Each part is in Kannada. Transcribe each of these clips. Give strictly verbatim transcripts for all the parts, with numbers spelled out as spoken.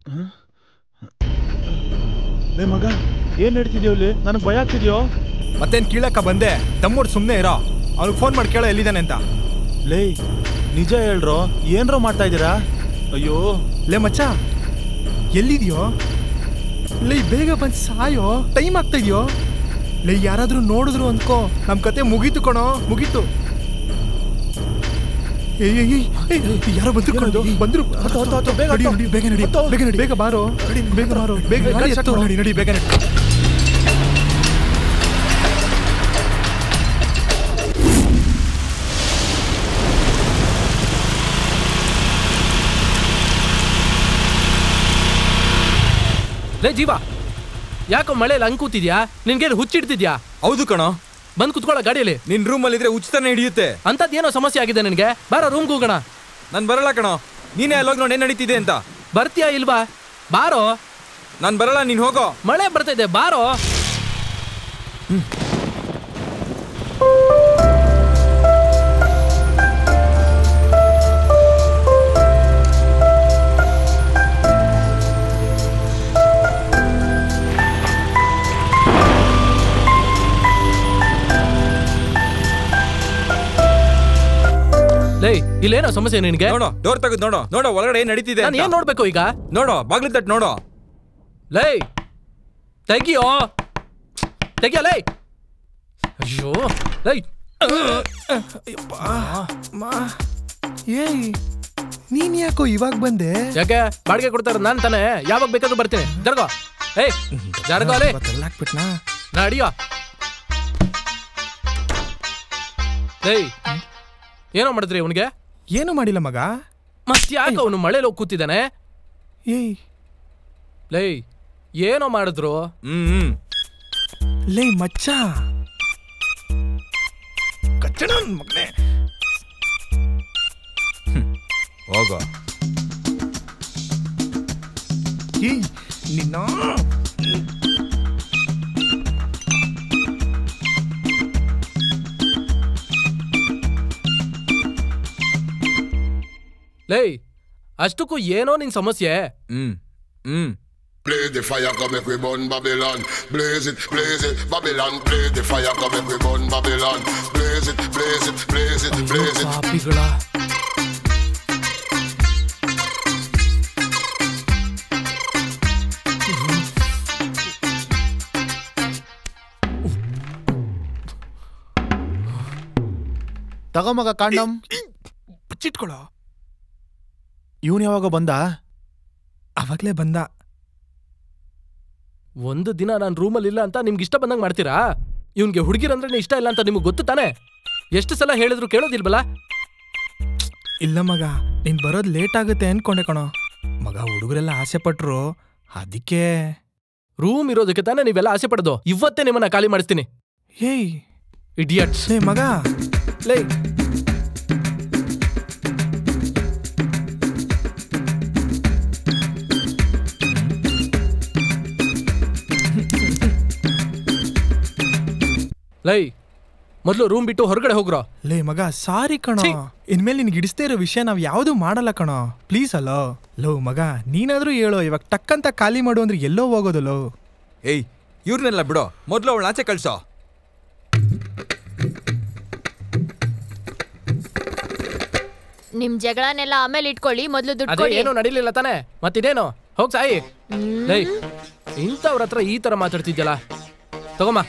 ಲೇ ಮಗ ಏನ್ ನಡೀತಿದ್ಯೋ ಇಲ್ಲಿ? ನನಗೆ ಭಯ ಆಗ್ತಿದ್ಯೋ. ಮತ್ತೇನ್ ಕೀಳಕ್ಕ ಬಂದೆ? ತಮ್ಮೋಡ್ ಸುಮ್ಮನೆ ಇರೋ. ಅವ್ನಿಗೆ ಫೋನ್ ಮಾಡಿ ಕೇಳೋ ಎಲ್ಲಿದ್ದಾನೆ ಅಂತ. ಲೇ ನಿಜ ಹೇಳ್ರೋ, ಏನ್ರೋ ಮಾಡ್ತಾ ಇದ್ದೀರಾ? ಅಯ್ಯೋ ಲೇ ಮಚ್ಚ ಎಲ್ಲಿದ್ಯೋ? ಲೇ ಬೇಗ ಬಂದು ಸಾಯೋ, ಟೈಮ್ ಆಗ್ತಾ ಇದೆಯೋ? ಲೇ ಯಾರಾದ್ರೂ ನೋಡಿದ್ರು ಅಂದ್ಕೋ, ನಮ್ ಕತೆ ಮುಗೀತು ಕಣೋ, ಮುಗೀತು. ಯಾರೋ ಬಂದ್ರು ಬಂದ್ರು ಬೇಗ ನಡಿ ಬೇಗ ನಡಿ ಬೇಗ ನಡಿ ಬೇಗ ಬಾರೋ ಬೇಗ ಬಾರೋ ಬೇಗ ನಡಿ ನಡಿ ಬೇಗ ನಡಿ. ಲೇ ಜೀವ, ಯಾಕೋ ಮಳೆಯಲ್ಲಿ ಹಂಗ್ ಕೂತಿದ್ಯಾ? ನಿನ್ಗೇನು ಹುಚ್ಚಿಡ್ತಿದ್ಯಾ? ಹೌದು ಕಣೋ. ಬಂದ್ ಕುತ್ಕೊಳ್ಳೋ ಗಾಡಿಯಲ್ಲಿ. ನಿನ್ ರೂಮ್ ಅಲ್ಲಿ ಇದ್ರೆ ಉಚಿತನೇ ಹಿಡಿಯುತ್ತೆ. ಅಂತದ್ದೇನೋ ಸಮಸ್ಯೆ ಆಗಿದೆ ನಿನ್ಗೆ. ಬಾರೋ ರೂಮ್ಗೆ ಹೋಗೋಣ. ನಾನ್ ಬರಲ್ಲ ಕಣೋ, ನೀನೇ ಅಲ್ಲೋಗಿ ನೋಡಿ ಏನ್ ನಡೀತಿದೆ ಅಂತ. ಬರ್ತೀಯಾ ಇಲ್ವಾ? ಬಾರೋ. ನಾನ್ ಬರಲ್ಲ, ನೀನ್ ಹೋಗೋ. ಮಳೆ ಬರ್ತಾ ಇದೆ, ಬಾರೋ. ಲೇ ಇಲ್ಲೇನೋ ಸಮಸ್ಯೆ ನಿನ್ಗೆ? ನೋಡೋ, ಡೋರ್ ತೆಗೆದು ನೋಡೋ, ನೋಡೋ ಒಳಗಡೆ ಏನ್ ನಡೀತಿದೆ. ನಾನು ಏನ್ ನೋಡ್ಬೇಕು ಈಗ? ನೋಡೋ, ಬಾಗ್ಲಿ ತಟ್ಟು ನೋಡೋ. ಲೇ ತೆಗಿಯೋ, ತೆಗಿಯೋ ಲೇ. ಅಯ್ಯೋ ಲೇ. ಏಯ್ ನೀನ್ ಯಾಕೋ ಇವಾಗ ಬಂದೆ? ಯಾಕೆ ಬಾಡಿಗೆ ಕೊಡ್ತಾರ? ನಾನ್ ತಾನೆ, ಯಾವಾಗ ಬೇಕಾದ್ರೂ ಬರ್ತೀನಿ. ಜರ್ಗೋ ಏಯ್ ಜರ್ಗೋ ಲೇ. ಹಾಕ್ಬಿಟ್ನಾ ನಡಿಯೋ. ಏಯ್ ಏನೋ ಮಾಡಿದ್ರಿ ಅವನಿಗೆ? ಏನು ಮಾಡಿಲ್ಲ ಮಗ. ಮತ್ ಯಾಕೆ ಅವನು ಮಳೆಲಿ ಹೋಗಿ ಕೂತಿದ್ದಾನೆ? ಏಯ್ ಲೇ ಏನೋ ಮಾಡಿದ್ರು? ಹ್ಮ್ ಲೇ ಮಚ್ಚ ಕಚ್ಚಡ ಮಗನೆ. ಹೋಗೋ. ಏಯ್ ನಿನ್ನ ಲೇ ಅಷ್ಟಕ್ಕೂ ಏನೋ ನಿನ್ ಸಮಸ್ಯೆ? ಹ್ಮ್ ಹ್ಮ್ Blaze the fire, come make we burn Babylon. Blaze it, blaze it, Babylon. Blaze the fire, come make we burn Babylon. Blaze it, blaze it, blaze it, blaze it. ಪಾಪಿಗಳ. ತಗೋ ಮಗ ಕಾಂಡಮ್. ಬಚ್ಚಿಟ್ಕೊಳ್ಳೋ. ಇವನ್ ಯಾವಾಗ ಬಂದ? ಅವಾಗ್ಲೇ ಬಂದ. ಒಂದು ದಿನ ನಾನು ರೂಮಲ್ಲಿ ಇಲ್ಲ ಅಂತ ನಿಮ್ಗೆ ಇಷ್ಟ ಬಂದಂಗೆ ಮಾಡ್ತೀರಾ? ಇವನ್ಗೆ ಹುಡುಗಿರಂದ್ರೆ ಇಷ್ಟ ಇಲ್ಲ ಅಂತ ನಿಮ್ಗೆ ಗೊತ್ತು ತಾನೆ? ಎಷ್ಟು ಸಲ ಹೇಳಿದ್ರು ಕೇಳೋದಿಲ್ವಲ್ಲ? ಇಲ್ಲ ಮಗ, ನೀನ್ ಬರೋದ್ ಲೇಟ್ ಆಗುತ್ತೆ ಅನ್ಕೊಂಡೆ ಕಣೋ. ಮಗ ಹುಡುಗರೆಲ್ಲ ಆಸೆ ಪಟ್ರು, ಅದಕ್ಕೆ. ರೂಮ್ ಇರೋದಕ್ಕೆ ತಾನೆ ನೀವೆಲ್ಲ ಆಸೆ ಪಡೋದು. ಇವತ್ತೇ ನಿಮ್ಮನ್ನ ಖಾಲಿ ಮಾಡಿಸ್ತೀನಿ. ಏಯ್ ಇಡಿಯಟ್ಸ್. ಲೇ ಮಗ, ಲೇ ಲೈ ಮೊದಲು ರೂಮ್ ಬಿಟ್ಟು ಹೊರಗಡೆ ಹೋಗ್ರೋ. ಲೇ ಮಗ ಸಾರಿ ಕಣೋ, ಇನ್ಮೇಲೆ ನಿನ್ಗೆ ಇಡಿಸ್ದೇ ಇರೋ ವಿಷಯ ನಾವ್ ಯಾವ್ದು ಮಾಡಲ್ಲ ಕಣೋ, ಪ್ಲೀಸ್ ಅಲ್ಲೋ. ಲೋ ಮಗ ನೀನಾದ್ರೂ ಹೇಳೋ, ಇವಾಗ ಟಕ್ಕಂತ ಖಾಲಿ ಮಾಡು ಅಂದ್ರೆ ಎಲ್ಲೋ ಹೋಗೋದಲ್ಲೋ. ಏಯ್ ಇವ್ರನ್ನೆಲ್ಲ ಬಿಡೋ, ಮೊದ್ಲು ಅವಳ ಆಚೆ ಕಳ್ಸೋ. ನಿಮ್ ಜಗಳನೆಲ್ಲ ಆಮೇಲೆ ಇಟ್ಕೊಳ್ಳಿ, ಮೊದ್ಲು ದುಡ್ಡು ಅದೇ ಕೊಡಿ. ಏನೋ ನಡೀಲಿಲ್ಲ ತಾನೆ, ಮತ್ತಿದೇನು? ಹೋಗ್ ಸಾಯಿ. ಲೈ ಇಂಥವ್ರ ಹತ್ರ ಈ ತರ ಮಾತಾಡ್ತಿದ್ಯಲ್ಲ, ತಗೊಮ್ಮ.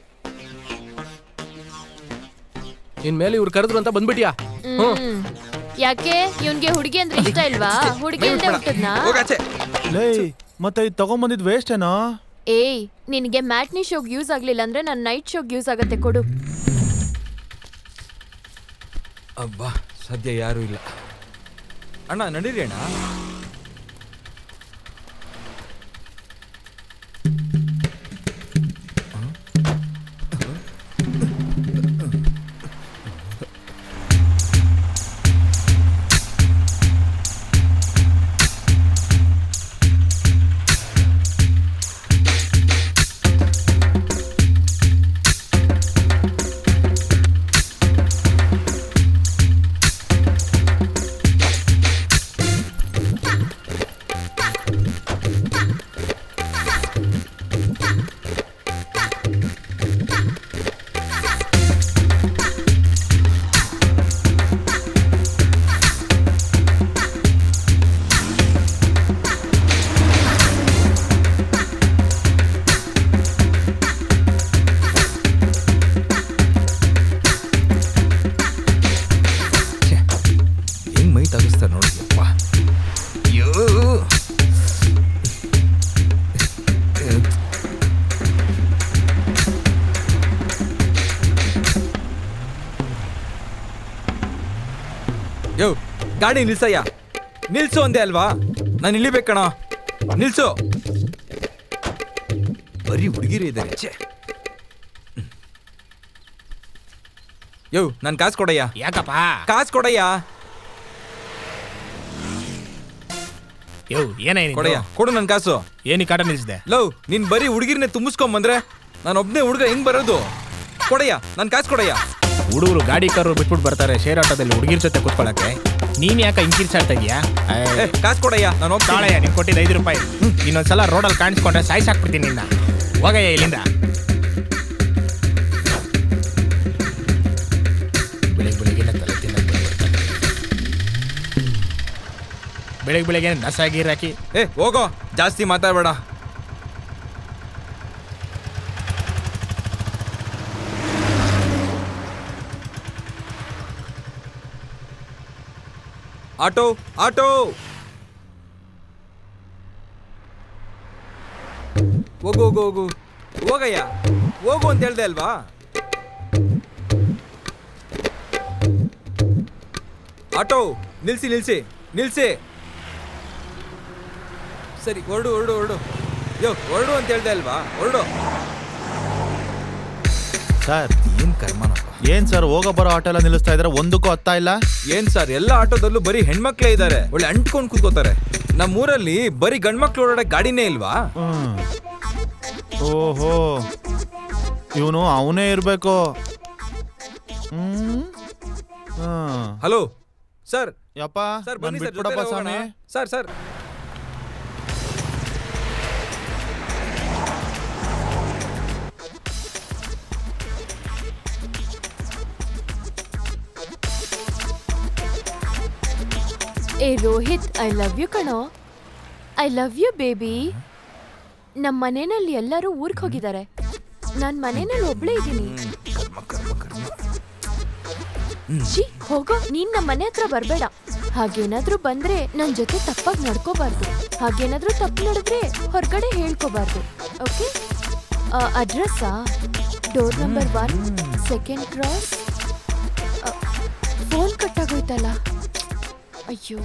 ಇನ್ಮೇಲೆ ಇವ್ರು ಕರೆದ್ರು ಅಂತ ಬಂದ್ಬಿಟ್ಯಾ? ಹ್ಮ್ ಯಾಕೆ ಇವನ್ಗೆ ಹುಡುಗಿ ಅಂದ್ರೆ ಇಷ್ಟ ಇಲ್ವಾ? ಹುಡುಗಿ ಅಂದ್ರೆ ಹುಟ್ಟದ್ನಾ? ಲೇ ಮತ್ತೆ ಇದು ತಗೊಂಬಂದಿದ್ ವೇಸ್ಟ್ ಏನೋ? ಏಯ್ ನಿನ್ಗೆ ಮ್ಯಾಟ್ನಿ ಶೋಗ್ ಯೂಸ್ ಆಗ್ಲಿಲ್ಲ ಅಂದ್ರೆ ನನ್ನ ನೈಟ್ ಶೋಗ್ ಯೂಸ್ ಆಗತ್ತೆ, ಕೊಡು. ಅಬ್ಬಾ ಸದ್ಯ ಯಾರು ಇಲ್ಲ. ಅಣ್ಣ ನಡೀರಿ ಅಣ್ಣ. ಗಾಡಿ ನಿಲ್ಸಯ್ಯ, ನಿಲ್ಸು ಅಂದೆ ಅಲ್ವಾ? ನಾನು ಇಳಿಬೇಕಣ, ನಿಲ್ಸು. ಬರೀ ಹುಡುಗಿರೇ ಇದ್ದಾರೆ. ಛೇ, ಯೋ ನನ್ ಕಾಸು ಕೊಡಯ್ಯ. ಯಾಕಪ್ಪ? ಕಾಸು ಕೊಡಯ್ಯ. ಯೋ ಏನೇ ಕೊಡಯ್ಯ, ಕೊಡು ನನ್ ಕಾಸು. ಏನಿ ಕಾಟ ನಿಲ್ಸಿದೆ? ಲವ್, ನೀನ್ ಬರೀ ಹುಡುಗಿರ್ನೆ ತುಂಬಿಸ್ಕೊಂಬಂದ್ರೆ ನಾನು ಒಬ್ನೇ ಹುಡುಗ ಹೆಂಗ್ ಬರೋದು? ಕೊಡಯ್ಯ, ನನ್ ಕಾಸು ಕೊಡಯ್ಯ. ಹುಡುಗರು ಗಾಡಿ ಕಾರು ಬಿಟ್ಬಿಟ್ಟು ಬರ್ತಾರೆ ಶೇರ್ ಆಟೋದಲ್ಲಿ ಹುಡುಗಿರ್ ಜೊತೆ ಕೂತ್ಕೊಳ್ಳಕ್ಕೆ. ನೀನ್ ಯಾಕೆ ಹಿಂಗ್ ಕಿರ್ಚಾಡ್ತಾ ಇದೀಯಾ? ಕಾಸು ಕೊಡಯ್ಯ, ನಾನು ತಾಳಯ್ಯ. ನೀನ್ ಕೊಟ್ಟಿದ್ದು ಐದು ರೂಪಾಯಿ. ಇನ್ನೊಂದ್ಸಲ ರೋಡಲ್ಲಿ ಕಾಣಿಸ್ಕೊಂಡ್ರೆ ಸಾಯ್ಸಾಕ್ಬಿಡ್ತೀನಿ ನಿನ್ನ. ಹೋಗಯ್ಯ ಇಲ್ಲಿಂದ. ಬೆಳಿಗ್ಗೆ ಬೆಳಿಗ್ಗೆ ತಲೆ ತಿನ್ನ ಬೆಳಿಗ್ಗೆ ಬೆಳಿಗ್ಗೆ ನಸಾಗಿರಾಕಿ. ಏ ಹೋಗೋ, ಜಾಸ್ತಿ ಮಾತಾಡಬೇಡ. ಆಟೋ ಆಟೋ, ಹೋಗು ಹೋಗು ಹೋಗು ಹೋಗಯ್ಯ, ಹೋಗು ಅಂತ ಹೇಳ್ದೆ ಅಲ್ವಾ? ಆಟೋ ನಿಲ್ಸಿ ನಿಲ್ಸಿ ನಿಲ್ಸಿ. ಸರಿ ಹೊರಡು ಹೊರಡು ಹೊರಡು. ಯೋ ಹೊರಡು ಅಂತ ಹೇಳ್ದೆ ಅಲ್ವಾ? ಹೊರಡು. ಸರ್ ಏನ್ ಕರ್ಮನಪ್ಪ. ಏನ್ ಸರ್ ಹೋಗೋ ಬರೋ ಆಟೋ ಎಲ್ಲ ನಿಲ್ಲಿಸ್ತಾ ಇದ್ರೆ ಒಂದಕ್ಕೂ ಹತ್ತಾ ಇಲ್ಲ? ಏನ್ ಸರ್, ಎಲ್ಲ ಆಟೋದಲ್ಲೂ ಬರೀ ಹೆಣ್ಮಕ್ಳೇ ಇದ್ದಾರೆ, ಒಳ್ಳೆ ಅಂಟ್ಕೊಂಡ್ ಕೂತ್ಕೋತಾರೆ. ನಮ್ಮೂರಲ್ಲಿ ಬರೀ ಗಂಡ್ಮಕ್ಳು ಓಡಾಡಕ್ ಗಾಡಿನೇ ಇಲ್ವಾ? ಹ್ಮ್. ಓಹೋ, ಇವನು ಅವನೇ ಇರ್ಬೇಕು. ಹ್ಮ್. Hello sir. ಯಪ್ಪ ಸರ್ ಬನ್ನಿ ಸರ್, ಬಿಟ್ಬಿಡಪ್ಪ ಸ್ವಾಮಿ. ಸರ್ ಸರ್ ಏ ರೋಹಿತ್, ಐ ಲವ್ ಯು ಕಣೋ. I love you baby. ನಮ್ಮ ಮನೆಯಲ್ಲಿ ಎಲ್ಲರೂ ಊರ್ಗ್ ಹೋಗಿದ್ದಾರೆ. ನಾನ್ ಮನೆಯಲ್ಲಿ ಒಬ್ಳೇ ಇದ್ದೀನಿ. ಛೀ, ಹೋಗೋ. ನೀನ್ ನಮ್ಮ ಮನೆ ಹತ್ರ ಬರ್ಬೇಡ. ಹಾಗೇನಾದ್ರೂ ಬಂದ್ರೆ ನನ್ ಜೊತೆ ತಪ್ಪಾಗಿ ನಡ್ಕೋಬಾರ್ದು. ಹಾಗೇನಾದ್ರೂ ತಪ್ಪು ನಡೆದ್ರೆ ಹೊರಗಡೆ ಹೇಳ್ಕೋಬಾರ್ದು. ಓಕೆ? ಅಡ್ರೆಸ್ಸಾ? Door number one, second cross. Phone ಕಟ್ಟಾಗೋಯ್ತಲ್ಲ. ಅಯ್ಯೋ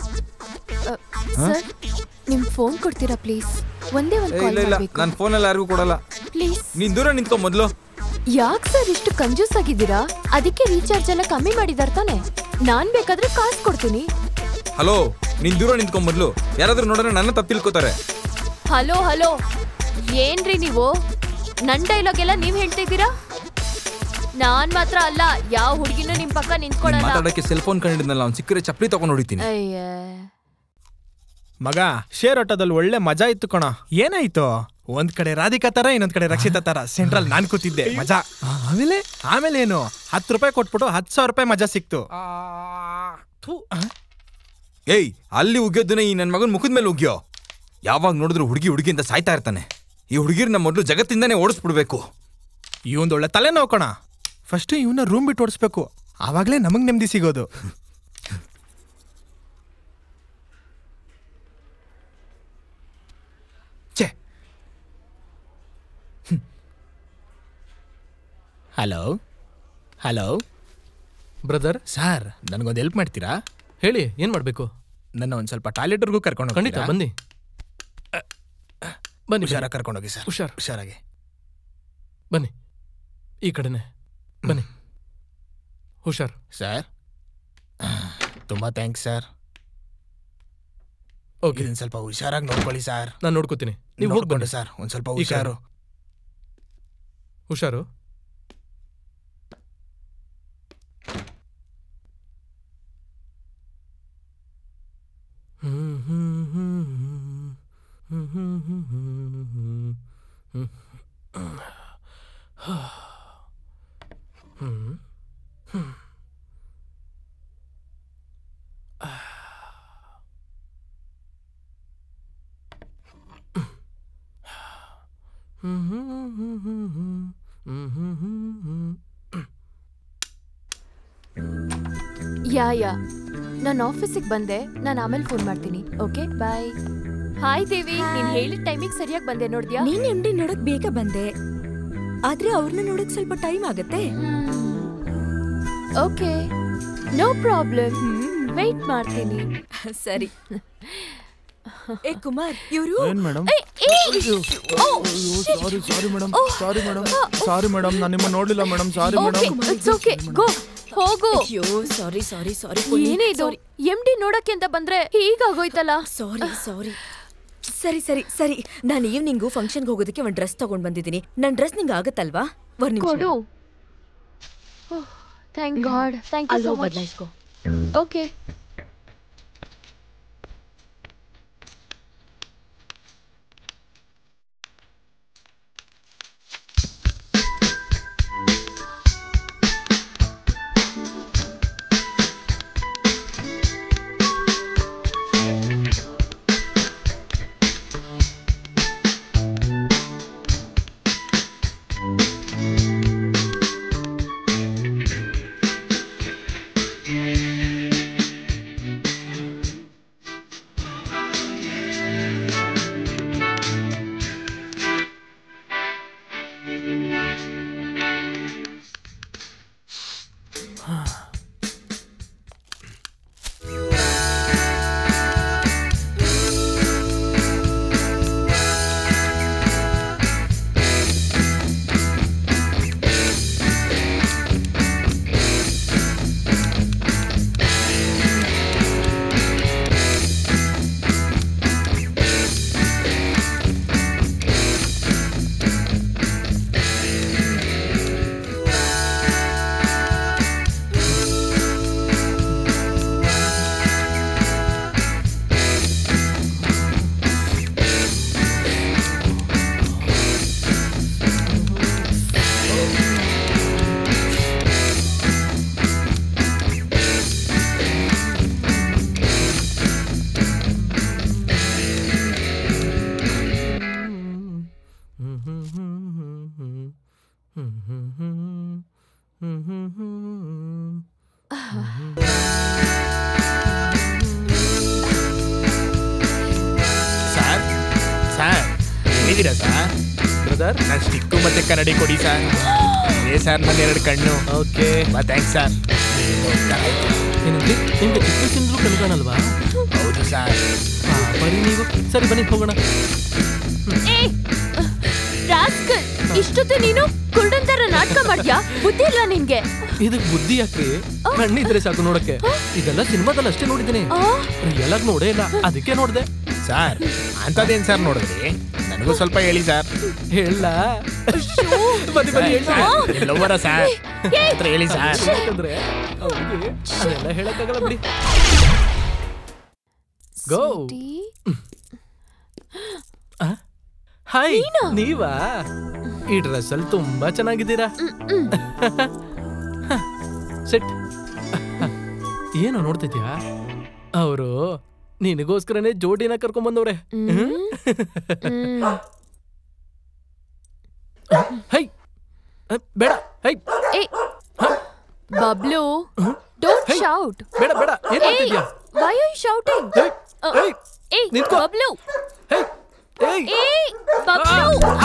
ಸರ್, ನಿಮ್ ಫೋನ್ ಕೊಡ್ತೀರಾ ಪ್ಲೀಸ್? ಒಂದೇ ಒಂದು ಕಾಲ್ ಮಾಡಬೇಕು. ನಾನು ಫೋನಲ್ಲಿ ಯಾರಿಗೂ ಕೊಡಲ್ಲ ಪ್ಲೀಸ್. ನೀನ್ ದೂರ ನಿಂತ್ಕೊ ಮೊದಲು. ಯಾಕೆ ಸರ್ ಇಷ್ಟು ಕಂಜೂಸ್ ಆಗಿದ್ದೀರಾ? ಅದಕ್ಕೆ ರೀಚಾರ್ಜ್ ಎಲ್ಲ ಕಮ್ಮಿ ಮಾಡಿದಾರೆ ತಾನೆ. ನಾನ್ ಬೇಕಾದ್ರೆ ಕಾಸು ಕೊಡ್ತೀನಿ. ಹಲೋ, ನೀನ್ ದೂರ ನಿಂತ್ಕೊ ಮೊದಲು. ಯಾರಾದ್ರೂ ನೋಡಿದ್ರೆ ನನ್ನ ತಪ್ಪು ತಿಳ್ಕೊತಾರೆ. ಹಲೋ ಹಲೋ, ಏನ್ರಿ ನೀವು? ನನ್ ಡೈಲಾಗ್ ಎಲ್ಲ ನೀವ್ ಹೇಳ್ತಿದ್ದೀರಾ? ನಾನ್ ಮಾತ್ರ ಅಲ್ಲ, ಯಾವ ಹುಡುಗಿನೂ ನಿಮ್ ಪಕ್ಕ ನಿಂತ್ಕೊಳ್ಳಲ್ಲ. ಮಾತಾಡಕ್ಕೆ ಸೆಲ್ ಫೋನ್ ಕಂಡಿದ್ನಲ್ಲ, ಅವ್ನು ಸಿಕ್ಕರೆ ಚಪ್ಪಲಿ ತಗೊಂಡು ಹೊಡಿತೀನಿ. ಅಯ್ಯ ಮಗ, ಶೇರ್ ಆಟೋದಲ್ಲಿ ಒಳ್ಳೆ ಮಜಾ ಇತ್ತು ಕಣ. ಏನಾಯ್ತು? ಒಂದ್ ಕಡೆ ರಾಧಿಕಾ ತರ, ಇನ್ನೊಂದ್ ಕಡೆ ರಕ್ಷಿತಾ ತರ ಸೆಂಟ್ರಲ್ ನಾನ್ ಕೂತಿದ್ದೆ. ಮಜಾ. ಆಮೇಲೆ ಆಮೇಲೆ ಏನು, ಹತ್ತು ರೂಪಾಯಿ ಕೊಟ್ಬಿಟ್ಟು ಹತ್ತು ಸಾವಿರ ರೂಪಾಯಿ ಮಜಾ ಸಿಕ್ತು. ಏಯ್, ಅಲ್ಲಿ ಉಗ್ಯೋದನ್ನ ಈ ನನ್ನ ಮಗನ ಮುಖದ ಮೇಲೆ ಉಗ್ಯೋ. ಯಾವಾಗ ನೋಡಿದ್ರು ಹುಡುಗಿ ಹುಡುಗಿ ಅಂತ ಸಾಯ್ತಾ ಇರ್ತಾನೆ. ಈ ಹುಡುಗಿರ್ನ ಮೊದಲು ಜಗತ್ತಿಂದಾನೇ ಓಡಿಸ್ಬಿಡ್ಬೇಕು. ಇವಂದು ಒಳ್ಳೆ ತಲೆ ನೋಕೋಣ. ಫಸ್ಟ್ ಇವನ್ನ ರೂಮ್ ಬಿಟ್ಟು ಓಡಿಸ್ಬೇಕು, ಆವಾಗಲೇ ನಮಗ್ ನೆಮ್ಮದಿ ಸಿಗೋದು. ಛೇ. Hello hello brother. ಸರ್, ನನಗೊಂದು ಹೆಲ್ಪ್ ಮಾಡ್ತೀರಾ? ಹೇಳಿ, ಏನ್ ಮಾಡ್ಬೇಕು? ನನ್ನ ಒಂದ್ ಸ್ವಲ್ಪ ಟಾಯ್ಲೆಟ್ವರೆಗೂ ಕರ್ಕೊಂಡು ಖಂಡಿತ ಬನ್ನಿ ಬನ್ನಿ. ಹುಷಾರಾಗಿ ಕರ್ಕೊಂಡೋಗಿ ಸರ್. ಹುಷಾರ್ ಹುಷಾರಾಗಿ ಬನ್ನಿ. ಈ ಕಡೆನೆ ಬನ್ನಿ. ಹುಷಾರ್ ಸರ್. ತುಂಬಾ ಥ್ಯಾಂಕ್ಸ್ ಸರ್. ಓಕೆ, ಇದನ್ನ ಸ್ವಲ್ಪ ಹುಷಾರಾಗಿ ನೋಡ್ಕೊಳ್ಳಿ ಸರ್. ನಾನು ನೋಡ್ಕೋತೀನಿ. ನೀವು ಹೋಗ್ಬಂಡಿ ಸರ್. ಒಂದ್ ಸ್ವಲ್ಪ ಈ ಕಡೆ. ಹುಷಾರು. ಹುಷಾರು. ಹ್ಮ್ ಹ್ಮ್ ಹ್ಮ್ ಹ್ಮ್ ಹ್ಮ್ ಹ್ಮ್ ಹ್ಮ್ ಹ್ಮ್ ಹ್ಮ್ ಹ್ಮ್ ಯಾ ಯಾ ನಾನು ಆಫೀಸಿಗೆ ಬಂದೆ. ನಾನು ಆಮೇಲೆ ಫೋನ್ ಮಾಡ್ತೀನಿ. Okay bye. ಹಾಯ್ ದೇವಿ, ನೀನ್ ಹೇಳಿದ ಟೈಮಿಗೆ ಸರಿಯಾಗಿ ಬಂದೆ ನೋಡ್ದ್ಯಾ? ನೀನ್ ಎಂಡಿ ನೋಡಕ್ ಬೇಗ ಬಂದೆ, ಆದ್ರೆ ಅವ್ರನ್ನ ನೋಡಕ್ ಸ್ವಲ್ಪ ಟೈಮ್ ಆಗತ್ತೆ. Okay, no problem. ವೆಯ್ಟ್ ಮಾಡ್ತೀನಿ. ಸರಿ. ಏ ಕುಮಾರ್, ಇವರು ಏನ್ madam? Sorry sorry madam, sorry madam, sorry madam, ನಾನು ನಿಮ್ಮ ನೋಡ್ಲಿಲ್ಲ madam, sorry madam. It's okay, go, ಹೋಗು. ಅಯ್ಯೋ ಸಾರಿ ಸಾರಿ ಸಾರಿ. ಏನೇ ಇದು, ಎಂ ಡಿ ನೋಡಕ್ಕೆ ಅಂತ ಬಂದ್ರೆ ಹೀಗಾಗೋಯ್ತಲ್ಲ. ಸಾರಿ ಸಾರಿ. ಸರಿ ಸರಿ ಸರಿ, ನಾನು ಈವ್ನಿಂಗು ಫಂಕ್ಷನ್ಗೆ ಹೋಗೋದಕ್ಕೆ ಒಂದು ಡ್ರೆಸ್ ತಗೊಂಡ್ ಬಂದಿದ್ದೀನಿ. ನನ್ನ ಡ್ರೆಸ್ ನಿಂಗೆ ಆಗುತ್ತಲ್ವಾ? ಒಂದು ನಿಮಿಷ ಕೊಡು. Thank God, thank you so much. ಬದಲಾಯಿಸ್ಕೋ. ಓಕೆ. ಸರ್ ಸರ್ ಹೇಗಿದ್ದೀರಾ ಸರ್? ಬ್ರದರ್, ನಾನು ಸ್ಟಿಕ್ಕು ಮತ್ತೆ ಕನ್ನಡಿ ಕೊಡಿ ಸರ್. ಏ ಸರ್, ನನ್ನ ಎರಡು ಕಣ್ಣು. Okay, thanks sir. ಏನಂದ್ರೆ ನಿಮ್ಗೆ ಚಿಕ್ಕ ವಯಸ್ಸಿಂದಲೂ ಕಣ್ಕಾಣಲ್ವಾ? ಹೌದು ಸರ್. ಬರೀ ನೀವು ಸರಿ ಬನ್ನಿ ಹೋಗೋಣ. ರಾಸ್ಕಲ್, ಇಷ್ಟೊತ್ತು ನೀನು ಕುರುಡನ್ ತರ ನಾಟಕ ಮಾಡ್ಯಾ? ಬುದ್ಧಿ ಇಲ್ಲ ನಿನ್ಗೆ? ಇದಕ್ ಬುದ್ಧಿ ಯಾಕ್ರಿ? ಕಣ್ಣಿದ್ರೆ ಸಾಕು ನೋಡಕ್ಕೆ. ಇದೆಲ್ಲ ಸಿನಿಮಾದಲ್ಲಿ ಅಷ್ಟೇ ನೋಡಿದ್ದೀನಿ, ಎಲ್ಲ ನೋಡೇ ಇಲ್ಲ, ಅದಕ್ಕೆ ನೋಡ್ದೆ. ಸರ್, ಅಂತದೇನ್ ಸರ್ ನೋಡಿದ್ರಿ? ನನಗೂ ಸ್ವಲ್ಪ ಹೇಳಿ ಸರ್. ಹೇಳ ಬನ್ನಿ ಬನ್ನಿ ಎಲ್ಲವರ ಸರ್ ಹತ್ರ ಹೇಳಿ ಸರ್. ಯಾಕಂದ್ರೆ ಅವ್ರಿಗೆ ಅದೆಲ್ಲ ಹೇಳಕ್ಕಾಗಲ್ಲ ಬಿಡಿ. ಗೋ. ಹಾಯ್, ನೀವಾ? ಈ ಡ್ರೆಸ್ ಅಲ್ಲಿ ತುಂಬಾ ಚೆನ್ನಾಗಿದ್ದೀರಾ. ಸೆಟ್. ಏನು ನೋಡ್ತಿದ್ಯಾ? ಅವರು ನಿನಗೋಸ್ಕರನೇ ಜೋಡಿನ ಕರ್ಕೊಂಡ್ ಬಂದವ್ರೆ. ಹೈ ಬೇಡ. Hi Bablu, don't shout. ಬೇಡ ಬೇಡ. ಏನ್ ಮಾಡ್ತಿದ್ಯಾ? Why are you shouting? ಏಯ್ ನಿಂತ್ಕೋ. ಬಬ್ಲು. ಹೇ ಏಯ್ ಏಯ್ ಬಬ್ಲು.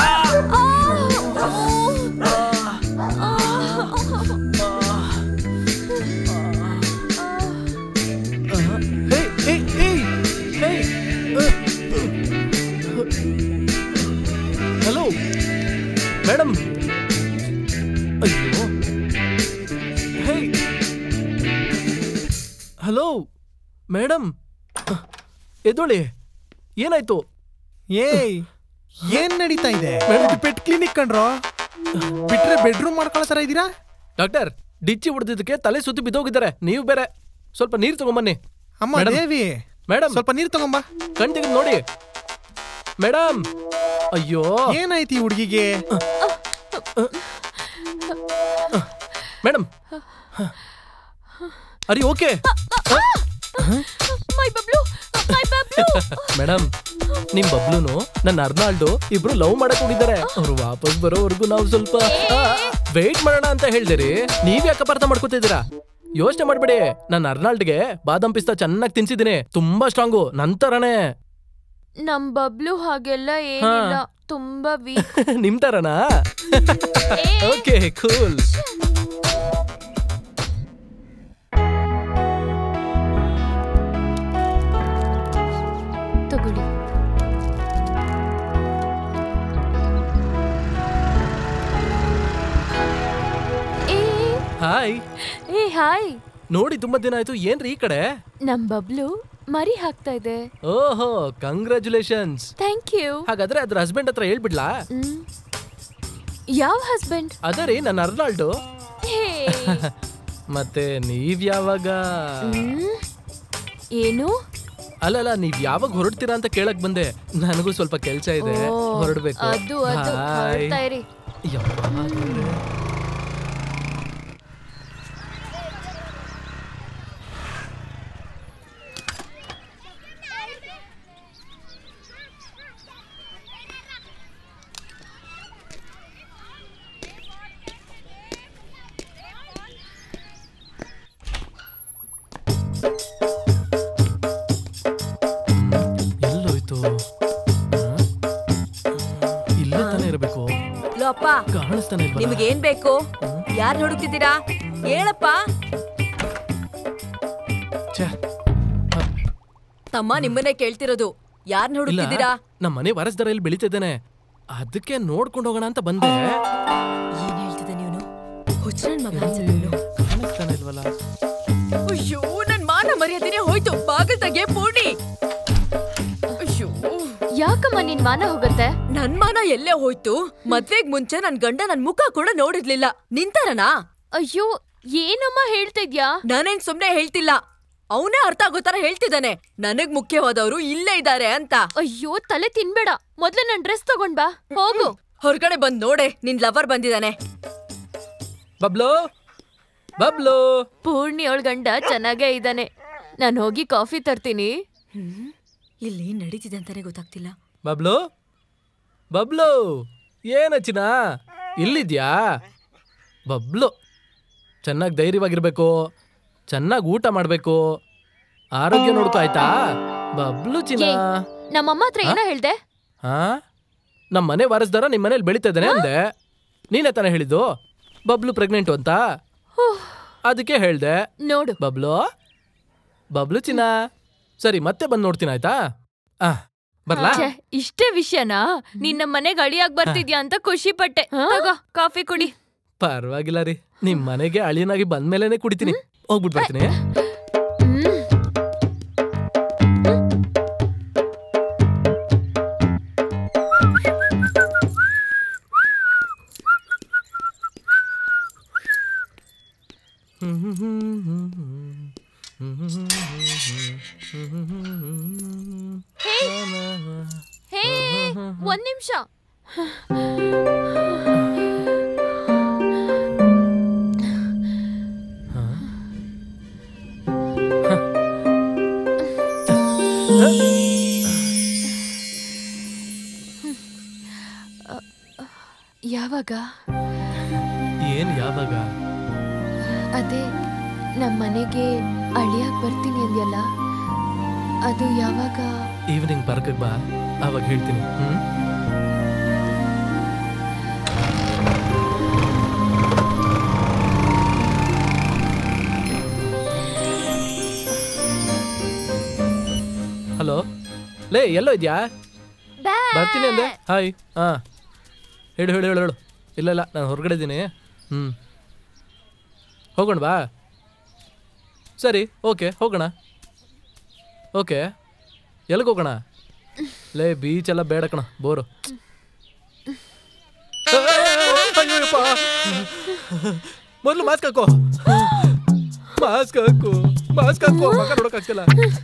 Hello madam. ಅಯ್ಯೋ. ಹೇ ಹಲೋ ಮೇಡಮ್, ಎದ್ದೋಳಿ. ಏನಾಯ್ತು? ಏಯ್, ಏನ್ ನಡೀತಾ ಇದೆ? ಪೆಟ್ ಕ್ಲಿನಿಕ್ ಕಣ್ರೋ. ಬಿಟ್ರೆ ಬೆಡ್ರೂಮ್ ಮಾಡ್ಕೊಳ್ಳೋ ತರ ಇದ್ದೀರಾ? ಡಾಕ್ಟರ್, ಡಿಚ್ಚಿ ಹೊಡೆದಿದ್ದಕ್ಕೆ ತಲೆ ಸುತ್ತಿ ಬಿದ್ದೋಗಿದ್ದಾರೆ. ನೀವು ಬೇರೆ. ಸ್ವಲ್ಪ ನೀರು ತಗೊಂಬನ್ನಿ. ಅಮ್ಮ ದೇವಿ, ಮೇಡಮ್ ಸ್ವಲ್ಪ ನೀರು ತಗೊಂಬಾ. ಕಣ್ ತೆಗೆದು ನೋಡಿ ಮೇಡಮ್. ಅಯ್ಯೋ, ಏನಾಯ್ತು ಈ ಹುಡುಗಿಗೆ? ಮೇಡಮ್, ಅರಿ okay my Bablu, my Bablu. Madam, ನಿಮ್ ಬಬ್ಲುನು ನನ್ನ ಅರ್ನಾಲ್ಡು ಇಬ್ರು ಲವ್ ಮಾಡಕ್ ಹೋಗಿದ್ದಾರೆ. ಅವ್ರು ವಾಪಸ್ ಬರೋವರೆಗೂ ನಾವು ಸ್ವಲ್ಪ ವೇಟ್ ಮಾಡೋಣ ಅಂತ ಹೇಳ್ದಿರಿ. ನೀವ್ ಯಾಕೆ ಅಪಾರ್ಥ ಮಾಡ್ಕೊತಿದ್ದೀರಾ? ಯೋಚನೆ ಮಾಡ್ಬೇಡಿ, ನನ್ನ ಅರ್ನಾಲ್ಡ್ಗೆ ಬಾದಾಮ್ ಪಿಸ್ತಾ ಚೆನ್ನಾಗಿ ತಿನ್ಸಿದ್ದೀನಿ. ತುಂಬಾ ಸ್ಟ್ರಾಂಗು, ನಂತರನೇ. ನಮ್ ಬಬ್ಲು ಹಾಗೆಲ್ಲ ಏನಿಲ್ಲ, ತುಂಬಾ ವೀಕ್. ನಿಮ್ ತರನಾ? Okay, cool. ಹಾಯ್. ಏ ಹಾಯ್. ನೋಡಿ ತುಂಬಾ ದಿನ ಆಯ್ತು. ಏನ್ರಿ ಈ ಕಡೆ? ನಮ್ ಬಬ್ಲು ಮರಿ ಹಾಕ್ತಾ ಇದೆ. ಓಹೋ, ಕಂಗ್ರಾಚುಲೇಷನ್ಸ್. Thank you. ಹಾಗಾದ್ರೆ ಅದ್ರ ಹಸ್ಬೆಂಡ್ ಹತ್ರ ಹೇಳ್ಬಿಡ್ಲಾ? ಯಾವ ಹಸ್ಬೆಂಡ್? ಅದೇ ರೀ ನನ್ನ ಅರ್ನಾಲ್ಡು. ಮತ್ತೆ ನೀವ್ ಯಾವಾಗ? ಏನು? ಅಲ್ಲಲ್ಲ, ನೀವ್ ಯಾವಾಗ ಹೊರಡ್ತೀರಾ ಅಂತ ಕೇಳಕ್ ಬಂದೆ. ನನಗೂ ಸ್ವಲ್ಪ ಕೆಲ್ಸ ಇದೆ, ಹೊರಡ್ಬೇಕು. ಅದು ಅದು ಹೊರಡ್ತಾ ಇರಿ. ಎಲ್ಲೋಯ್ತು? ಇಲ್ಲೇ ತಾನೇ ಇರಬೇಕು. ಲೋಪ, ಕಾಣಿಸ್ತಾನೆ ಇಲ್ವಲ್ಲ? ನಿಮ್ಗೆ ಏನ್ ಬೇಕು? ಯಾರು ಹುಡುಕ್ತಿದ್ದೀರಾ? ಹೇಳಪ್ಪ. ತಮ್ಮ ನಿಮ್ಮನ್ನೇ ಕೇಳ್ತಿರೋದು. ಯಾರನ್ನ ಹುಡುಕ್ತಿದ್ದೀರಾ? ನಮ್ಮ ಮನೆ ವಾರಸ್ದಾರ ಇಲ್ಲಿ ಬೆಳಿತಿದ್ದೇನೆ, ಅದಕ್ಕೆ ನೋಡ್ಕೊಂಡು ಹೋಗೋಣ ಅಂತ ಬಂದೆ. ಏನ್ ಹೇಳ್ತಿದ್ದೆ ನೀನು? ಹುಚ್ಚನ್ ಮಗ ಅನ್ಸುತ್ತೆ. ಕಾಣಿಸ್ತಾನೆ ಇಲ್ವಲ್ಲ? ಅಯ್ಯೋ, ನನ್ ಮಾನ ಮರ್ಯಾದೆನೇ ಹೋಯ್ತು. ಬಾಗಿಲ್ ತೆಗೆ ಪೂರ್ಣಿ. ಅಯ್ಯೋ, ಯಾಕಮ್ಮ ನಿನ್ ಮಾನ ಹೋಗುತ್ತೆ? ನನ್ ಮಾನ ಎಲ್ಲೇ ಹೋಯ್ತು? ಮದ್ವೆಗ್ ಮುಂಚೆ ನನ್ ಗಂಡ ನನ್ ಮುಖ ಕೂಡ ನೋಡಿರ್ಲಿಲ್ಲ. ನಿಂತಾರನಾ? ಅಯ್ಯೋ, ಏನಮ್ಮ ಹೇಳ್ತಾ ಇದ್ಯಾ? ನಾನೇನ್ ಸುಮ್ನೆ ಹೇಳ್ತಿಲ್ಲ, ಅವನೇ ಅರ್ಥ ಆಗೋ ತರ ಹೇಳ್ತಿದ್ದಾನೆ. ನನಗ್ ಮುಖ್ಯವಾದವರು ಇಲ್ಲೇ ಇದ್ದಾರೆ ಅಂತ. ಅಯ್ಯೋ, ತಲೆ ತಿನ್ಬೇಡ. ಮೊದ್ಲು ನನ್ ಡ್ರೆಸ್ ತಗೊಂಡ್ ಬಾ. ಹೋಗು. ಹೊರಗಡೆ ಬಂದ್ ನೋಡೆ, ನಿನ್ ಲವರ್ ಬಂದಿದ್ದಾನೆ. ಬಬ್ಲು, ಬಬ್ಲು. ಪೂರ್ಣಿ ಅವಳ ಗಂಡ ಚೆನ್ನಾಗೇ ಇದ್ದಾನೆ. ನಾನು ಹೋಗಿ ಕಾಫಿ ತರ್ತೀನಿ. ಇಲ್ಲಿ ಏನ್ ನಡೀತಿದೆ ಅಂತಾನೆ ಗೊತ್ತಾಗ್ತಿಲ್ಲ. ಬಬ್ಲು, ಬಬ್ಲು, ಏನಚ್ಚಿನ ಇಲ್ಲಿದ್ಯಾ? ಬಬ್ಲು, ಚೆನ್ನಾಗಿ ಧೈರ್ಯವಾಗಿರ್ಬೇಕು, ಚೆನ್ನಾಗಿ ಊಟ ಮಾಡ್ಬೇಕು, ಆರೋಗ್ಯ ನೋಡ್ಕೋ, ಆಯ್ತಾ? ಬಬ್ಲು ಚಿನ್ನ. ನಮ್ಮಮ್ಮ ಹತ್ರ ಏನೋ ಹೇಳ್ದೆ? ಹಾ, ನಮ್ಮ ಮನೆ ವಾರಸ್ದಾರ ನಿಮ್ ಮನೇಲಿ ಬೆಳಿತಾ ಇದ್ದಾನೆ ಅಂದೆ. ನೀನೇ ತಾನೇ ಹೇಳಿದ್ದು ಬಬ್ಲು ಪ್ರೆಗ್ನೆಂಟು ಅಂತ. ಅದಕ್ಕೆ ಹೇಳ್ದೆ. ನೋಡು ಬಬ್ಲು, ಬಬ್ಲು ಚಿನ್ನ. ಸರಿ, ಮತ್ತೆ ಬಂದ್ ನೋಡ್ತೀನಿ, ಆಯ್ತಾ? ಆ ಬರ್ಲಾ? ಇಷ್ಟೇ ವಿಷಯನಾ? ನಿನ್ನ ಮನೆಗೆ ಅಳಿಯಾಗ್ ಬರ್ತಿದ್ಯಾ ಅಂತ ಖುಷಿ ಪಟ್ಟೆ. ತಗೋ ಕಾಫಿ ಕುಡಿ. ಪರವಾಗಿಲ್ಲ ರೀ, ನಿಮ್ ಮನೆಗೆ ಅಳಿಯನಾಗಿ ಬಂದ್ಮೇಲೆನೆ ಕುಡಿತೀನಿ. ಹೋಗ್ಬಿಟ್ಟು ಬರ್ತೀನಿ. ಹೇ, ಒಂದ್ ನಿಮಿಷ. ಯಾವಾಗ? ಏನ್ ಯಾವಾಗ? ಅದೇ ನಮ್ಮ ಮನೆಗೆ ಅಳಿಯಾಗ್ ಬರ್ತೀನಿ ಅಂದ್ಯಲ್ಲ, ಅದು ಯಾವಾಗ? ಈವ್ನಿಂಗ್ ಪಾರ್ಕಿಗೆ ಬಾ, ಅವಾಗ ಹೇಳ್ತೀನಿ. ಹ್ಮ್ ಹಲೋ, ಲೇ ಎಲ್ಲೋ ಇದ್ಯಾ? ಬರ್ತೀನಿ ಅಂದೆ. ಹಾಯ್. ಹಾ, ಹೇಳು ಹೇಳು ಹೇಳು ಹೇಳು. ಇಲ್ಲ ಇಲ್ಲ, ನಾನು ಹೊರಗಡೆ ಇದ್ದೀನಿ. ಹ್ಞೂ, ಹೋಗೋಣ ಬಾ. ಸರಿ, ಓಕೆ, ಹೋಗೋಣ. ಓಕೆ, ಎಲ್ಲಿಗೆ ಹೋಗೋಣ? ಲೇ, ಬೀಚ್ ಎಲ್ಲ ಬೇಡ ಕಣ, ಬೋರು. ಅಯ್ಯಪ್ಪ, ಮೊದಲು ಮಾಸ್ಕ್ ಹಾಕೋ, ಮಾಸ್ಕ್ ಹಾಕು, ಮಾಸ್ಕ್ ಹಾಕೋ. ಮಗ ನೋಡೋಕ್ಕಾಗ್ತಿಲ್ಲ.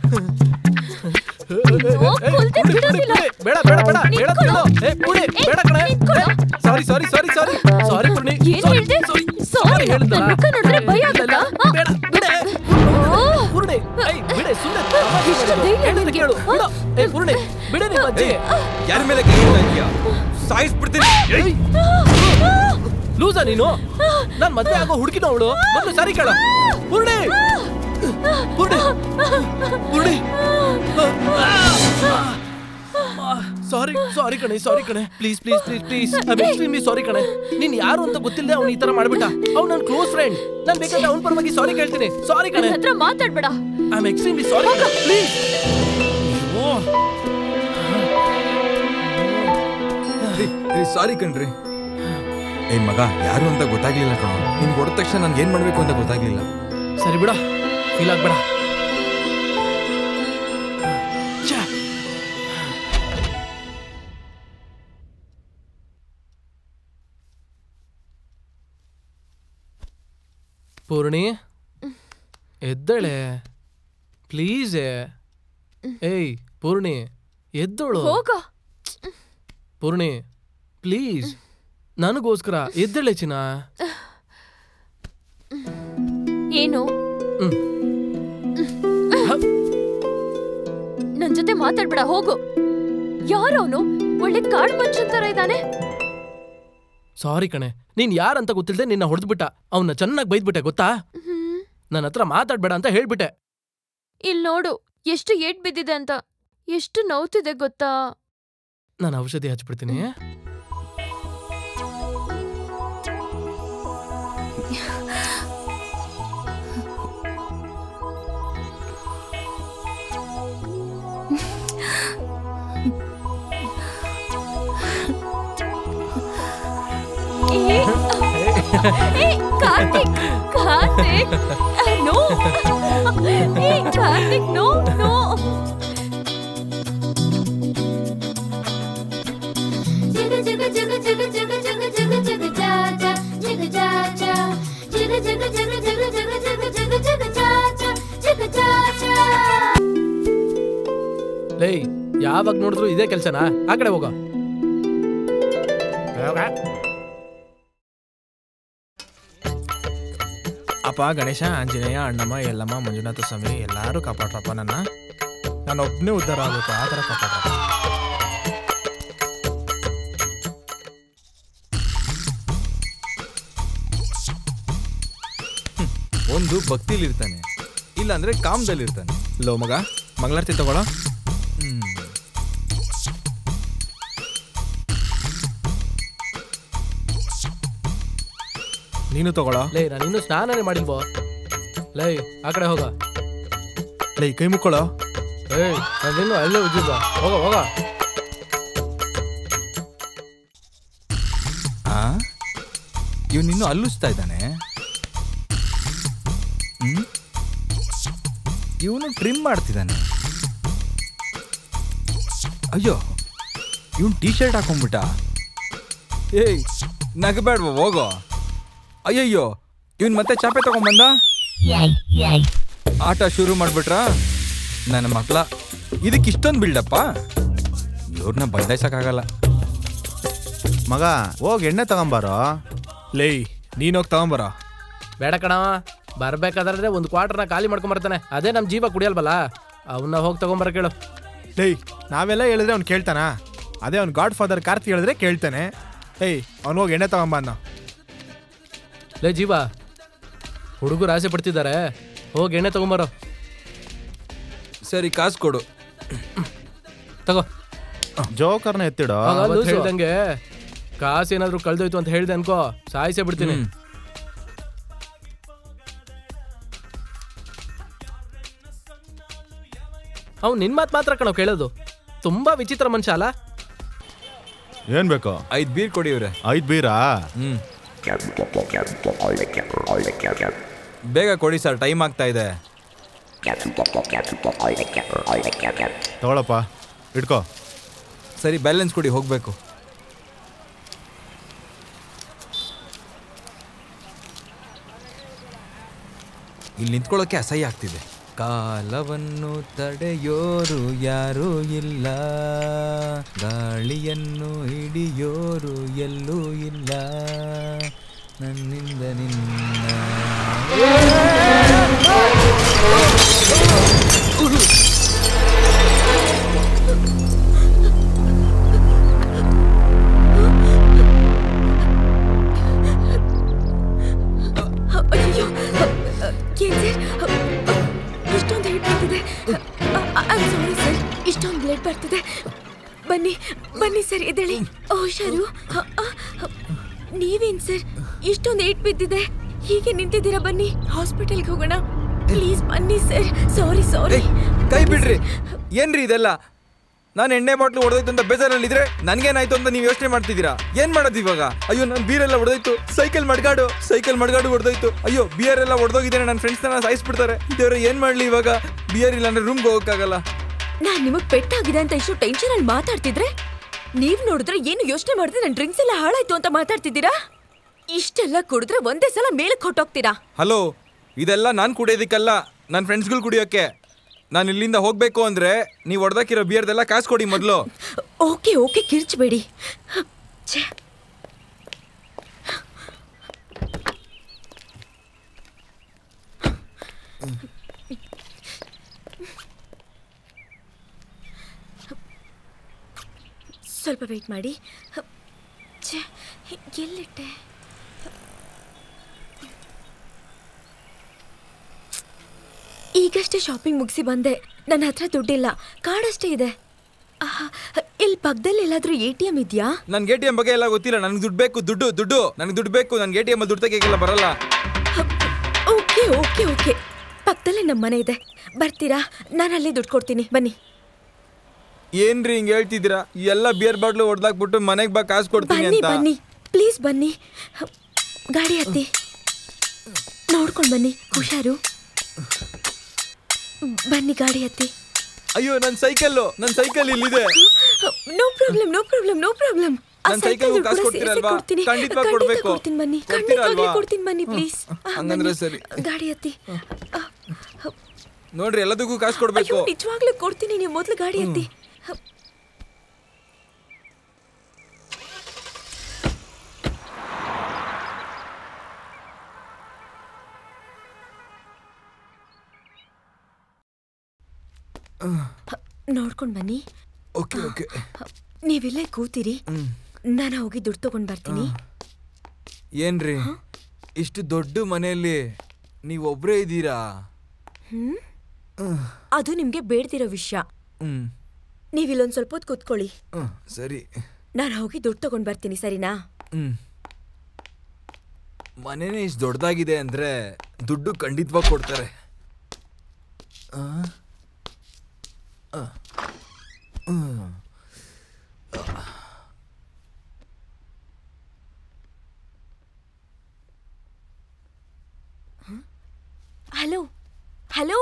ಬೇಡ ಬೇಡ ಬೇಡ ಬೇಡ ಬೇಡ ಕಣೆ. ಸಾರಿ ಸಾರಿ ಸಾರಿ ಸಾರಿ ಸಾರಿ ಪೂರ್ಣಿ, ಸಾರಿ ಹೇಳ್ದ. ಬೇಡ ಬಿಡೆ ಪೂರ್ಣಿ, ಬಿಡೆ ಸುಮ್ಮನೆ ಕೇಳು. ಏ ಪೂರ್ಣಿ, ಬಿಡೆ ನಿಮ್ಮ ಅಜ್ಜಿ. ಯಾರ ಮೇಲೆ ಕೈ ಇಡ್ತಾ ಇದೀಯಾ? ಸಾಯಿಸ್ಬಿಡ್ತೀನಿ. ಲೂಸಾ ನೀನು? ನಾನ್ ಮದ್ವೆ ಆಗೋ ಹುಡುಕಿನ ಅವಳು. ಮೊದಲು ಸಾರಿ ಕೇಳು. ಪೂರ್ಣಿ, ಪೂರ್ಣಿ, ಪೂರ್ಣಿ. ಸಾರಿ ಸಾರಿ ಕಣೆ, ಸಾರಿ ಕಣೆ. Please please please please I am extremely sorry ಕಣೆ. ನೀನ್ ಯಾರು ಅಂತ ಗೊತ್ತಿಲ್ಲದೆ ಅವ್ನು ಈ ತರ ಮಾಡ್ಬಿಟ್ಟ. ಅವ್ನು ನನ್ನ ಕ್ಲೋಸ್ ಫ್ರೆಂಡ್. ನಾನು ಬೇಕಾದ್ರೆ ಅವ್ನ ಪರವಾಗಿ ಸಾರಿ ಕೇಳ್ತೀನಿ. ಸಾರಿ ಕಣೆ. ಹತ್ರ ಮಾತಾಡ್ಬೇಡ. I am extremely sorry please. Sorry ಕಣ್ರಿ. ಏ ಮಗ ಯಾರು ಅಂತ ಗೊತ್ತಾಗ್ಲಿಲ್ಲ ಕಣೋ. ನಿನ್ಗೆ ಹೊಡೆದ ತಕ್ಷಣ ನನ್ಗೆ ಏನ್ ಮಾಡ್ಬೇಕು ಅಂತ ಗೊತ್ತಾಗ್ಲಿಲ್ಲ. ಸರಿ ಬಿಡ, ಫೀಲ್ ಆಗ್ಬೇಡ. ಪೂರ್ಣಿ ಎದ್ದಳೆ ಪ್ಲೀಸ್. ಏಯ್ ಪೂರ್ಣಿ ಎದ್ದೋಳು. ಹೋಗ. ಪೂರ್ಣಿ ಪ್ಲೀಸ್ ನನಗೋಸ್ಕರ ಎದ್ದಳೆ ಚಿನ್ನ. ಏನು ನನ್ ಜೊತೆ ಮಾತಾಡ್ಬೇಡ, ಹೋಗು. ಯಾರವನು? ಒಳ್ಳೆ ಕಾಡು ಮನುಷ್ಯನ್ ತರ ಇದ್ದಾನೆ. ಸಾರಿ ಕಣೆ, ನೀನ್ ಯಾರಂತ ಗೊತ್ತಿಲ್ಲದೆ ನಿನ್ನ ಹೊಡೆದ್ಬಿಟ್ಟ. ಅವನ್ನ ಚೆನ್ನಾಗಿ ಬೈದ್ಬಿಟ್ಟೆ ಗೊತ್ತಾ. ನನ್ನ ಹತ್ರ ಮಾತಾಡ್ಬೇಡ ಅಂತ ಹೇಳ್ಬಿಟ್ಟೆ. ಇಲ್ ನೋಡು ಎಷ್ಟು ಏಟ್ ಬಿದ್ದಿದೆ ಅಂತ. ಎಷ್ಟು ನೋವ್ತಿದೆ ಗೊತ್ತಾ. ನಾನು ಔಷಧಿ ಹಚ್ಬಿಡ್ತೀನಿ. Karthik, Karthik, no. Karthik, no, no. ಲೇ, ಯಾವಾಗ ನೋಡಿದ್ರು ಇದೇ ಕೆಲ್ಸನಾ? ಆ ಕಡೆ ಹೋಗ. ಅಪ್ಪ ಗಣೇಶ, ಆಂಜನೇಯ, ಅಣ್ಣಮ್ಮ, ಯಲ್ಲಮ್ಮ, ಮಂಜುನಾಥ ಸ್ವಾಮಿ ಎಲ್ಲಾರು ಕಾಪಾಡ್ರಪ್ಪ ನನ್ನ. ನಾನು ಒಬ್ಬನೇ ಉದ್ಧಾರ ಆಗ್ಬೇಕು, ಆ ಥರ ಕಾಪಾಡ್ರಪ್ಪ. ಒಂದು ಭಕ್ತಿಲಿರ್ತಾನೆ, ಇಲ್ಲಾಂದ್ರೆ ಕಾಮದಲ್ಲಿರ್ತಾನೆ. ಲೋ ಮಗ, ಮಂಗಳಾರತಿ ತಗೊಳ್ಳೋ. ಹ್ಮ್ ನೀನು ತಗೊಳ್ಳೋ. ಲೇ, ನಾನು ಇನ್ನೂ ಸ್ನಾನನೇ ಮಾಡಿಲ್ವೋ. ಲೈ, ಆ ಕಡೆ ಹೋಗ. ಲೈ, ಕೈ ಮುಕ್ಕೊಳ್ಳೋ. ಏಯ್, ನಾನಿನ್ನೂ ಅಲ್ಲೇ ಉಜ್ಜಿಲ್ವಾ. ಹೋಗ ಹೋಗ. ಆ ಇವನಿನ್ನೂ ಅಲ್ಲುಸ್ತಾ ಇದ್ದಾನೆ. ಹ್ಮ್ ಇವನು ಟ್ರಿಮ್ ಮಾಡ್ತಿದ್ದಾನೆ. ಅಯ್ಯೋ, ಇವನು ಟೀ ಶರ್ಟ್ ಹಾಕೊಂಡ್ಬಿಟ್ಟ. ಏಯ್ ನಗಬೇಡ್ವ, ಹೋಗೋ. ಅಯ್ಯಯ್ಯೋ, ಇವನ್ ಮತ್ತೆ ಚಾಪೆ ತಗೊಂಡ್ಬಂದ. ಆಟ ಶುರು ಮಾಡ್ಬಿಟ್ರ ನನ್ನ ಮಕ್ಳ. ಇದಕ್ಕೆ ಇಷ್ಟೊಂದು ಬಿಲ್ಡಪ್ಪ. ಇವ್ರನ್ನ ಬದಲಾಯಿಸಕ್ಕಾಗಲ್ಲ. ಮಗ ಹೋಗಿ ಎಣ್ಣೆ ತಗೊಂಬಾರೋ. ಲೈ, ನೀನೋಗಿ ತಗೊಂಬರ. ಬೇಡ ಕಣವ, ಬರ್ಬೇಕಾದ್ರೆ ಒಂದು ಕ್ವಾರ್ಟರ್ನ ಖಾಲಿ ಮಾಡ್ಕೊಂಬರ್ತಾನೆ. ಅದೇ ನಮ್ಮ ಜೀವ ಕುಡಿಯಲ್ವಲ್ಲ, ಅವನ್ನ ಹೋಗಿ ತಗೊಂಬರ ಕೇಳು. ಲೈ, ನಾವೆಲ್ಲ ಹೇಳಿದ್ರೆ ಅವ್ನು ಕೇಳ್ತಾನ? ಅದೇ ಅವ್ನು ಗಾಡ್ ಫಾದರ್ ಕಾರ್ತಿ ಹೇಳಿದ್ರೆ ಕೇಳ್ತಾನೆ. ಏಯ್, ಅವ್ನು ಹೋಗಿ ಎಣ್ಣೆ ತಗೊಂಬ ಅನ್ನ. ಲೇ ಜೀವ, ಹುಡುಗರು ಆಸೆ ಪಡ್ತಿದ್ದಾರೆ, ಹೋಗಿ ಎಣ್ಣೆ ತಗೊಂಬರೋ. ಸರಿ, ಕಾಸು ಕೊಡು. ತಗೋ. ಜೋಕರ್ನ ಎತ್ತಿಡೋ. ಹೇಳ್ದಂಗೆ ಕಾಸು ಏನಾದ್ರು ಕಳ್ದೋಯ್ತು ಅಂತ ಹೇಳ್ದೆ ಅನ್ಕೋ, ಸಾಯಿಸೇ ಬಿಡ್ತೀನಿ. ಅವ್ನು ನಿನ್ ಮಾತು ಮಾತ್ರ ಕಣೋ ಕೇಳೋದು. ತುಂಬಾ ವಿಚಿತ್ರ ಮನುಷ್ಯ ಅಲ್ಲ. ಏನ್ ಬೇಕು? ಐದ್ ಬೀರ್ ಕೊಡಿ ಇವ್ರೆ. ಐದ್ ಬೀರಾ? ಹ್ಮ್ ಬೇಗ ಕೊಡಿ ಸರ್, ಟೈಮ್ ಆಗ್ತಾ ಇದೆ. ತಗೊಳಪ್ಪ, ಇಟ್ಕೋ. ಸರಿ, ಬ್ಯಾಲೆನ್ಸ್ ಕೊಡಿ, ಹೋಗ್ಬೇಕು. ಇಲ್ಲಿ ನಿಂತ್ಕೊಳ್ಳೋಕೆ ಅಸಹ್ಯ ಆಗ್ತಿದೆ. ಕಾಲವನ್ನು ತಡೆಯೋರು ಯಾರೂ ಇಲ್ಲ, ಗಾಳಿಯನ್ನು ಹಿಡಿಯೋರು ಎಲ್ಲೂ ಇಲ್ಲ, ನನ್ನಿಂದ ನಿನ್ನ. ಅಯ್ಯೋ, ಇಷ್ಟೊಂದು ಹೇಟ್ ಬರ್ತಿದೆ. ಸಾರಿ ಸರ್, ಇಷ್ಟೊಂದು ಬ್ಲಡ್ ಬರ್ತಿದೆ. ಬನ್ನಿ ಬನ್ನಿ ಸರ್, ಎದ್ದೇಳಿ. ಹುಷಾರು. ನೀವೇನ್ ಸರ್, ಇಷ್ಟೊಂದು ಏಟ್ ಬಿದ್ದಿದೆ, ಹೀಗೆ ನಿಂತಿದ್ದೀರಾ? ಬನ್ನಿ ಹಾಸ್ಪಿಟಲ್ಗೆ ಹೋಗೋಣ ಪ್ಲೀಸ್. ಬನ್ನಿ ಸರ್. ಸಾರಿ ಸಾರಿ. ಕೈ ಬಿಡ್ರಿ. ಏನ್ರಿ ಇದೆಲ್ಲ? ನಾನು ಎಣ್ಣೆ ಬಾಟ್ಲು ಹೊಡೆದೋಯ್ತು ಅಂತ ಬೇಜಾರಲ್ಲಿದ್ರೆ ನನ್ಗೇನಾಯ್ತು ಅಂತ ನೀವು ಯೋಚನೆ ಮಾಡ್ತಿದ್ದೀರಾ? ಏನ್ ಮಾಡೋದು ಇವಾಗ? ಅಯ್ಯೋ ನನ್ ಬೀರೆಲ್ಲ ಹೊಡೆದೋಯ್ತು, ಸೈಕಲ್ ಮಡ್ಗಾಡು ಸೈಕಲ್ ಮಡ್ಗಾಡು ಹೊಡೆದೋಯ್ತು, ಅಯ್ಯೋ ಬಿಯರ್ ಎಲ್ಲ ಹೊಡೆದೋಗಿದ್ದೇನೆ, ನನ್ನ ಫ್ರೆಂಡ್ಸ್ ನನ್ನ ಸಾಯಿಸ್ಬಿಡ್ತಾರೆ. ದೇವ್ರ ಏನ್ ಮಾಡ್ಲಿ ಇವಾಗ? ಬಿಯರ್ ಇಲ್ಲ ಅಂದ್ರೆ ರೂಮ್ಗೆ ಹೋಗಕ್ಕಾಗಲ್ಲ. ನಾನ್ ನಿಮಗ್ ಪೆಟ್ಟಾಗಿದೆ ಅಂತ ಇಷ್ಟು ಟೆನ್ಷನ್ ಅಲ್ಲಿ ಮಾತಾಡ್ತಿದ್ರೆ ನೀವ್ ನೋಡಿದ್ರೆ ಏನು ಯೋಚನೆ ಮಾಡಿದ್ರೆ ನನ್ ಡ್ರಿಂಕ್ಸ್ ಎಲ್ಲ ಹಾಳಾಯ್ತು ಅಂತ ಮಾತಾಡ್ತಿದ್ದೀರಾ? ಇಷ್ಟೆಲ್ಲ ಕುಡಿದ್ರೆ ಒಂದೇ ಸಲ ಮೇಲಕ್ಕೆ ಹೊಟ್ಟೋಗ್ತೀರಾ? ಹಲೋ, ಇದೆಲ್ಲ ನಾನ್ ಕುಡಿಯೋದಿಕ್ಕಲ್ಲ, ನನ್ನ ಫ್ರೆಂಡ್ಸ್ಗಳು ಕುಡಿಯೋಕೆ. ನಾನು ಇಲ್ಲಿಂದ ಹೋಗ್ಬೇಕು ಅಂದ್ರೆ ನೀವು ಹೊಡೆದಾಕಿರೋ ಬಿಯರ್ದೆಲ್ಲ ಕಾಸು ಕೊಡಿ ಮೊದಲು. ಓಕೆ ಓಕೆ ಕಿರ್ಚಬೇಡಿ. ಸ್ವಲ್ಪ ವೇಟ್ ಮಾಡಿ. ಎಲ್ಲಿಟ್ಟೆ? ಈಗಷ್ಟೇ ಶಾಪಿಂಗ್ ಮುಗಿಸಿ ಬಂದೆ. ನನ್ನ ಹತ್ರ ದುಡ್ಡಿಲ್ಲ, ಕಾರ್ಡ್ ಅಷ್ಟೇ ಇದೆ. ಇಲ್ಲಿ ಪಕ್ಕದಲ್ಲಿ ಎಲ್ಲಾದ್ರೂ ಎ ಟಿ ಎಂ ಇದೆಯಾ? ನನ್ಗೆ ಎ ಟಿ ಎಂ ಬಗ್ಗೆ ಎಲ್ಲ ಗೊತ್ತಿಲ್ಲ. ನನಗೆ ದುಡ್ಡು ಬೇಕು, ದುಡ್ಡು ದುಡ್ಡು ನನಗೆ ದುಡ್ಡು ಬೇಕು. ನನ್ಗೆ ಎ ಟಿ ಎಂ ದುಡ್ಡು ತೆಗಿಯಲ್ಲ ಬರಲ್ಲ. ಓಕೆ ಓಕೆ ಓಕೆ ಪಕ್ಕದಲ್ಲೇ ನಮ್ಮ ಮನೆ ಇದೆ, ಬರ್ತೀರಾ? ನಾನು ಅಲ್ಲೇ ದುಡ್ಡು ಕೊಡ್ತೀನಿ, ಬನ್ನಿ. ಏನ್ರಿ ಹಿಂಗೆ ಹೇಳ್ತಿದ್ದೀರಾ? ಎಲ್ಲ ಬಿಯರ್ ಬಾಟ್ಲು ಹೊಡೆದಾಕ್ಬಿಟ್ಟು ಮನೆಗೆ ಬಾ ಕಾಸು ಕೊಡ್ತೀನಿ ಬನ್ನಿ ಅಂತ. ಬನ್ನಿ ಪ್ಲೀಸ್ ಬನ್ನಿ. ಗಾಡಿ ಹತ್ತಿ, ನೋಡ್ಕೊಂಡು ಬನ್ನಿ, ಹುಷಾರು. ಬನ್ನಿ ಗಾಡಿ ಹತ್ತಿ. ಅಯ್ಯೋ ನನ್ನ ಸೈಕಲ್ಲು ನನ್ನ ಸೈಕಲ್ ಇಲ್ಲಿದೆ. No problem no problem no problem. ನನ್ನ ಸೈಕಲ್ ಕಾಸು ಕೊಡ್ತೀರಲ್ವಾ? ಖಂಡಿತವಾಗಿ ಕೊಡ್ಬೇಕು. ಕೊಡ್ತೀನಿ ಬನ್ನಿ, ಕೊಡ್ತೀರಾ ಖಂಡಿತವಾಗಿ ಅಲ್ವಾ? ಕೊಡ್ತೀನಿ ಬನ್ನಿ ಪ್ಲೀಸ್. ಹಂಗಂದ್ರೆ ಸರಿ. ಗಾಡಿ ಹತ್ತಿ. ನೋಡ್ರಿ ಎಲ್ಲದಕ್ಕೂ ಕಾಸು ಕೊಡ್ಬೇಕು. ಅಯ್ಯೋ ನಿಜವಾಗ್ಲೂ ಕೊಡ್ತೀನಿ, ನೀವು ಮೊದಲು ಗಾಡಿ ಹತ್ತಿ. ನೋಡ್ಕೊಂಡು ಬನ್ನಿ. ಓಕೆ ಓಕೆ ನೀವಿಲ್ಲೇ ಕೂತಿರಿ, ನಾನು ಹೋಗಿ ದುಡ್ಡು ತಗೊಂಡ್ ಬರ್ತೀನಿ. ಏನ್ರಿ ಇಷ್ಟು ದೊಡ್ಡ ಮನೆಯಲ್ಲಿ ನೀವೊಬ್ರೇ ಇದ್ದೀರಾ? ಹ್ಮ್ ಅದು ನಿಮ್ಗೆ ಬೇಡ್ದಿರೋ ವಿಷಯ. ಹ್ಮ್ ನೀವಿಲ್ಲೊಂದ್ ಸ್ವಲ್ಪ ಹೊತ್ತು ಕೂತ್ಕೊಳ್ಳಿ, ಸರಿ. ನಾನು ಹೋಗಿ ದುಡ್ಡು ತಗೊಂಡ್ ಬರ್ತೀನಿ, ಸರಿನಾ? ಹ್ಮ್ ಮನೇನೆ ಇಷ್ಟು ದೊಡ್ಡದಾಗಿದೆ ಅಂದ್ರೆ ದುಡ್ಡು ಖಂಡಿತವಾಗಿ ಕೊಡ್ತಾರೆ. ಹಲೋ ಹಲೋ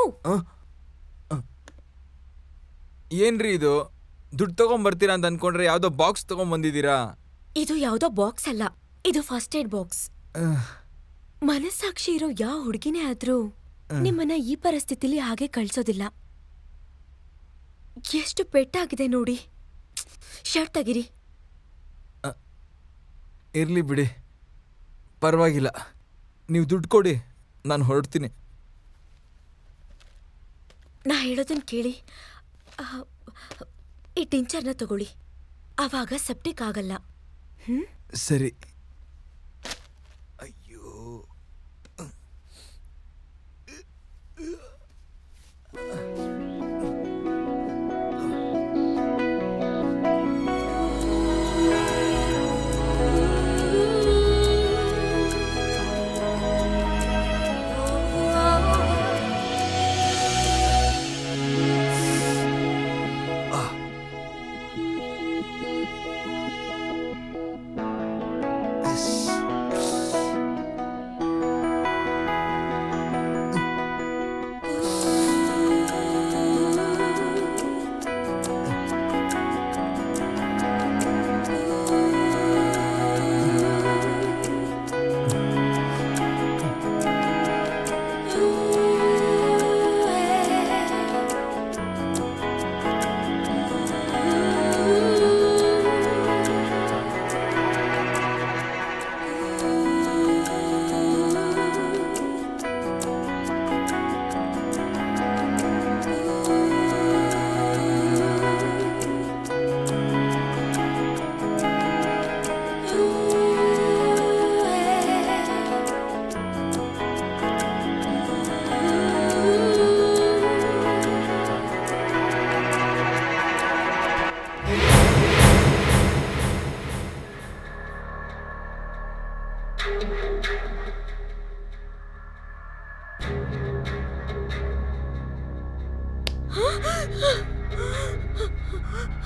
ಏನ್ರಿ ಇದು? ದುಡ್ಡು ತಗೊಂಡ್ಬರ್ತೀರಾ ಅಂತ ಅನ್ಕೊಂಡ್ರೆ ಯಾವ್ದೋ ಬಾಕ್ಸ್ ತಗೊಂಡ್ಬಂದಿದ್ದೀರಾ? ಇದು ಯಾವ್ದೋ ಬಾಕ್ಸ್ ಅಲ್ಲ, ಇದು ಫಸ್ಟ್ ಏಡ್ ಬಾಕ್ಸ್. ಮನಸ್ಸಾಕ್ಷಿ ಇರೋ ಯಾವ ಹುಡುಗಿನೇ ಆದ್ರೂ ನಿಮ್ಮನ್ನ ಈ ಪರಿಸ್ಥಿತಿಲಿ ಹಾಗೆ ಕಳ್ಸೋದಿಲ್ಲ. ಎಷ್ಟು ಪೆಟ್ಟಾಗಿದೆ ನೋಡಿ. ಶರ್ಟ್ ತೆಗಿರಿ. ಇರ್ಲಿ ಬಿಡಿ, ಪರವಾಗಿಲ್ಲ. ನೀವು ದುಡ್ಡು ಕೊಡಿ, ನಾನು ಹೊರಡ್ತೀನಿ. ನಾ ಹೇಳೋದನ್ನ ಕೇಳಿ. ಈ ಟಿಂಚರ್ನ ತಗೊಳ್ಳಿ, ಆವಾಗ ಸೆಪ್ಟಿಕ್ ಆಗಲ್ಲ. ಹ್ಮ್ ಸರಿ. ಅಯ್ಯೋ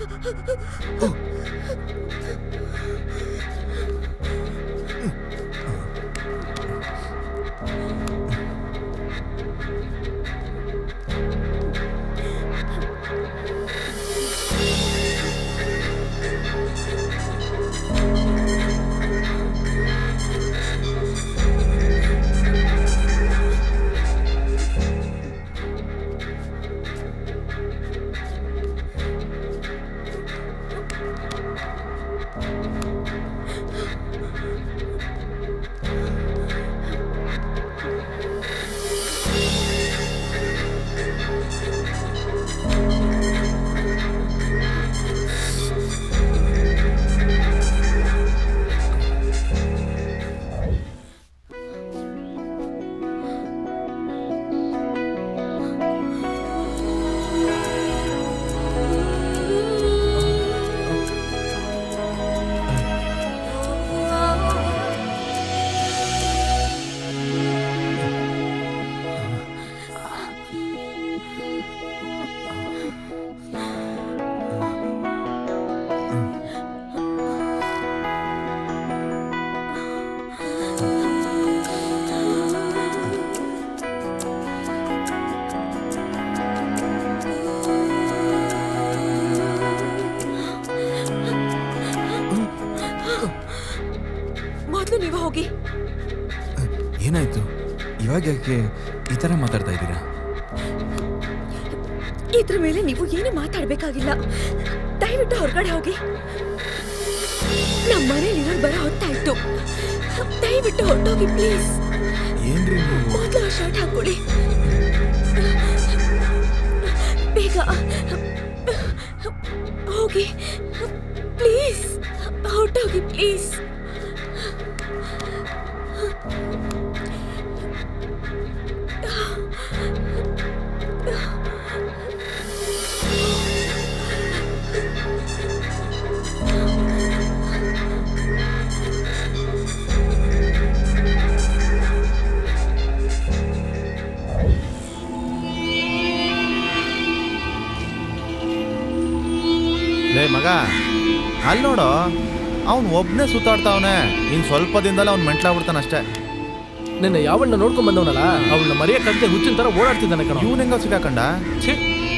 ನೀವು ಹೋಗಿ. ಏನಾಯ್ತು ಇವಾಗ ಯಾಕೆ ಈ ತರ ಮಾತಾಡ್ತಾ ಇದ್ದೀರಾ? ಇದ್ರ ಮೇಲೆ ನೀವು ಏನು ಮಾತಾಡ್ಬೇಕಾಗಿಲ್ಲ. ದಯವಿಟ್ಟು ಹೊರಗಡೆ ಹೋಗಿ. ನಮ್ಮ ಮನೇಲಿ ಇರೋರು ಬರೋ ಹೊತ್ತಾಯ್ತು. ದಯವಿಟ್ಟು ಹೊರಟೋಗಿ ಪ್ಲೀಸ್. ಏನ್ರಿ ಮೊದಲು ಶರ್ಟ್ ಹಾಕೊಳ್ಳಿ ಬೇಗ. ಹೋಗಿ ಪ್ಲೀಸ್, ಹೊರಟೋಗಿ ಪ್ಲೀಸ್. ಲೇ ಮಗ, ಅಲ್ಲಿ ನೋಡು, ಅವ್ನು ಒಬ್ಬನೇ ಸುತ್ತಾಡ್ತಾವನೆ. ಇನ್ನು ಸ್ವಲ್ಪ ದಿನದಲ್ಲಿ ಅವ್ನು ಮೆಂಟ್ಲಾಗ್ಬಿಡ್ತಾನೆ ಅಷ್ಟೇ. ನಿನ್ನ ಯಾವಣ್ಣ ನೋಡ್ಕೊಂಡ್ ಬಂದವನಲ್ಲ, ಅವಳನ್ನ ಮರೆಯಕ್ಕಾಗದೆ ಹುಚ್ಚಿನ ತರ ಓಡಾಡ್ತಿದ್ದಾನೆ ಕಣ. ಇವನ್ ಹೆಂಗ ಸಿಗಾಕಂಡ? ಛೇ,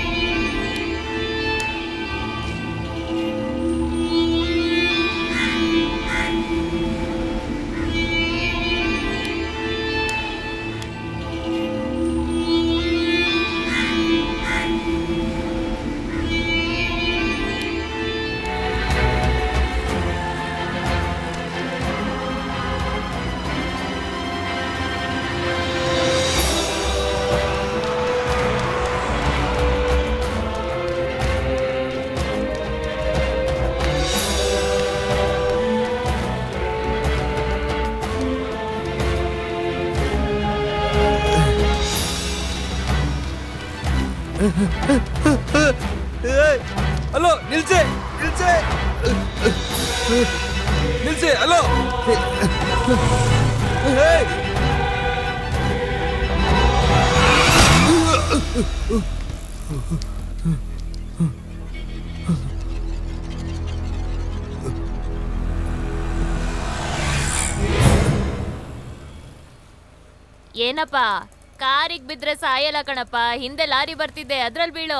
ಅಲೋ ನಿಲ್ಸೆ ನಿಲ್ಸೆ ನಿಲ್ಸೆ ಅಲೋ. ಏನಪ್ಪ, ಕಾರಿಗೆ ಬಿದ್ರೆ ಸಾಯಲ್ಲ ಕಣಪ್ಪ. ಹಿಂದೆ ಲಾರಿ ಬರ್ತಿದ್ದೆ, ಅದ್ರಲ್ಲಿ ಬೀಳೋ.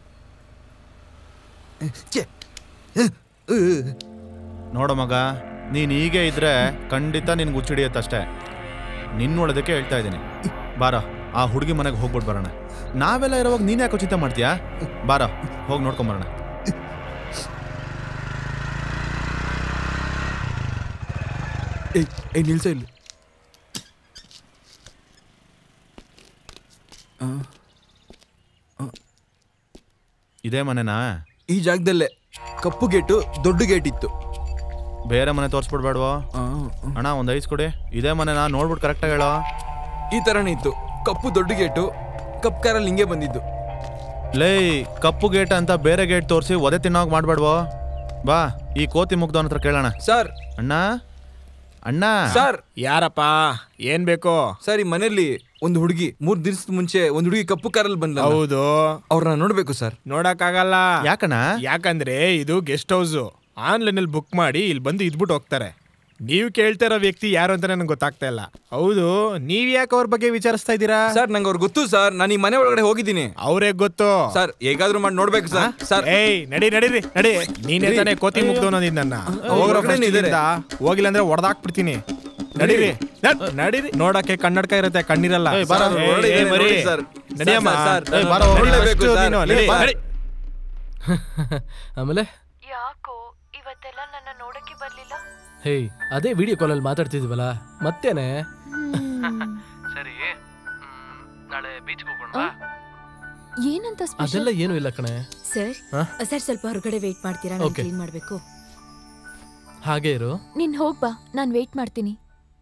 ನೋಡು ಮಗ, ನೀನ್ ಹೀಗೆ ಇದ್ರೆ ಖಂಡಿತ ನಿನ್ಗೆ ಹುಚ್ಚಿಡಿಯತ್ತಷ್ಟೇ. ನಿನ್ನೊಳದಕ್ಕೆ ಹೇಳ್ತಾ ಇದ್ದೀನಿ. ಬಾರ, ಆ ಹುಡುಗಿ ಮನೆಗೆ ಹೋಗ್ಬಿಟ್ಟು ಬರೋಣ. ನಾವೆಲ್ಲ ಇರೋವಾಗ ನೀನ್ ಯಾಕೋ ಚಿಂತೆ ಮಾಡ್ತೀಯಾ? ಬಾರ, ಹೋಗಿ ನೋಡ್ಕೊಂಬರೋಣ. ಏಯ್ ಏಯ್ ನಿಲ್ಸ ಇಲ್ಲಿ. ಇದೇ ಮನೆನಾ? ಈ ಜಾಗದಲ್ಲೇ ಕಪ್ಪು ಗೇಟು, ದೊಡ್ಡ ಗೇಟ್ ಇತ್ತು. ಬೇರೆ ಮನೆ ತೋರಿಸ್ಬಿಡ್ಬೇಡ್ವೋ? ಅಣ್ಣ ಒಂದು ಐಸ್ ಕೊಡಿ. ಇದೇ ಮನೆನಾ? ನೋಡ್ಬಿಟ್ಟು ಕರೆಕ್ಟಾಗಿ ಹೇಳೋ. ಈ ಥರನೇ ಇತ್ತು, ಕಪ್ಪು ದೊಡ್ಡ ಗೇಟು. ಕಪ್ ಕಾರಲ್ಲಿ ಹಿಂಗೆ ಬಂದಿದ್ದು. ಲೇ, ಕಪ್ಪು ಗೇಟ್ ಅಂತ ಬೇರೆ ಗೇಟ್ ತೋರಿಸಿ ಒದೆ ತಿನ್ನೋಗಿ ಮಾಡ್ಬೇಡ್ವೋ. ಬಾ, ಈ ಕೋತಿ ಮುಗ್ದವನ ಹತ್ರ ಕೇಳೋಣ. ಸರ್. ಅಣ್ಣ ಅಣ್ಣ ಸರ್. ಯಾರಪ್ಪ, ಏನ್ ಬೇಕು? ಸರ್, ಈ ಮನೇಲಿ ಒಂದು ಹುಡುಗಿ ಮೂರ್ ದಿವಸದ ಮುಂಚೆ ಒಂದು ಹುಡುಗಿ ಕಪ್ಪು ಕಾರಲ್ಲಿ ಬಂದ. ಹೌದು, ಅವ್ರನ್ನ ನೋಡ್ಬೇಕು ಸರ್. ನೋಡಕ್ಕಾಗಲ್ಲ. ಯಾಕಣ್ಣ? ಯಾಕಂದ್ರೆ ಇದು ಗೆಸ್ಟ್ ಹೌಸ್. ಆನ್ಲೈನ್ ಅಲ್ಲಿ ಬುಕ್ ಮಾಡಿ ಇಲ್ಲಿ ಬಂದು ಇದ್ಬಿಟ್ಟು ಹೋಗ್ತಾರೆ. ನೀವು ಕೇಳ್ತಾ ಇರೋ ವ್ಯಕ್ತಿ ಯಾರು ಅಂತ ನನಗೆ ಗೊತ್ತಾಗ್ತಾ ಇಲ್ಲ. ಹೌದು, ನೀವ್ ಯಾಕೆ ಅವ್ರ ಬಗ್ಗೆ ವಿಚಾರಿಸ್ತಾ ಇದ್ದೀರಾ? ಸರ್ ನಂಗೆ ಅವ್ರು ಗೊತ್ತು ಸರ್. ನಾನು ಈ ಮನೆ ಒಳಗಡೆ ಹೋಗಿದ್ದೀನಿ. ಅವ್ರೇ ಗೊತ್ತು ಸರ್. ಹೇಗಾದ್ರೂ ಮಾಡಿ ನೋಡ್ಬೇಕು ಸರ್. ಸರ್ ಏಯ್ ನಡಿ ನಡೀರಿ ನಡಿ. ನೀನೇ ತಾನೇ ಕೋತಿ ಮುಗ್ದು ಅನ್ನೋದಿದ್ ನನ್ನ. ಹೋಗಿಲ್ಲ ಅಂದ್ರೆ ಹೊಡೆದಾಕ್ಬಿಡ್ತೀನಿ. ನಡೀರಿ ನಡೀರಿ. ನೋಡಕ್ಕೆ ಕನ್ನಡಕ ಇರುತ್ತೆ, ಕಣ್ಣಿರಲ್ಲ. ಆಮೇಲೆ ಯಾಕೋ ಇವತ್ತೆಲ್ಲ ನನ್ನ ನೋಡಕ್ಕೆ ಬರ್ಲಿಲ್ಲ? ಹೇ, ಅದೇ ವಿಡಿಯೋ ಕಾಲಲ್ಲಿ ಮಾತಾಡ್ತಿದ್ವಲ್ಲ, ಮತ್ತೇನೆ? ಸರಿ, ನಾಳೆ ಬೀಚ್ ಹೋಗೋಣ. ಏನಂತ ಅದೆಲ್ಲ ಏನು ಇಲ್ಲ ಕಣೆ. ಸರ್ ಸರ್ ಸ್ವಲ್ಪ ಹೊರಗಡೆ ವೇಟ್ ಮಾಡ್ತೀರಾ? ನಾನು ಕ್ಲೀನ್ ಮಾಡ್ಬೇಕು. ಹಾಗೆ ಇರು. ನೀನ್ ಹೋಗ್ಬಾ, ನಾನ್ ವೇಟ್ ಮಾಡ್ತೀನಿ.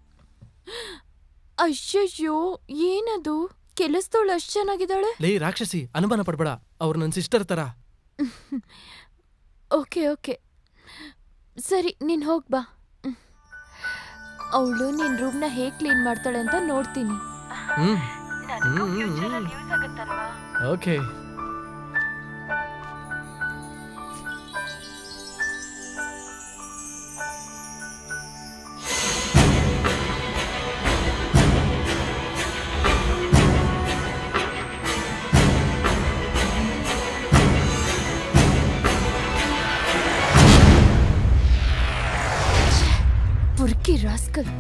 ಅಯ್ಯಯ್ಯೋ, ಏನದು? ಕೆಲಸದವಳು ಅಷ್ಟು ಚೆನ್ನಾಗಿದ್ದಾಳೆ. ಲೇ ರಾಕ್ಷಸಿ, ಅನುಮಾನ ಪಡ್ಬೇಡ. ಅವ್ರು ನನ್ನ ಸಿಸ್ಟರ್ ತರ. ಓಕೆ ಓಕೆ ಸರಿ, ನೀನ್ ಹೋಗ್ಬಾ. ಅವಳು ನಿನ್ ರೂಮ್ನ ಹೇಗ್ ಕ್ಲೀನ್ ಮಾಡ್ತಾಳೆ ಅಂತ ನೋಡ್ತೀನಿ. ಓಕೆ. ಪುರ್ಕಿ ರಾಸ್ಕಲ್.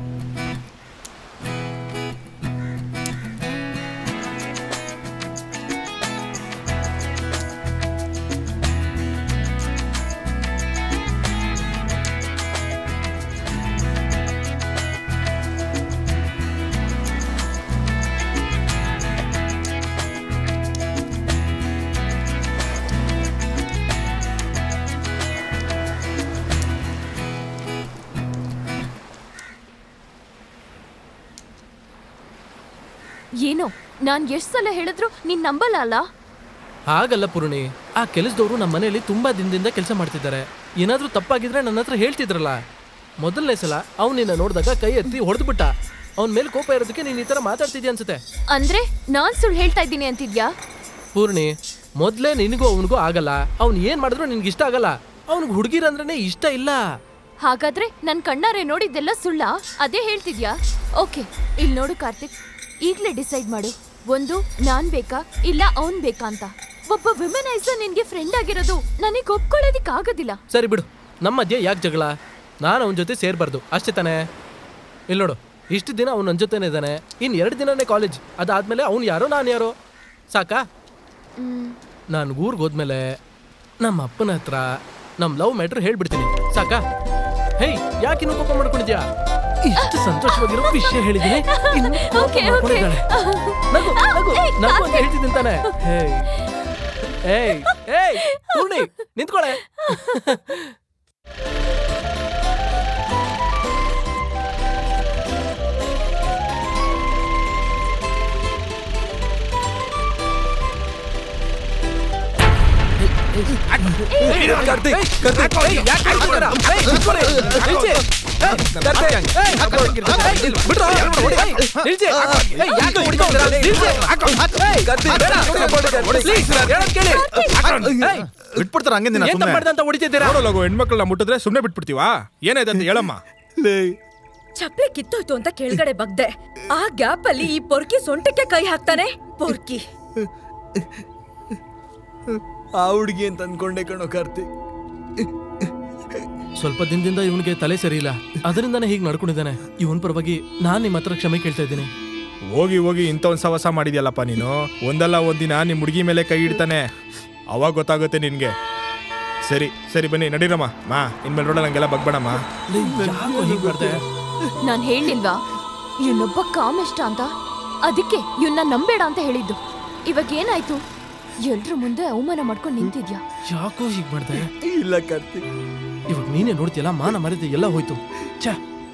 ಏನೋ ನಾನ್ ಎಷ್ಟ್ ಸಲ ಹೇಳಿದ್ರು ನೀನ್ ನಂಬಲ್ಲ ಅಲ್ಲ? ಹಾಗಲ್ಲ ಪೂರ್ಣಿ, ಆ ಕೆಲಸದವರು ನಮ್ಮ ಮನೆಯಲ್ಲಿ ತುಂಬಾ ದಿನದಿಂದ ಕೆಲಸ ಮಾಡ್ತಿದ್ದಾರೆ. ಏನಾದ್ರೂ ತಪ್ಪಾಗಿದ್ರೆ ನನ್ನ ಹತ್ರ ಹೇಳ್ತಿದ್ರಲ್ಲ. ಮೊದಲನೇ ಸಲ ಅವ್ನು ನಿನ್ನ ನೋಡಿದಾಗ ಕೈ ಎತ್ತಿ ಹೊಡೆದ್ಬಿಟ್ಟ. ಅವ್ನ ಮೇಲೆ ಕೋಪ ಇರೋದಕ್ಕೆ ನೀನ್ ಈ ತರ ಮಾತಾಡ್ತಿದ್ಯಾ ಅನ್ಸುತ್ತೆ. ಅಂದ್ರೆ ನಾನ್ ಸುಳ್ಳು ಹೇಳ್ತಾ ಇದ್ದೀನಿ ಅಂತಿದ್ಯಾ? ಪೂರ್ಣಿ, ಮೊದ್ಲೇ ನಿನಗೂ ಅವನಿಗೂ ಆಗಲ್ಲ. ಅವ್ನು ಏನ್ ಮಾಡಿದ್ರು ನಿನ್ಗೆ ಇಷ್ಟ ಆಗಲ್ಲ. ಅವ್ನಿಗೆ ಹುಡುಗಿರಂದ್ರೆ ಇಷ್ಟ ಇಲ್ಲ. ಹಾಗಾದ್ರೆ ನನ್ ಕಣ್ಣಾರೆ ನೋಡಿದ್ದೆಲ್ಲ ಸುಳ್ಳ? ಅದೇ ಹೇಳ್ತಿದ್ಯಾ? ಓಕೆ, ಇಲ್ಲಿ ನೋಡು ಕಾರ್ತಿಕ್, ಈಗ್ಲೇ ಡಿಸೈಡ್ ಮಾಡು. ಒಂದು, ನಾನ್ ಬೇಕಾ ಇಲ್ಲ ಅವನ್ ಬೇಕಾ ಅಂತ. ಒಬ್ಬ ವಿಮೆನೈಸರ್ ನಿನ್ಗೆ ಫ್ರೆಂಡ್ ಆಗಿರೋದು ನನಗೆ ಒಪ್ಕೊಳ್ಳೋದಿಕ್ ಆಗೋದಿಲ್ಲ. ಸರಿ ಬಿಡು, ನಮ್ಮ ಮಧ್ಯೆ ಯಾಕೆ ಜಗಳ? ನಾನು ಅವನ ಜೊತೆ ಸೇರ್ಬಾರ್ದು ಅಷ್ಟೇ ತಾನೇ? ಇಲ್ಲಿ ನೋಡು, ಇಷ್ಟು ದಿನ ಅವ್ನು ನನ್ನ ಜೊತೆನೇ ಇದ್ದಾನೆ. ಇನ್ ಎರಡು ದಿನನೇ ಕಾಲೇಜ್. ಅದಾದ್ಮೇಲೆ ಅವ್ನು ಯಾರೋ ನಾನು ಯಾರೋ. ಸಾಕಾ? ನಾನು ಊರ್ಗೆ ಹೋದ್ಮೇಲೆ ನಮ್ಮ ಅಪ್ಪನ ಹತ್ರ ನಮ್ಮ ಲವ್ ಮ್ಯಾಟ್ರ್ ಹೇಳ್ಬಿಡ್ತೀನಿ. ಸಾಕಾ? ಹೇಯ್, ಯಾಕೆ ಇನ್ನೂ ಕೋಪ ಮಾಡ್ಕೊಂಡಿದ್ಯಾ? ಇಷ್ಟು ಸಂತೋಷವಾಗಿರೋ ವಿಷಯ ಹೇಳಿದ್ದೀನಿ. ನಗು ನಗು ನಗು ಅಂತ ಹೇಳ್ತಿದ್ದೀನಿ ತಾನೆ? ಹೇಯ್ ಏಯ್ ಏಯ್ ಪೂರ್ಣಿ, ನಿಂತ್ಕೊಳೆ. ಬಿಟ್ಬಿಡ್ತಾರ ಹಂಗೆ ಹೆಣ್ಮಕ್ಳನ್ನ ಮುಟ್ಟಿದ್ರೆ ಸುಮ್ನೆ ಬಿಟ್ಬಿಡ್ತೀವಾ? ಏನಾಯ್ತು ಅಂತ ಹೇಳಮ್ಮ. ಚಪ್ಲಿ ಕಿತ್ತೋಯ್ತು ಅಂತ ಕೆಳಗಡೆ ಬಗ್ದೆ. ಆ ಗ್ಯಾಪ್ ಅಲ್ಲಿ ಈ ಪೊರ್ಕಿ ಸೊಂಟಕ್ಕೆ ಕೈ ಹಾಕ್ತಾನೆ. ಪೊರ್ಕಿ ಆ ಹುಡುಗಿ ಅಂತ ಅನ್ಕೊಂಡೆ ಕಣೋ ಕಾರ್ತಿಕ್. ಸ್ವಲ್ಪ ದಿನದಿಂದ ಇವನಿಗೆ ತಲೆ ಸರಿ ಇಲ್ಲ, ಅದರಿಂದಾನೇ ಹೀಗೆ ನಡ್ಕೊಂಡಿದ್ದಾನೆ. ಇವನ್ ಪರವಾಗಿ ನಾನ್ ನಿಮ್ಮ ಹತ್ರ ಕ್ಷಮೆ ಕೇಳ್ತಾ ಇದ್ದೀನಿ. ಹೋಗಿ ಹೋಗಿ ಇಂಥ ಒಂದ್ ಸವಸ ಮಾಡಿದ್ಯಲ್ಲಪ್ಪ ನೀನು. ಒಂದಲ್ಲ ಒಂದಿನ ನಿಮ್ ಹುಡುಗಿ ಮೇಲೆ ಕೈ ಇಡ್ತಾನೆ, ಅವಾಗ ಗೊತ್ತಾಗುತ್ತೆ ನಿನ್ಗೆ. ಸರಿ ಸರಿ ಬನ್ನಿ ನಡೀರಮ್ಮ. ಮಾ ಇನ್ಮೇಲೆ ನೋಡ ನಂಗೆಲ್ಲ ಬಗ್ಬೇಡಮ್ಮ. ನಾನ್ ಹೇಳಿಲ್ವಾ ಇವನೊಬ್ಬ ಕಾಮಿಷ್ಟ ಅಂತ? ಅದಕ್ಕೆ ಇವನ್ನ ನಂಬೇಡ ಅಂತ ಹೇಳಿದ್ದು. ಇವಾಗ ಏನಾಯ್ತು? ಎಲ್ರ ಮುಂದೆ ಅವಮಾನ ಮಾಡ್ಕೊಂಡು ನಿಂತಿದ್ಯಾ? ಯಾಕೋ ಹೀಗ್ ಮಾಡ್ದೆ? ಇಲ್ಲ ಕಾರ್ತಿಕ್, ಇವಾಗ ನೀನೇ ನೋಡ್ತಿಯಲ್ಲ, ಮಾನ ಮರ್ಯಾದೆ ಎಲ್ಲ ಹೋಯ್ತು. ಛ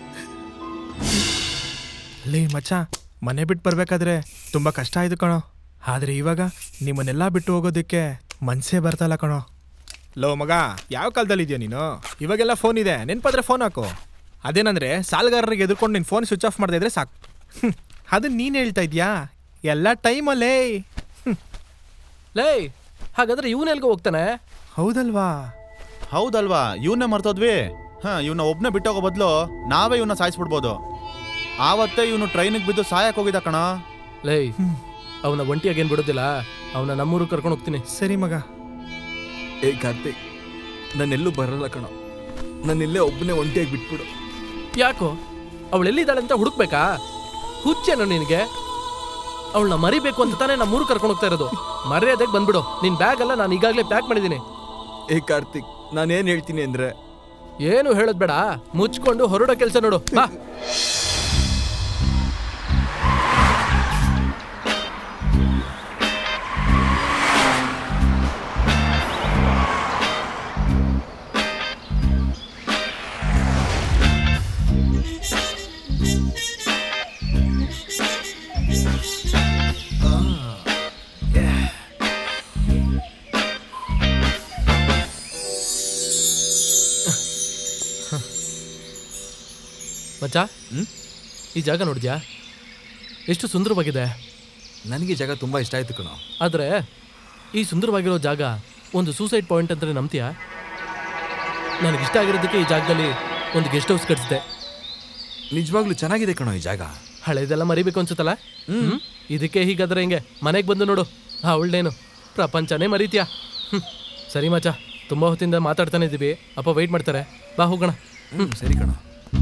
ಲೇ ಮಚ್ಚ, ಮನೆ ಬಿಟ್ಟು ಬರ್ಬೇಕಾದ್ರೆ ತುಂಬಾ ಕಷ್ಟ ಆಯ್ತು ಕಣೋ. ಆದ್ರೆ ಇವಾಗ ನಿಮ್ಮನ್ನೆಲ್ಲ ಬಿಟ್ಟು ಹೋಗೋದಕ್ಕೆ ಮನ್ಸೇ ಬರ್ತಲ್ಲ ಕಣೋ. ಲೋ ಮಗ, ಯಾವ ಕಾಲದಲ್ಲಿ ಇದೆಯಾ ನೀನು? ಇವಾಗೆಲ್ಲ ಫೋನ್ ಇದೆ, ನೆನ್ಪಾದ್ರೆ ಫೋನ್ ಹಾಕು. ಅದೇನಂದ್ರೆ ಸಾಲಗಾರರಿಗೆ ಎದುರ್ಕೊಂಡು ನಿನ್ ಫೋನ್ ಸ್ವಿಚ್ ಆಫ್ ಮಾಡ್ತಾ ಇದ್ರೆ ಸಾಕು. ಅದನ್ನ ನೀನ್ ಹೇಳ್ತಾ ಇದ್ಯಾ? ಎಲ್ಲ ಟೈಮಲ್ಲೇ. ಲೇ ಹಾಗಾದ್ರೆ ಇವನ್ ಎಲ್ಗೋ ಹೋಗ್ತಾನೆ? ಹೌದಲ್ವಾ ಹೌದಲ್ವಾ ಇವನ್ನೇ ಮರ್ತೋದ್ವಿ. ಹಾ ಇವನ್ನ ಒಬ್ನೇ ಬಿಟ್ಟೋಗೋ ಬದಲು ನಾವೇ ಇವನ್ನ ಸಾಯಿಸ್ಬಿಡ್ಬೋದು. ಆವತ್ತೇ ಇವನು ಟ್ರೈನಿಗೆ ಬಿದ್ದು ಸಾಯಕ್ ಹೋಗಿದ್ದ ಕಣ. ಲೇ ಅವನ ಒಂಟಿಯಾಗಿ ಏನ್ ಬಿಡೋದಿಲ್ಲ, ಅವನ ನಮ್ಮೂರಿಗೆ ಕರ್ಕೊಂಡು ಹೋಗ್ತೀನಿ. ಸರಿ ಮಗ. ಏ ಕಾರ್ತಿಕ್, ನಾನೆಲ್ಲೂ ಬರಲ್ಲ ಕಣ, ನಾನಿಲ್ಲೇ ಒಬ್ಬನೇ ಒಂಟಿಯಾಗಿ ಬಿಟ್ಬಿಡು. ಯಾಕೋ ಅವಳೆಲ್ಲಿದ್ದಾಳೆ ಅಂತ ಹುಡುಕ್ಬೇಕಾ? ಹುಚ್ಚೇನೋ ನಿನಗೆ? ಅವಳನ್ನ ಮರಿಬೇಕು ಅಂತ ತಾನೇ ನಮ್ಮೂರು ಕರ್ಕೊಂಡು ಹೋಗ್ತಾ ಇರೋದು. ಮರ್ಯಾದೆಗೆ ಬಂದ್ಬಿಡು. ನಿನ್ ಬ್ಯಾಗ್ ಎಲ್ಲ ನಾನು ಈಗಾಗಲೇ ಪ್ಯಾಕ್ ಮಾಡಿದ್ದೀನಿ. ಏ ಕಾರ್ತಿಕ್, ನಾನೇನ್ ಹೇಳ್ತೀನಿ ಅಂದ್ರೆ ಏನು ಹೇಳೋದ್ ಬೇಡ, ಮುಚ್ಕೊಂಡು ಹೊರಡೋ ಕೆಲಸ ನೋಡು. ಬಾ. ಮಚ್ಚಾ, ಈ ಜಾಗ ನೋಡಿದ್ಯಾ? ಎಷ್ಟು ಸುಂದರವಾಗಿದೆ. ನನಗೆ ಈ ಜಾಗ ತುಂಬಾ ಇಷ್ಟ ಆಯ್ತು ಕಣ. ಆದರೆ ಈ ಸುಂದರವಾಗಿರೋ ಜಾಗ ಒಂದು ಸೂಸೈಡ್ ಪಾಯಿಂಟ್ ಅಂತ ನಂಬ್ತೀಯಾ? ನನಗಿಷ್ಟ ಆಗಿರೋದಕ್ಕೆ ಈ ಜಾಗದಲ್ಲಿ ಒಂದು ಗೆಸ್ಟ್ ಹೌಸ್ ಕಟ್ಸಿದೆ. ನಿಜವಾಗ್ಲೂ ಚೆನ್ನಾಗಿದೆ ಕಣೋ ಈ ಜಾಗ. ಹಳೇದೆಲ್ಲ ಮರಿಬೇಕು ಅನ್ಸುತ್ತಲ್ಲ. ಹ್ಮ್ ಇದಕ್ಕೆ ಹೀಗಾದ್ರೆ ಹಿಂಗೆ ಮನೆಗೆ ಬಂದು ನೋಡು. ಅವಳೇನು ಪ್ರಪಂಚನೇ ಮರೀತೀಯಾ? ಹ್ಮ್ ಸರಿ ಮಚ್ಚಾ, ತುಂಬಾ ಹೊತ್ತಿಂದ ಮಾತಾಡ್ತಾನೆ ಇದ್ದೀವಿ. ಅಪ್ಪ ವೆಯ್ಟ್ ಮಾಡ್ತಾರೆ, ಬಾ ಹೋಗೋಣ. ಹ್ಮ್ ಸರಿ ಕಣ.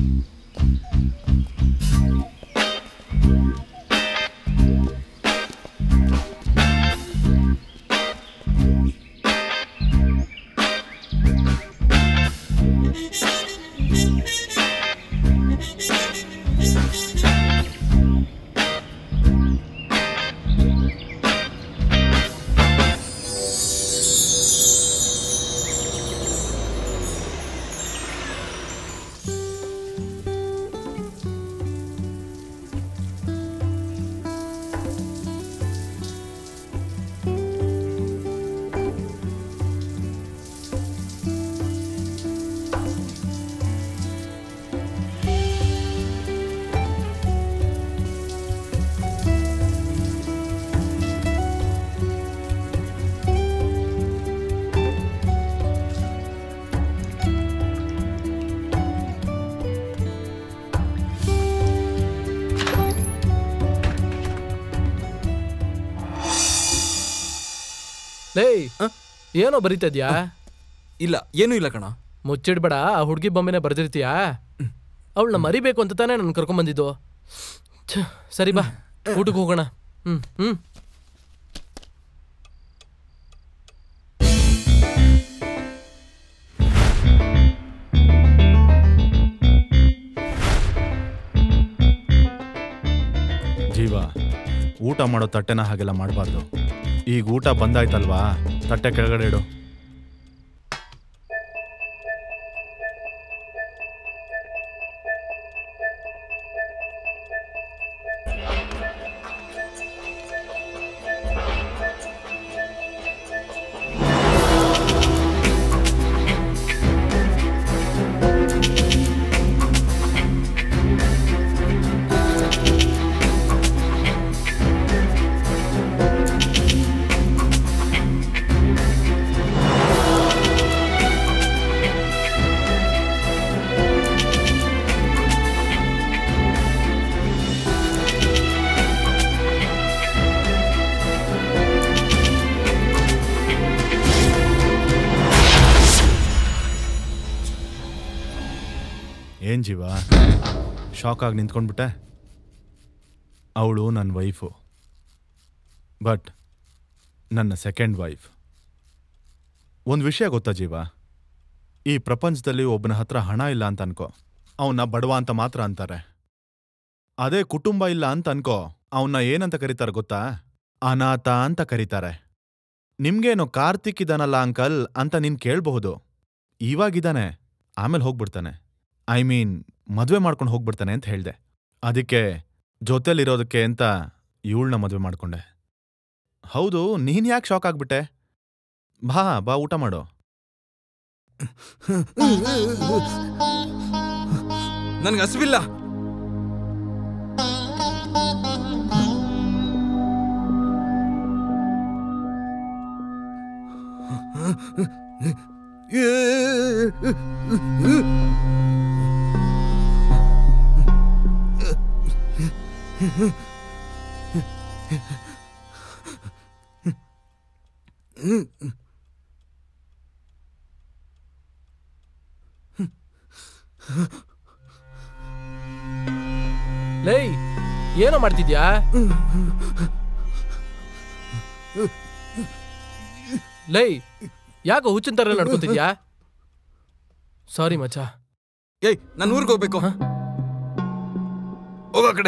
ಲೇ ಏನೋ ಬರೀತಾ ಇದ್ಯಾ? ಇಲ್ಲ ಏನೂ ಇಲ್ಲ ಕಣ. ಮುಚ್ಚಿಡ್ಬೇಡ, ಆ ಹುಡುಗಿ ಬೊಮ್ಮೆನೆ ಬರ್ದಿರ್ತೀಯಾ? ಅವಳನ್ನ ಮರಿಬೇಕು ಅಂತ ತಾನೇ ನಾನು ಕರ್ಕೊಂಬಂದಿದ್ದು. ಸರಿ ಬಾ, ಊಟಕ್ಕೆ ಹೋಗೋಣ. ಹ್ಮ್ ಹ್ಮ್ ಜೀವ, ಊಟ ಮಾಡೋ ತಟ್ಟೆನ ಹಾಗೆಲ್ಲ ಮಾಡಬಾರ್ದು. ಈಗ ಊಟ ಬಂದಾಯ್ತಲ್ವಾ, ತಟ್ಟೆ ಕೆಳಗಡೆ ಇಡು. ಏನ್ ಜೀವ, ಶಾಕ್ ಆಗಿ ನಿಂತ್ಕೊಂಡ್ಬಿಟ್ಟೆ? ಅವಳು ನನ್ನ ವೈಫು, ಬಟ್ ನನ್ನ ಸೆಕೆಂಡ್ ವೈಫ್. ಒಂದು ವಿಷಯ ಗೊತ್ತಾ ಜೀವ, ಈ ಪ್ರಪಂಚದಲ್ಲಿ ಒಬ್ಬನ ಹತ್ರ ಹಣ ಇಲ್ಲ ಅಂತ ಅನ್ಕೋ, ಅವನ್ನ ಬಡವ ಅಂತ ಮಾತ್ರ ಅಂತಾರೆ. ಅದೇ ಕುಟುಂಬ ಇಲ್ಲ ಅಂತ ಅನ್ಕೋ, ಅವನ್ನ ಏನಂತ ಕರೀತಾರೆ ಗೊತ್ತಾ? ಅನಾಥ ಅಂತ ಕರೀತಾರೆ. ನಿಮ್ಗೇನು ಕಾರ್ತಿಕ್ ಇದಾನಲ್ಲ ಅಂಕಲ್ ಅಂತ ನೀನ್ ಕೇಳಬಹುದು. ಇವಾಗಿದ್ದಾನೆ, ಆಮೇಲೆ ಹೋಗ್ಬಿಡ್ತಾನೆ. ಐ ಮೀನ್ ಮದುವೆ ಮಾಡ್ಕೊಂಡು ಹೋಗ್ಬಿಡ್ತಾನೆ ಅಂತ ಹೇಳ್ದೆ. ಅದಕ್ಕೆ ಜೊತೆಲಿರೋದಕ್ಕೆ ಅಂತ ಇವಳನ್ನ ಮದುವೆ ಮಾಡ್ಕೊಂಡೆ. ಹೌದು, ನೀನ್ ಯಾಕೆ ಶಾಕ್ ಆಗ್ಬಿಟ್ಟೆ? ಬಾ ಬಾ, ಊಟ ಮಾಡು. ನನ್ಗೆ ಹಸಿವಿಲ್ಲ. ಲೇ ಏನೋ ಮಾಡ್ತಿದ್ಯಾ? ಲೈ ಯಾಕೋ ಹುಚ್ಚಿನ ತರ ನಡ್ಕೊತಿದ್ಯಾ? ಸಾರಿ ಮಚ್ಚ. ಏಯ್ ನಾನು ಊರಿಗೆ ಹೋಗ್ಬೇಕು. ಹೋಗೋ ಕಡೆ.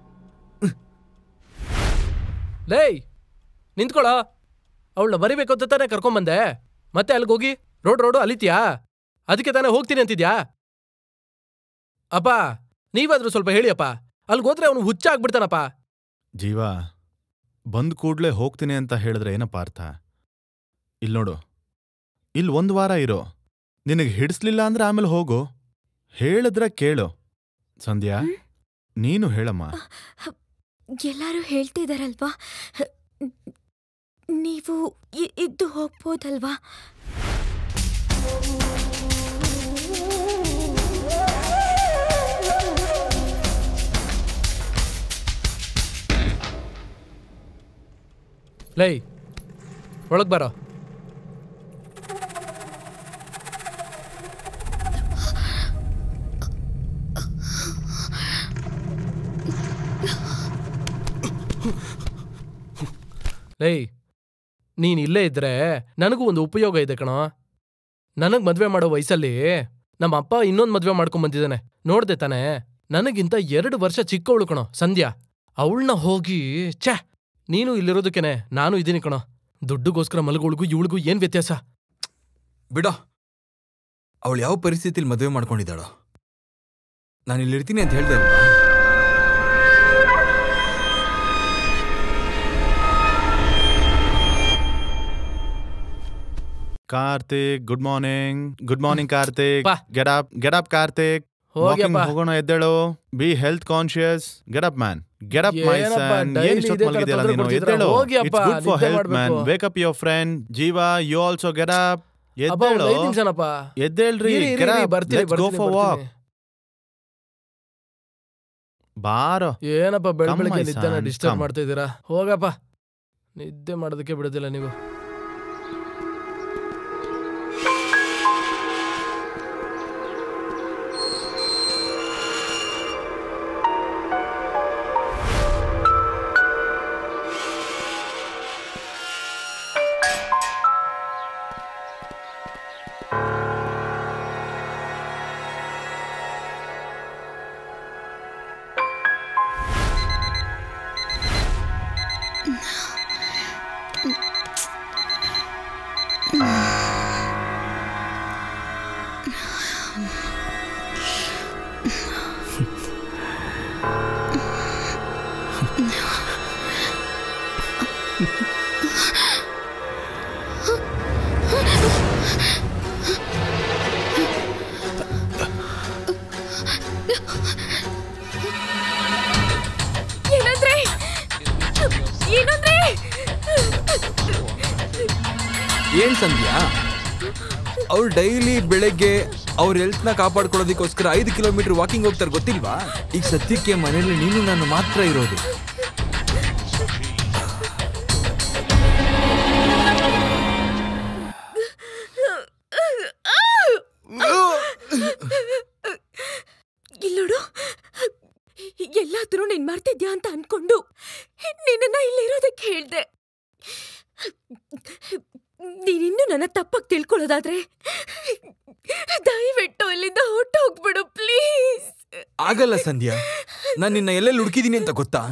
ಲೈ ನಿಂತ್ಕೊಳ. ಅವಳನ್ನ ಬರಿಬೇಕು ಅಂತ ತಾನೇ ಕರ್ಕೊಂಬಂದೆ. ಮತ್ತೆ ಅಲ್ಲಿಗೆ ಹೋಗಿ ರೋಡ್ ರೋಡು ಅಲಿತ್ಯಾ? ಅದಕ್ಕೆ ತಾನೇ ಹೋಗ್ತೀನಿ ಅಂತಿದ್ಯಾ? ಅಪ್ಪ ನೀವಾದ್ರೂ ಸ್ವಲ್ಪ ಹೇಳಿ ಅಪ್ಪ. ಅಲ್ಲಿಗೆ ಹೋದ್ರೆ ಅವನು ಹುಚ್ಚ ಆಗ್ಬಿಡ್ತಾನಪ್ಪ. ಜೀವ ಬಂದ್ ಕೂಡ್ಲೆ ಹೋಗ್ತೀನಿ ಅಂತ ಹೇಳಿದ್ರೆ ಏನಪ್ಪ ಅರ್ಥ? ಇಲ್ಲಿ ನೋಡು, ಇಲ್ಲಿ ಒಂದ್ ವಾರ ಇರೋ. ನಿನಗೆ ಹಿಡಿಸ್ಲಿಲ್ಲ ಅಂದ್ರೆ ಆಮೇಲೆ ಹೋಗು. ಹೇಳಿದ್ರೆ ಕೇಳು. ಸಂಧ್ಯಾ ನೀನು ಹೇಳಮ್ಮ. ಎಲ್ಲರೂ ಹೇಳ್ತಿದಾರಲ್ವಾ, ನೀವು ಇದ್ದು ಹೋಗ್ಬೋದಲ್ವಾ? ಲೈ ಒಳಗ್ ಬರೋ. ಲೈ ನೀನ್ ಇಲ್ಲೇ ಇದ್ರೆ ನನಗೂ ಒಂದು ಉಪಯೋಗ ಇದೆ ಕಣೋ. ನನಗ್ ಮದ್ವೆ ಮಾಡೋ ವಯಸ್ಸಲ್ಲಿ ನಮ್ಮ ಅಪ್ಪ ಇನ್ನೊಂದ್ ಮದ್ವೆ ಮಾಡ್ಕೊಂಡ್ ಬಂದಿದ್ದಾನೆ. ನೋಡ್ದೆ ತಾನೆ? ನನಗಿಂತ ಎರಡು ವರ್ಷ ಚಿಕ್ಕವಳು ಕಣೋ ಸಂಧ್ಯಾ. ಅವಳನ್ನ ಹೋಗಿ ಛೇ. ನೀನು ಇಲ್ಲಿರೋದಕ್ಕೇನೆ ನಾನು ಇದ್ದೀನಿ ಕಣೋ. ದುಡ್ಡುಗೋಸ್ಕರ ಮಲಗೋಳ್ಗೂ ಇವಳಿಗೂ ಏನ್ ವ್ಯತ್ಯಾಸ? ಬಿಡೋ, ಅವಳು ಯಾವ ಪರಿಸ್ಥಿತಿಲಿ ಮದುವೆ ಮಾಡ್ಕೊಂಡಿದ್ದಾಳೋ. ನಾನು ಇಲ್ಲಿರ್ತೀನಿ ಅಂತ ಹೇಳ್ದೆ ಅಲ್ವಾ? Karthik, good morning. Good morning Karthik. ಬಾ. Get up, get up Karthik. ಹೋಗ್ಯಪ್ಪ. Walking ಹೋಗೋಣ, ಎದ್ದೇಳು. Be health conscious. Get up man. Get up my ಏನಪ್ಪ, ಸನ್. daily ಏನ್ ಇಷ್ಟೊತ್ತು ಇದೇ ತರ ಮಲಗಿದ್ಯಲ್ಲ ತೊಂದ್ರೆ ನೀನು? ಕೊಡ್ತಿದ್ರ? ಎದ್ದೇಳು. ಹೋಗ್ಯಪ್ಪ, ಇಟ್ಸ್ ಗುಡ್ ಫಾರ್ ನಿದ್ದೆ ಹೆಲ್ತ್ ಮ್ಯಾನ್. ಮಾಡ್ಬೇಕು. Wake up your friend. Jeeva, you also get up. ಅಪ್ಪ, ಒಂದ್ ಐದ್ ನಿಮಿಷನಪ್ಪ. ಎದ್ದೇಳ್ರಿ. ಇರಿ, ಇರಿ, Get ಇರಿ, up. ಬರ್ತೀನಿ, Let's go ಬರ್ತೀನಿ, for walk. ಬರ್ತೀನಿ. ಬಾರೋ. ಏನಪ್ಪ ಬೆಳ Come, ಬೆಳಗ್ಗೆ my ನಿದ್ದೆನ son, ಡಿಸ್ಟರ್ಬ್ come. ಮಾಡ್ತಾ ಇದ್ದೀರಾ? ಹೋಗಪ್ಪ, ನಿದ್ದೆ ಮಾಡೋದಕ್ಕೆ ಬಿಡೋದಿಲ್ಲ ನೀವು. ಏನಂದ್ರೆ ಏನಂದ್ರೆ ಏನ್ ಸಂಧ್ಯಾ? ಅವ್ರು ಡೈಲಿ ಬೆಳಗ್ಗೆ ಅವ್ರ ಹೆಲ್ತ್ ನ ಕಾಪಾಡ್ಕೊಳ್ಳೋದಕ್ಕೋಸ್ಕರ ಐದು ಕಿಲೋಮೀಟರ್ ವಾಕಿಂಗ್ ಹೋಗ್ತಾರೆ, ಗೊತ್ತಿಲ್ವಾ? ಈಗ ಸದ್ಯಕ್ಕೆ ಮನೇಲಿ ನೀನು ನಾನು ಮಾತ್ರ ಇರೋದು. ಇಲ್ಲೋಡು, ಎಲ್ಲಾದ್ರೂ ನೀನ್ ಮಾಡ್ತಿದ್ಯಾ ಅಂತ ಅನ್ಕೊಂಡು ನಿನ್ನ ಇಲ್ಲಿರೋದಕ್ಕೆ ಹೇಳ್ದೆ. ನೀನಿನ್ನು ನನ್ನ ತಪ್ಪಾಗಿ ತಿಳ್ಕೊಳ್ಳೋದಾದ್ರೆ ದಯವಿಟ್ಟು ಅಲ್ಲಿಂದ ಹೊಟ್ಟು ಹೋಗ್ಬಿಡು ಪ್ಲೀಸ್. ಆಗಲ್ಲ ಸಂಧ್ಯಾ, ನಾನು ನಿನ್ನ ಎಲ್ಲೆಲ್ಲಿ ಹುಡುಕಿದೀನಿ ಅಂತ ಗೊತ್ತಾ?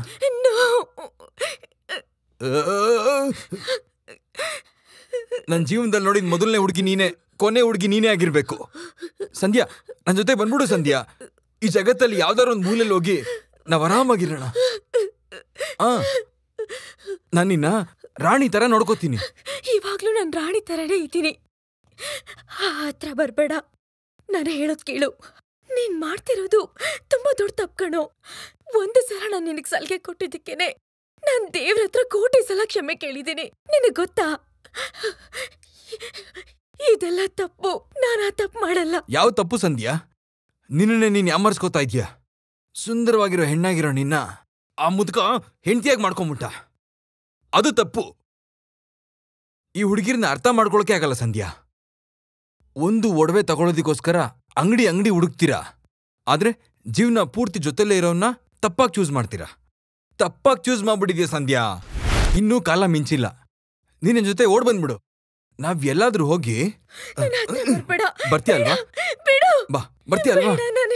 ನನ್ನ ಜೀವನದಲ್ಲಿ ನೋಡಿದ ಮೊದಲನೇ ಹುಡುಗಿ ನೀನೇ, ಕೊನೆ ಹುಡುಗಿ ನೀನೇ ಆಗಿರ್ಬೇಕು. ಸಂಧ್ಯಾ, ನನ್ನ ಜೊತೆ ಬಂದ್ಬಿಡು ಸಂಧ್ಯಾ. ಈ ಜಗತ್ತಲ್ಲಿ ಯಾವ್ದಾರ ಒಂದು ಮೂಲೆಯಲ್ಲಿ ಹೋಗಿ ನಾವ್ ಆರಾಮಾಗಿರೋಣ. ಆ ನಾನು ನಿನ್ನ ರಾಣಿ ತರ ನೋಡ್ಕೋತೀನಿ. ಇವಾಗ್ಲೂ ನಾನು ರಾಣಿ ತರನೇ ಇದ್ದೀನಿ. ಹತ್ರ ಬರ್ಬೇಡ. ನಾನು ಹೇಳೋದ್ ಕೇಳು. ನೀನ್ ಮಾಡ್ತಿರೋದು ತುಂಬಾ ದೊಡ್ಡ ತಪ್ಕಣೋ. ಒಂದು ಸಲ ನಾನು ನಿನಗ್ ಸಲಿಗೆ ಕೊಟ್ಟಿದ್ದಕ್ಕೇನೆ ನಾನ್ ದೇವ್ರ ಹತ್ರ ಕೋಟಿ ಸಲ ಕ್ಷಮೆ ಕೇಳಿದ್ದೀನಿ. ನಿನಗ್ ಗೊತ್ತಾ? ಇದೆಲ್ಲ ತಪ್ಪು. ನಾನು ಆ ತಪ್ಪು ಮಾಡಲ್ಲ. ಯಾವ ತಪ್ಪು ಸಂಧ್ಯಾ? ನಿನ್ನನ್ನೇ ನೀನ್ ಯಾಮರ್ಸ್ಕೋತಾ ಇದ್ಯಾ? ಸುಂದರವಾಗಿರೋ ಹೆಣ್ಣಾಗಿರೋ ನಿನ್ನ ಆ ಮುದುಕ ಹೆಂಡತಿಯಾಗಿ ಮಾಡ್ಕೊಂಬಿಟ್ಟ. ಅದು ತಪ್ಪು. ಈ ಹುಡುಗಿರ್ನ ಅರ್ಥ ಮಾಡ್ಕೊಳಕೆ ಆಗಲ್ಲ ಸಂಧ್ಯಾ. ಒಂದು ಒಡವೆ ತಗೊಳ್ಳೋದಕ್ಕೋಸ್ಕರ ಅಂಗಡಿ ಅಂಗಡಿ ಹುಡುಕ್ತೀರಾ, ಆದ್ರೆ ಜೀವನ ಪೂರ್ತಿ ಜೊತೆಲೇ ಇರೋನ್ನ ತಪ್ಪಾಗಿ ಚೂಸ್ ಮಾಡ್ತೀರಾ. ತಪ್ಪಾಗಿ ಚೂಸ್ ಮಾಡ್ಬಿಟ್ಟಿದ್ಯಾ ಸಂಧ್ಯಾ. ಇನ್ನೂ ಕಾಲ ಮಿಂಚಿಲ್ಲ. ನಿನ್ನ ಜೊತೆ ಓಡ್ ಬಂದ್ಬಿಡು. ನಾವ್ ಎಲ್ಲಾದ್ರೂ ಹೋಗಿ ಬರ್ತೀಯ ಅಲ್ವಾ? ಬಾ, ಬರ್ತೀಯ ಅಲ್ವಾ?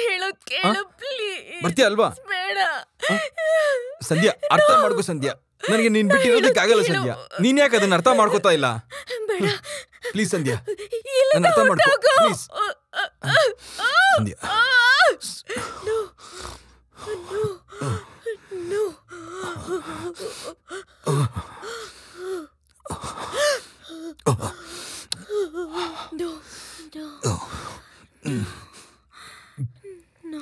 ಬರ್ತೀಯ ಅಲ್ವಾ? ಸಂಧ್ಯಾ, ಅರ್ಥ ಮಾಡ್ಕೋ ಸಂಧ್ಯಾ. ನನಗೆ ನೀನ್ ಬಿಟ್ಟಿರೋದಕ್ಕಾಗಲ್ಲ ಸಂಧ್ಯಾ. ನೀನ್ ಯಾಕೆ ಅದನ್ನ ಅರ್ಥ ಮಾಡ್ಕೋತಾ ಇಲ್ಲ? ಪ್ಲೀಸ್ ಸಂಧ್ಯಾ, ನನ್ನ ಅರ್ಥ ಮಾಡ್ಕೋ please. Sandhya, No, no. No.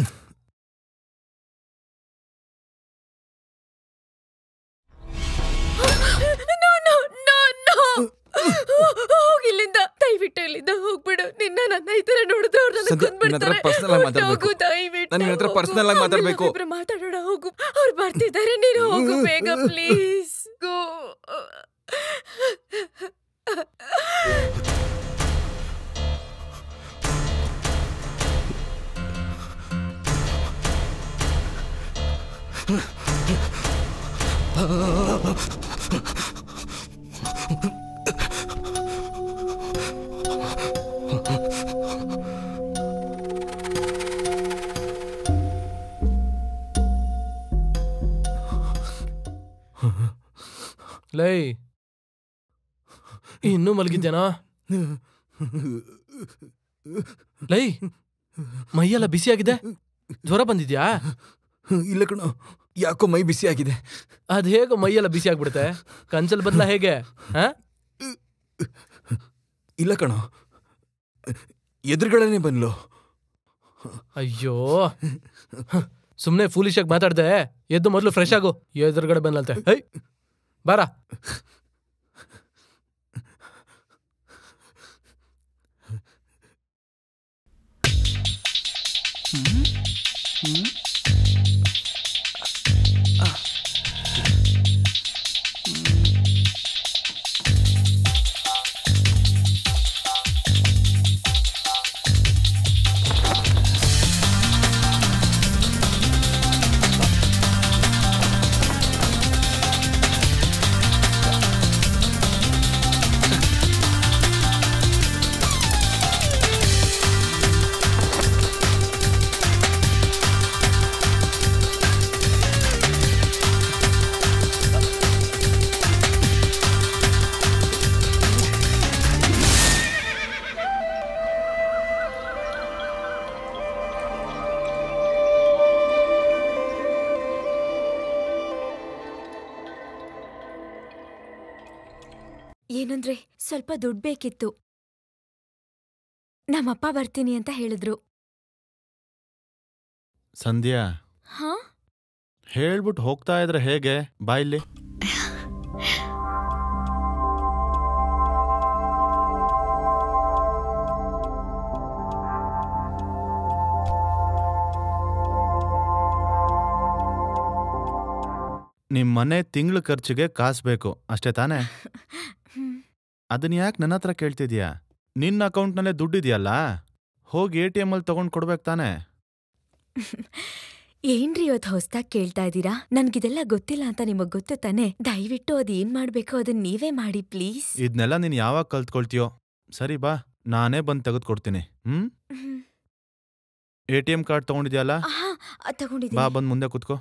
No, no, no, no. ಹೋಗಿಲ್ಲಿಂದ, ದಯವಿಟ್ಟು ಇಲ್ಲಿಂದ ಹೋಗ್ಬಿಡು. ನಿನ್ನ ನನ್ನ ಈ ತರ ನೋಡಿದ್ರೆ ಅವ್ರು ನನ್ನ ಕೊಂದ್ಬಿಡ್ತಾರೆ. ಹೋಗು, ದಯವಿಟ್ಟು. ನನ್ನ ಹತ್ರ ಪರ್ಸನಲ್ ಆಗಿ ಮಾತಾಡ್ಬೇಕು. ಮಾತಾಡೋಣ, ಹೋಗು. ಅವ್ರು ಬರ್ತಿದ್ದಾರೆ, ನೀನು ಹೋಗು ಬೇಗ ಪ್ಲೀಸ್. ಗೋ. ಲೈ, ಇನ್ನೂ ಮಲಗಿದ್ದೇನಾ? ಲೈ, ಮೈಯೆಲ್ಲ ಬಿಸಿಯಾಗಿದೆ. ಜ್ವರ ಬಂದಿದ್ಯಾ? ಇಲ್ಲ ಕಣೋ, ಯಾಕೋ ಮೈ ಬಿಸಿ ಆಗಿದೆ. ಅದ್ ಹೇಗೋ ಮೈಯೆಲ್ಲ ಬಿಸಿ ಆಗ್ಬಿಡುತ್ತೆ? ಕಂಚಲ್ ಬದಲ ಹೇಗೆ? ಇಲ್ಲ ಕಣೋ, ಎದುರುಗಳೇ ಬಂದ್ಲು. ಅಯ್ಯೋ, ಸುಮ್ನೆ ಫೂಲಿಶ್ ಆಗಿ ಮಾತಾಡ್ದೆ. ಎದ್ದು ಮೊದಲು ಫ್ರೆಶ್ ಆಗು. ಎದುರುಗಡೆ ಬಂದ್ಲಂತೆ. ಹೈ ಬಾರ. ಏನಂದ್ರೆ ಸ್ವಲ್ಪ ದುಡ್ಡು ಬೇಕಿತ್ತು. ನಮ್ಮಪ್ಪ ಬರ್ತೀನಿ ಅಂತ ಹೇಳಿದ್ರು. ಸಂಧ್ಯಾ, ಹಾ ಹೇಳ್ಬಿಟ್ಟು ಹೋಗ್ತಾ ಇದ್ರೆ ಹೇಗೆ? ಬಾಯಿಲಿ. ನಿಮ್ ಮನೆ ತಿಂಗಳ ಖರ್ಚಿಗೆ ಕಾಸು ಬೇಕು ಅಷ್ಟೇ ತಾನೇ? ಅದನ್ನ ಯಾಕೆ ನನ್ನ ಹತ್ರ ಕೇಳ್ತಿದ್ಯಾ? ನಿನ್ನ ಅಕೌಂಟ್ನಲ್ಲೇ ದುಡ್ಡಿದ್ಯಲ್ಲ, ಹೋಗಿ ಎ ಟಿ ಎಮ್ ಅಲ್ಲಿ ತಗೊಂಡ್ ಕೊಡ್ಬೇಕು ತಾನೇ? ಏನ್ರಿ ಇವತ್ತು ಹೊಸ್ದಾಗ್ ಕೇಳ್ತಾ ಇದ್ದೀರಾ? ನನ್ಗಿದೆಲ್ಲ ಗೊತ್ತಿಲ್ಲ ಅಂತ ನಿಮಗ್ ಗೊತ್ತು ತಾನೆ. ದಯವಿಟ್ಟು ಅದ್ ಏನ್ ಮಾಡ್ಬೇಕು ಅದನ್ನ ನೀವೇ ಮಾಡಿ ಪ್ಲೀಸ್. ಇದನ್ನೆಲ್ಲ ನೀನ್ ಯಾವಾಗ ಕಲ್ತ್ಕೊಳ್ತೀಯೋ? ಸರಿ ಬಾ, ನಾನೇ ಬಂದ್ ತೆಗೆದು ಕೊಡ್ತೀನಿ. ಹ್ಮ್ ಎ ಟಿ ಎಂ ಕಾರ್ಡ್ ತಗೊಂಡಿದ್ಯಲ್ಲ, ತಗೊಂಡಿದ್ದೀನಿ. ಬಾ ಬಂದ್ ಮುಂದೆ ಕುತ್ಕೋ.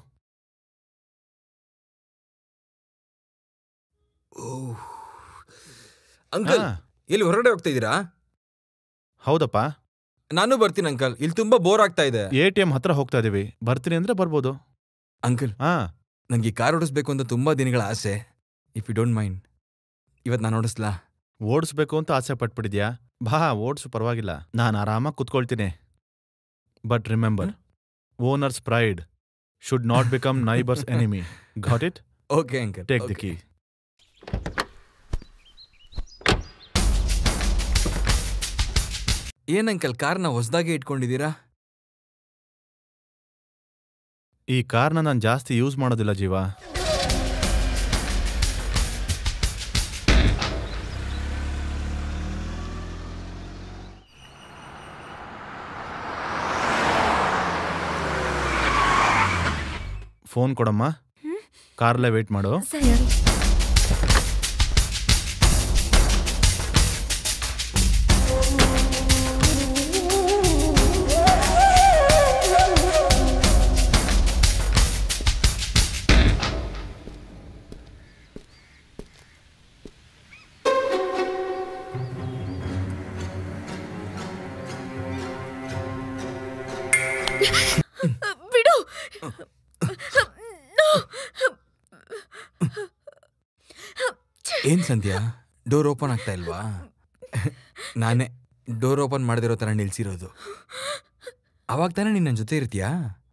ಅಂಕಲ್, ಎಲ್ಲಿ ಹೊರಗಡೆ ಹೋಗ್ತಾ ಇದೀರಾ? ಹೌದಪ್ಪ, ನಾನು ಬರ್ತೀನಿ ಅಂಕಲ್. ಇಲ್ಲಿ ತುಂಬಾ ಬೋರ್ ಆಗ್ತಾ ಇದೆ. ಎ ಟಿ ಎಂ ಹತ್ರ ಹೋಗ್ತಾ ಇದೀವಿ, ಬರ್ತೀನಿ ಅಂದ್ರೆ ಬರ್ಬೋದು. ಅಂಕಲ್, ಹಾ ನನ್ಗೆ ಕಾರ್ ಓಡಿಸ್ಬೇಕು ಅಂತ ತುಂಬಾ ದಿನಗಳ ಆಸೆ. ಇಫ್ ಯು ಡೋಂಟ್ ಮೈಂಡ್, ಇವತ್ ನಾನು ಓಡಿಸ್ಲಾ? ಓಡಿಸ್ಬೇಕು ಅಂತ ಆಸೆ ಪಟ್ಬಿಟ್ಟಿದ್ಯಾ? ಬಾ ಓಡಿಸು, ಪರವಾಗಿಲ್ಲ, ನಾನು ಆರಾಮಾಗಿ ಕುತ್ಕೊಳ್ತೀನಿ. But remember, owner's pride should not become neighbour's enemy. Got it? Okay uncle, take the key. ಏನ್ ಅಂಕಲ್ ಕಾರ್ನ ಹೊಸದಾಗಿ ಇಟ್ಕೊಂಡಿದ್ದೀರಾ? ಈ ಕಾರ್ನ ನಾನು ಜಾಸ್ತಿ ಯೂಸ್ ಮಾಡೋದಿಲ್ಲ ಜೀವ. ಫೋನ್ ಕೊಡಮ್ಮ, ಕಾರ್ಲೇ ವೇಟ್ ಮಾಡು. ಸರಿ. ಬಿಡು. ಏನ್ ಸಂಧ್ಯಾ, ಡೋರ್ ಓಪನ್ ಆಗ್ತಾ ಇಲ್ವಾ? ನಾನೇ ಡೋರ್ ಓಪನ್ ಮಾಡದಿರೋ ತರ ನಿಲ್ಸಿರೋದು. ಅವಾಗ ತಾನೇ ನೀನ್ ನನ್ನ ಜೊತೆ ಇರ್ತೀಯಾ?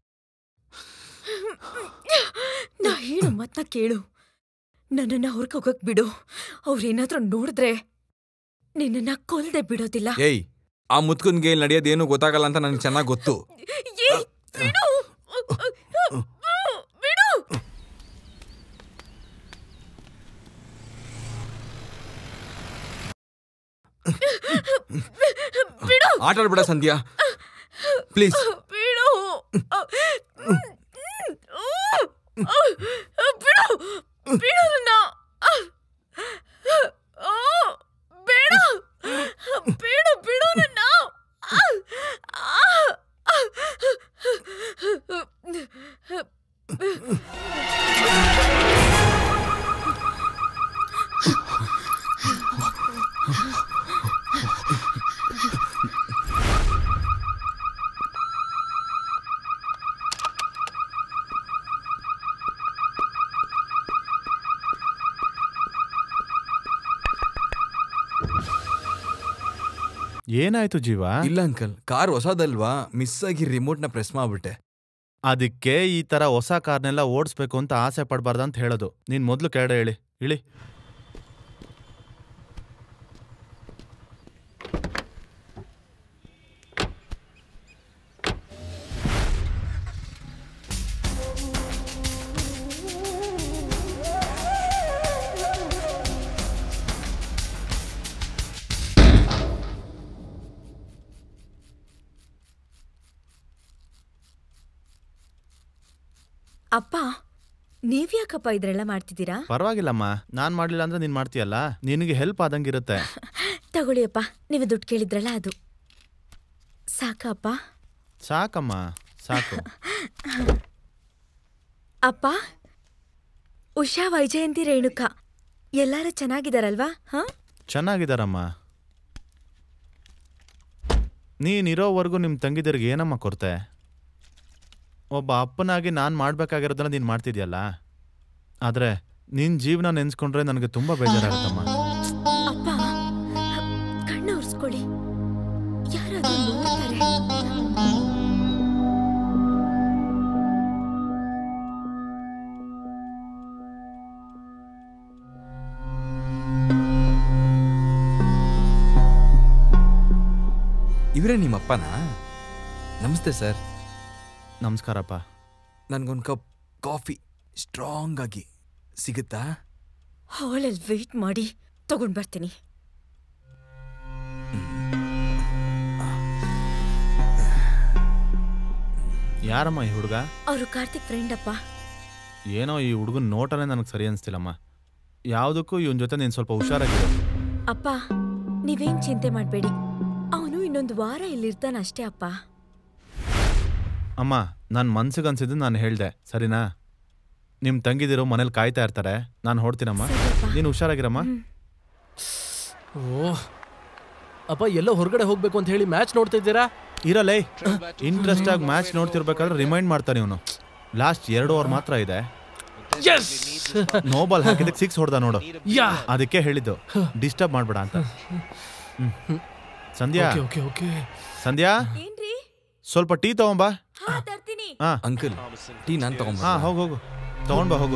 ನಾ ಹೇಳು ಮತ್ತ ಕೇಳು. ನನ್ನನ್ನ ಹೊರಗೆ ಹೋಗಕ್ ಬಿಡು. ಅವ್ರೇನಾದ್ರೂ ನೋಡಿದ್ರೆ ನಿನ್ನನ್ನ ಕೊಲ್ದೆ ಬಿಡೋದಿಲ್ಲ. ಏಯ್, ಆ ಮುತ್ಕುನ್ಗೆ ಇಲ್ಲಿ ನಡೆಯೋದೇನು ಗೊತ್ತಾಗಲ್ಲ ಅಂತ ನನಗೆ ಚೆನ್ನಾಗಿ ಗೊತ್ತು. ಏಯ್, ಬಿಡು. ಬಿಡು. ಬಿಡು. ಆಟ ಆಡ್ಬೇಡ ಸಂಧ್ಯಾ, ಪ್ಲೀಸ್. ಬಿಡು. ಬಿಡು. ಬಿಡು ನನ್ನ. ಬೇಡ. ಬಿಡು. ಬಿಡು ನನ್ನ. ಏನಾಯ್ತು ಜೀವ? ಇಲ್ಲ ಅಂಕಲ್, ಕಾರ್ ಹೊಸದಲ್ವಾ, ಮಿಸ್ ಆಗಿ ರಿಮೋಟ್ನ ಪ್ರೆಸ್ ಮಾಡ್ಬಿಟ್ಟೆ. ಅದಕ್ಕೆ ಈ ತರ ಹೊಸ ಕಾರ್ನೆಲ್ಲ ಓಡಿಸ್ಬೇಕು ಅಂತ ಆಸೆ ಪಡಬಾರ್ದಂತ ಹೇಳೋದು. ನೀನ್ ಮೊದ್ಲು ಕೆಳಗಡೆ ಹೇಳಿ ಇಳಿ. ಅಪ್ಪ, ನೀವ್ಯಾಕಪ್ಪ ಇದ್ರೆಲ್ಲ ಮಾಡ್ತಿದ್ದೀರಾ? ಪರವಾಗಿಲ್ಲಮ್ಮ, ನಾನ್ ಮಾಡ್ಲಿಲ್ಲ ಅಂದ್ರೆ ನೀನ್ ಮಾಡ್ತೀಯಲ್ಲ, ನಿನಗೆ ಹೆಲ್ಪ್ ಆದಂಗಿರುತ್ತೆ. ತಗೊಳ್ಳಿ ಅಪ್ಪ, ನೀವು ದುಡ್ಡು ಕೇಳಿದ್ರಲ್ಲ ಅದು ಸಾಕಪ್ಪ. ಸಾಕಮ್ಮ, ಸಾಕು. ಅಪ್ಪ, ಉಷಾ, ವೈಜಯಂತಿ, ರೇಣುಕಾ ಎಲ್ಲಾರು ಚೆನ್ನಾಗಿದಾರಲ್ವಾ? ಹಾ, ಚೆನ್ನಾಗಿದಾರಮ್ಮ. ನೀನಿರೋವರೆಗೂ ನಿಮ್ ತಂಗಿದರಿಗೆ ಏನಮ್ಮ ಕೊರತೆ? ಒಬ್ಬ ಅಪ್ಪನಾಗಿ ನಾನು ಮಾಡ್ಬೇಕಾಗಿರೋದನ್ನ ನೀನು ಮಾಡ್ತಿದ್ಯಲ್ಲ, ಆದ್ರೆ ನಿನ್ ಜೀವನ ನೆನ್ಸ್ಕೊಂಡ್ರೆ ನನಗೆ ತುಂಬಾ ಬೇಜಾರಾಗುತ್ತಮ್ಮ. ಅಪ್ಪ, ಕಣ್ಣು ಉರ್ಸ್ಕೊಳ್ಳಿ, ಯಾರಾದ್ರೂ ನೋಡ್ತಾರೆ. ಇವರೇ ನಿಮ್ಮಪ್ಪನಾ? ನಮಸ್ತೆ ಸರ್. ನಮಸ್ಕಾರಪ್ಪ. ನನ್ಗೊಂದು ಕಪ್ ಕಾಫಿ ಸ್ಟ್ರಾಂಗ್ ಆಗಿ ಸಿಗುತ್ತಾ? ಹಾಲಲ್ಲಿ ವೆಯ್ಟ್ ಮಾಡಿ ತಗೊಂಡ್ ಬರ್ತೀನಿ. ಯಾರಮ್ಮ ಈ ಹುಡುಗ? ಅವರು ಕಾರ್ತಿಕ್ ಫ್ರೆಂಡ್ ಅಪ್ಪ. ಏನೋ ಈ ಹುಡುಗನ ನೋಟನೇ ನನಗೆ ಸರಿ ಅನಿಸ್ತಿಲ್ಲಮ್ಮ. ಯಾವುದಕ್ಕೂ ಇವನ್ ಜೊತೆ ನೀನು ಸ್ವಲ್ಪ ಹುಷಾರಾಗಿರು. ಅಪ್ಪ, ನೀವೇನ್ ಚಿಂತೆ ಮಾಡಬೇಡಿ, ಅವನು ಇನ್ನೊಂದು ವಾರ ಇಲ್ಲಿರ್ತಾನ ಅಷ್ಟೇ ಅಪ್ಪ. ಅಮ್ಮ, ನನ್ನ ಮನ್ಸಿಗೆ ಅನ್ಸಿದ್ದು ನಾನು ಹೇಳ್ದೆ, ಸರಿನಾ? ನಿಮ್ಮ ತಂಗಿದಿರು ಮನೇಲಿ ಕಾಯ್ತಾ ಇರ್ತಾರೆ, ನಾನು ಹೊಡ್ತೀನಮ್ಮ, ನೀನು ಹುಷಾರಾಗಿರಮ್ಮ. ಓ ಅಪ್ಪ, ಎಲ್ಲೋ ಹೊರಗಡೆ ಹೋಗ್ಬೇಕು ಅಂತ ಹೇಳಿ ಮ್ಯಾಚ್ ನೋಡ್ತಾ ಇದ್ದೀರಾ? ಇರಲೇ, ಇಂಟ್ರೆಸ್ಟ್ ಆಗಿ ಮ್ಯಾಚ್ ನೋಡ್ತಿರ್ಬೇಕಾದ್ರೆ ರಿಮೈಂಡ್ ಮಾಡ್ತಾನೆ ಇವನು. ಲಾಸ್ಟ್ ಎರಡು ಓವರ್ ಮಾತ್ರ ಇದೆ. ನೋ ಬಾಲ್ ಹಾಕಿದಕ್ಕೆ ಸಿಕ್ಸ್ ಹೊಡೆದ ನೋಡು. ಅದಕ್ಕೆ ಹೇಳಿದ್ದು ಡಿಸ್ಟರ್ಬ್ ಮಾಡ್ಬೇಡ ಅಂತ. ಸಂಧ್ಯಾ, ಸಂಧ್ಯಾ, ಸ್ವಲ್ಪ ಟೀ ತಗೊಂಬಾ. ಅಂಕಲ್, ಟೀ ನಾನು ತಗೊಂಬ. ಹಾ, ಹೋಗು ಹೋಗು, ತಗೊಂಡ್ಬಾ ಹೋಗು.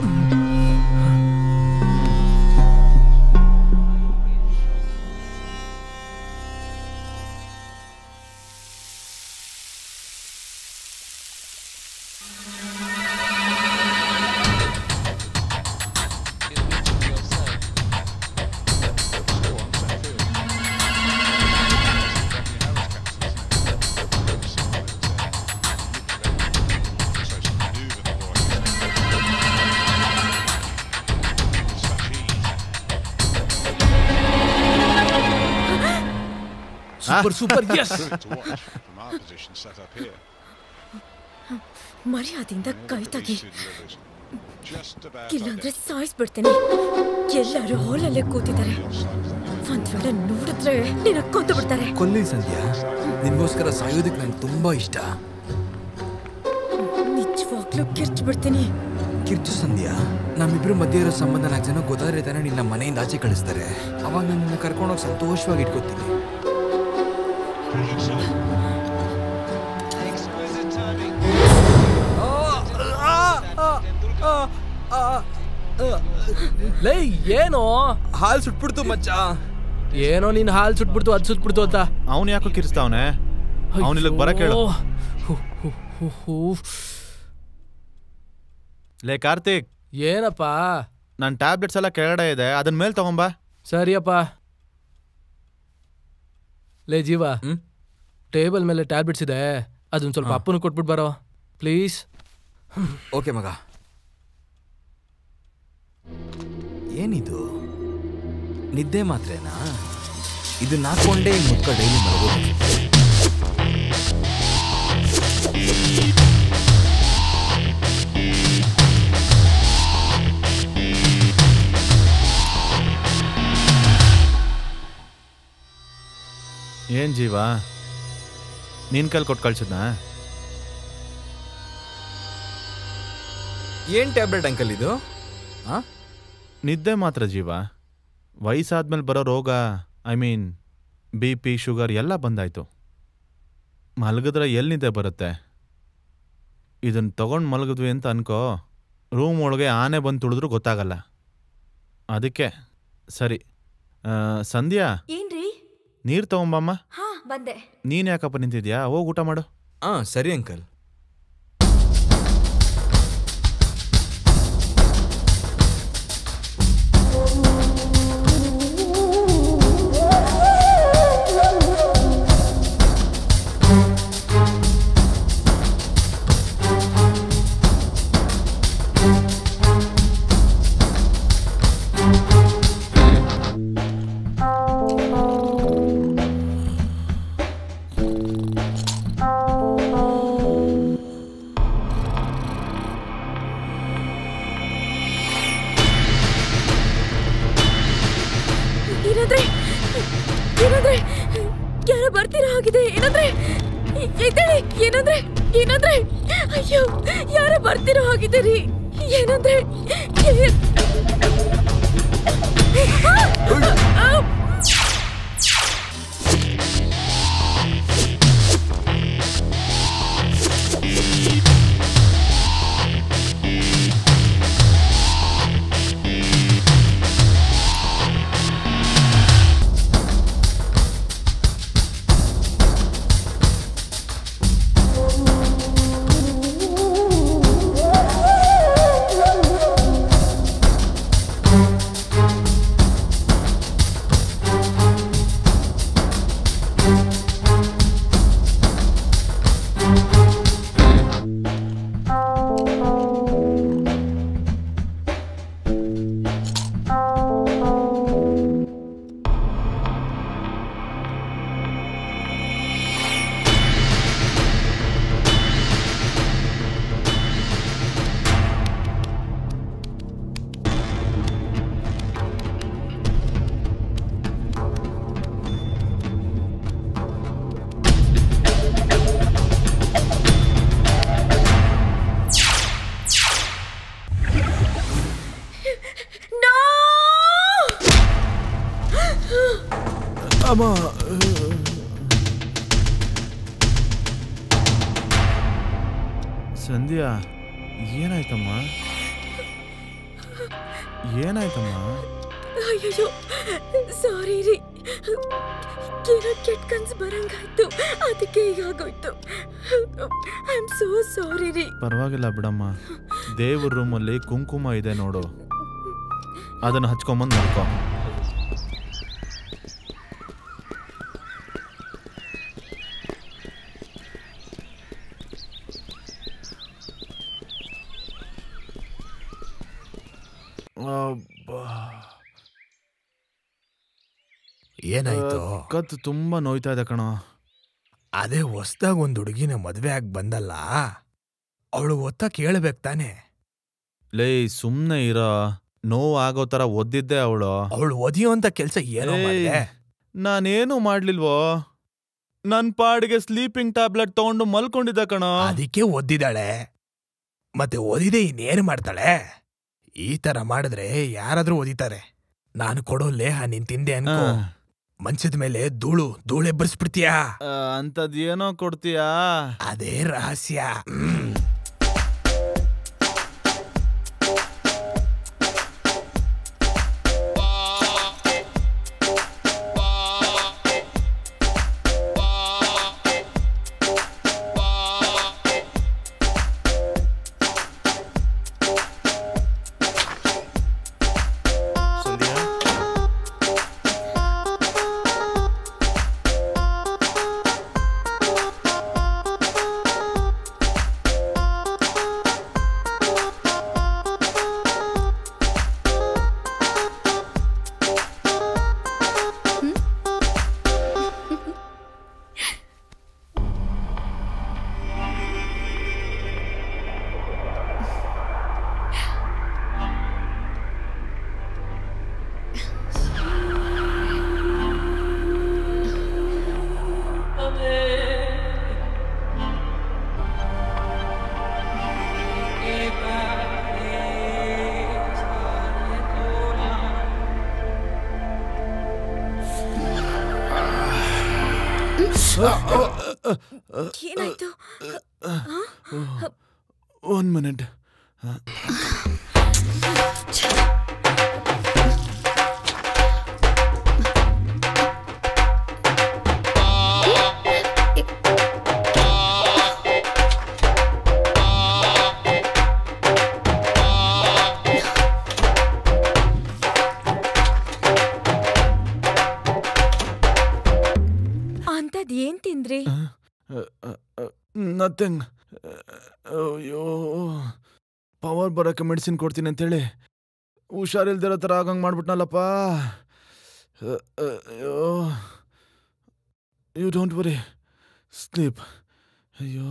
ಸೂಪರ್ ಸೂಪರ್ ಎಸ್ ಮರ್ಯಾದೆಯಿಂದ ಕೈ ತಗಿ, ಇಲ್ಲಾಂದ್ರೆ ಸಾಯಿಸ್ಬಿಡ್ತೇನೆ. ಎಲ್ಲರೂ ಹಾಲಲ್ಲೇ ಕೂತಿದ್ದಾರೆ, ಒಂದ್ ವೇಳೆ ನೋಡಿದ್ರೆ ನಿನ್ನ ಕೊಂದು ಬಿಡ್ತಾರೆ. ಕೊಲ್ಲಿ ಸಂಧ್ಯಾ, ನಿನ್ಗೋಸ್ಕರ ಸಾಯೋದಕ್ಕೆ ನಂಗೆ ತುಂಬಾ ಇಷ್ಟ. ನಿಜವಾಗ್ಲೂ ಕಿರ್ಚ್ ಬಿಡ್ತೀನಿ. ಕಿರ್ಚು ಸಂಧ್ಯಾ, ನಮ್ಮಿಬ್ರು ಮಧ್ಯೆ ಇರೋ ಸಂಬಂಧ ನಾಲ್ಕು ಜನ ಗೊತ್ತಾದ್ರೆ ತಾನೇ ನಿನ್ನ ಮನೆಯಿಂದ ಆಚೆ ಕಳಿಸ್ತಾರೆ. ಅವಾಗ ನಾನು ನಿನ್ನ ಕರ್ಕೊಂಡೋಗಿ ಸಂತೋಷವಾಗಿ ಇಟ್ಕೋತೀನಿ. ಲೈ ಏನೋ ಹಾಲು ಸುಟ್ಬಿಡ್ತು ಮಚ್ಚ. ಏನೋ ನೀನ್ ಹಾಲು ಸುಟ್ಬಿಡ್ತು ಅದ್ ಸುಟ್ಬಿಡ್ತು ಅಂತ ಅವನು ಯಾಕೋ ಕಿರಿಸ್ತಾವನೆ? ಅವನು ಇಲ್ಲಿಗೆ ಬರಕ್ ಹೇಳು. ಲೇ ಕಾರ್ತಿಕ್, ಏನಪ್ಪ? ನನ್ನ ಟ್ಯಾಬ್ಲೆಟ್ಸ್ ಎಲ್ಲ ಕೆಳಗಡೆ ಇದೆ, ಅದನ್ನ ಮೇಲೆ ತಗೊಂಬಾ. ಸರಿಯಪ್ಪ. ಲೇ ಜೀವ, ಟೇಬಲ್ ಮೇಲೆ ಟ್ಯಾಬ್ಲೆಟ್ಸ್ ಇದೆ, ಅದನ್ನ ಸ್ವಲ್ಪ ಅಪ್ಪನ ಕೊಟ್ಬಿಟ್ಟು ಬರೋ ಪ್ಲೀಸ್. ಓಕೆ ಮಗ. ಏನಿದು ನಿದ್ದೆ ಮಾತ್ರೇನಾ? ಇದನ್ನ ಹಾಕೊಂಡೇ ಮುಖ ಡೈಲಿ ಮಲಗೋದು. ಏನ್ ಜೀವ, ನಿನ್ ಕೈಲಿ ಕೊಟ್ಟು ಕಳ್ಸಿದ್ನಾ? ಏನ್ ಟ್ಯಾಬ್ಲೆಟ್ ಅಂಕಲ್ ಇದು? ಹಾ, ನಿದ್ದೆ ಮಾತ್ರ ಜೀವ. ವಯಸ್ಸಾದ್ಮೇಲೆ ಬರೋ ರೋಗ, I mean B P sugar ಎಲ್ಲ ಬಂದಾಯ್ತು. ಮಲಗಿದ್ರೆ ಎಲ್ಲಿ ನಿದ್ದೆ ಬರುತ್ತೆ? ಇದನ್ನು ತಗೊಂಡು ಮಲಗಿದ್ವಿ ಅಂತ ಅನ್ಕೋ, ರೂಮ್ ಒಳಗೆ ಆನೆ ಬಂದು ತುಳಿದ್ರೂ ಗೊತ್ತಾಗಲ್ಲ. ಅದಕ್ಕೆ ಸರಿ. ಸಂಧ್ಯಾ, ಏನ್ರಿ? ನೀರು ತಗೊಂಬಮ್ಮ. ಹಾ ಬಂದೆ. ನೀನು ಯಾಕಪ್ಪ ನಿಂತಿದ್ಯಾ? ಹೋಗಿ ಊಟ ಮಾಡು. ಹಾ ಸರಿ ಅಂಕಲ್. ಏನಂದ್ರೆ ಏನಂದ್ರೆ ಯಾರೋ ಬರ್ತೀರಾ ಆಗಿದೆ. ಏನಂದ್ರೆ ಎದ್ದೇಳಿ. ಏನಂದ್ರೆ ಏನಂದ್ರೆ ಅಯ್ಯೋ ಯಾರೋ ಬರ್ತೀರೋ ಆಗಿದ್ದೀರಿ. ಏನಂದ್ರೆ ಸಂಧ್ಯಾ, ಏನಾಯ್ತಮ್ಮ? ಏನಾಯ್ತಮ್ಮ? ಅಯ್ಯೋ ಸಾರಿ ರೀ, ಏನೋ ಕೆಟ್ಟ ಕನ್ಸು ಬರಂಗಾಯ್ತು, ಅದಕ್ಕೆ ಹೀಗಾಗೋಯ್ತು. ಐ ಆಮ್ ಸೋ ಸಾರಿ ರೀ. ಪರವಾಗಿಲ್ಲ ಬಿಡಮ್ಮ. ದೇವ್ರ ರೂಮಲ್ಲಿ ಕುಂಕುಮ ಇದೆ ನೋಡು, ಅದನ್ನು ಹಚ್ಕೊಂಬಂದು ನೋಡ್ಕೊ. ಏನಾಯ್ತು? ಕತ್ತು ತುಂಬಾ ನೋಯ್ತಾ ಇದೆ ಕಣೋ. ಅದೇ ಹೊಸ್ದಾಗ ಒಂದ್ ಹುಡುಗಿನ ಮದ್ವೆ ಆಗಿ ಬಂದಲ್ಲ, ಅವಳು ಒತ್ತ ಕೇಳ್ಬೇಕು ತಾನೆ. ಲೇ ಸುಮ್ನೆ ಇರೋ, ನೋವು ಆಗೋ ತರ ಒದ್ದಿದ್ದೆ ಅವಳು. ಅವಳು ಒದಿಯುವಂತ ಕೆಲ್ಸ ಏನೋ ಮಾಡ್ದೆ? ನಾನೇನು ಮಾಡ್ಲಿಲ್ವೋ, ನನ್ ಪಾಡಿಗೆ ಸ್ಲೀಪಿಂಗ್ ಟ್ಯಾಬ್ಲೆಟ್ ತಗೊಂಡು ಮಲ್ಕೊಂಡಿದ್ದ ಕಣೋ. ಅದಕ್ಕೆ ಒದ್ದಿದ್ದಾಳೆ. ಮತ್ತೆ ಓದಿದೆ ಇನ್ನೇನು ಮಾಡ್ತಾಳೆ? ಈ ತರ ಮಾಡಿದ್ರೆ ಯಾರಾದ್ರೂ ಓದಿತಾರೆ. ನಾನು ಕೊಡೋ ಲೇಹ ನೀನ್ ತಿಂದೆ ಅನ್ಕೋ, ಮಂಚದ ಮೇಲೆ ಧೂಳು ಧೂಳೆ ಬರ್ಸ್ಬಿಡ್ತೀಯಾ. ಅಂತದೇನೋ ಕೊಡ್ತೀಯಾ? ಅದೇ ರಹಸ್ಯ. ಏನಾಯ್ತು? One minute. ಏನ್ ತಿಂದ್ರಿ? ನಥಿಂಗ್. ಅಯ್ಯೋ, ಪವರ್ ಬರೋಕ್ಕೆ ಮೆಡಿಸಿನ್ ಕೊಡ್ತೀನಿ ಅಂತೇಳಿ ಹುಷಾರಿಲ್ದಿರೋ ಥರ ಆಗಂಗೆ ಮಾಡ್ಬಿಟ್ನಲ್ಲಪ್ಪ. ಅಯ್ಯೋ, ಯು ಡೋಂಟ್ ವರಿ, ಸ್ಲೀಪ್. ಅಯ್ಯೋ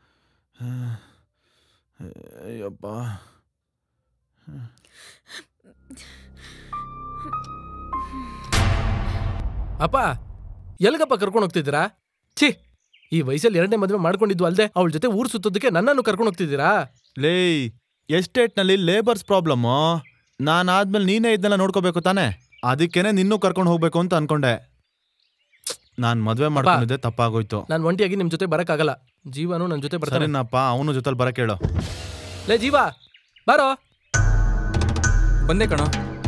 ಅಯ್ಯಪ್ಪ. ಅಪ್ಪ ಎಲ್ಗಪ್ಪ ಕರ್ಕೊಂಡು ಹೋಗ್ತಿದ್ದೀರಾ? ಛೀ, ಈ ವಯಸ್ಸಲ್ಲಿ ಎರಡನೇ ಮದುವೆ ಮಾಡ್ಕೊಂಡಿದ್ದು ಅಲ್ದೆ ಅವಳ ಜೊತೆ ಊರ್ ಸುತ್ತೋದಕ್ಕೆ ನನ್ನನ್ನು ಕರ್ಕೊಂಡು ಹೋಗ್ತಿದ್ದೀರಾ? ಲೇ, ಎಸ್ಟೇಟ್ನಲ್ಲಿ ಲೇಬರ್ಸ್ ಪ್ರಾಬ್ಲಮ್ಮು. ನಾನಾದ್ಮೇಲೆ ನೀನೇ ಇದನ್ನೆಲ್ಲ ನೋಡ್ಕೋಬೇಕು ತಾನೆ, ಅದಕ್ಕೇನೆ ನಿನ್ನೂ ಕರ್ಕೊಂಡು ಹೋಗ್ಬೇಕು ಅಂತ ಅನ್ಕೊಂಡೆ. ನಾನು ಮದುವೆ ಮಾಡ್ಕೊಂಡಿದ್ದೆ ತಪ್ಪಾಗೋಯ್ತು. ನಾನು ಒಂಟಿಯಾಗಿ ನಿಮ್ ಜೊತೆ ಬರಕ್ಕಾಗಲ್ಲ. ಜೀವನು ನನ್ನ ಜೊತೆ ಬರ್ತಾನೆ. ಸರಿನಪ್ಪ, ಅವನು ಜೊತೆಲಿ ಬರಕ್ಕೆ ಹೇಳು. ಲೇ ಜೀವ, ಬಾರೋ. ಬಂದೆ ಕಣೋ.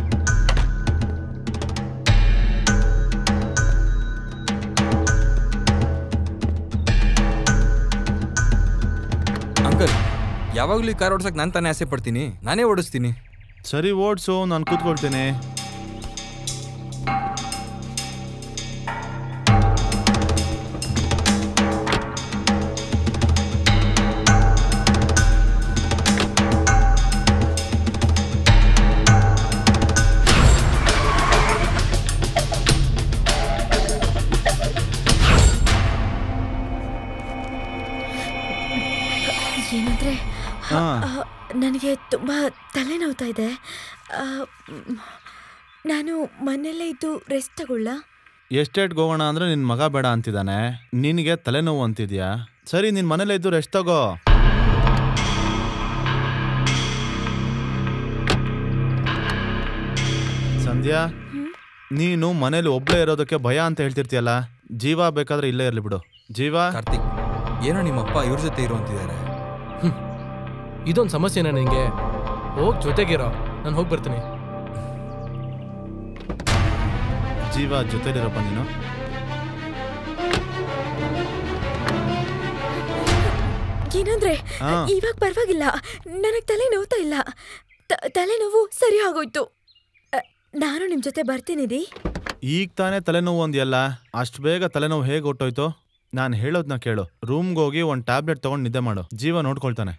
ಅಂಕಲ್, ಯಾವಾಗಲೂ ಈ ಕಾರ್ ಓಡಿಸಕ್ಕೆ ನಾನು ತಾನೇ ಆಸೆ ಪಡ್ತೀನಿ, ನಾನೇ ಓಡಿಸ್ತೀನಿ. ಸರಿ ಓಡಿಸು, ನಾನು ಕೂತ್ಕೊಳ್ತೀನಿ. ಏನಂದ್ರೆ ನನಗೆ ತುಂಬ ತಲೆನೋವ್ತಾ ಇದೆ. ನಾನು ಮನೆಯಲ್ಲೇ ಇದ್ದು ರೆಸ್ಟ್ ತಗೊಳ್ಳ? ಎಸ್ಟೇಟ್ಗೆ ಹೋಗೋಣ ಅಂದ್ರೆ ನಿನ್ನ ಮಗ ಬೇಡ ಅಂತಿದ್ದಾನೆ, ನಿನಗೆ ತಲೆನೋವು ಅಂತಿದ್ಯಾ? ಸರಿ, ನಿನ್ನ ಮನೇಲೇ ಇದ್ದು ರೆಸ್ಟ್ ತಗೋ. ಸಂಧ್ಯಾ, ನೀನು ಮನೇಲಿ ಒಬ್ಳೇ ಇರೋದಕ್ಕೆ ಭಯ ಅಂತ ಹೇಳ್ತಿರ್ತೀಯಲ್ಲ, ಜೀವ ಬೇಕಾದ್ರೆ ಇಲ್ಲೇ ಇರಲಿ ಬಿಡು. ಜೀವ. ಕಾರ್ತಿಕ್, ಏನೋ ನಿಮ್ಮಪ್ಪ ಇವ್ರ ಜೊತೆ ಇರು ಅಂತಿದ್ದಾರೆ. ಇದೊಂದು ಸಮಸ್ಯೆನಾ ನಿಂಗೆ? ಹೋಗ್ ಜೊತೆಗಿರೋ, ನಾನು ಹೋಗಿ ಬರ್ತೀನಿ. ಜೀವ ಜೊತೆಲಿರಪ್ಪ ನೀನು. ಏನಂದ್ರೆ ಇವಾಗ ಪರವಾಗಿಲ್ಲ, ನನಗೆ ತಲೆ ನೋವ್ತಾ ಇಲ್ಲ. ತಲೆನೋವು ಸರಿ ಆಗೋಯ್ತು. ನಾನು ನಿಮ್ ಜೊತೆ ಬರ್ತೀನಿ ರೀ. ಈಗ ತಾನೇ ತಲೆನೋವು ಅಂದ್ಯಲ್ಲ, ಅಷ್ಟು ಬೇಗ ತಲೆನೋವು ಹೇಗೆ ಹೊಟ್ಟೋಯ್ತು? ನಾನು ಹೇಳೋದನ್ನ ಕೇಳು. ರೂಮ್ಗೆ ಹೋಗಿ ಒಂದು ಟ್ಯಾಬ್ಲೆಟ್ ತೊಗೊಂಡು ನಿದ್ದೆ ಮಾಡು, ಜೀವ ನೋಡ್ಕೊಳ್ತಾನೆ.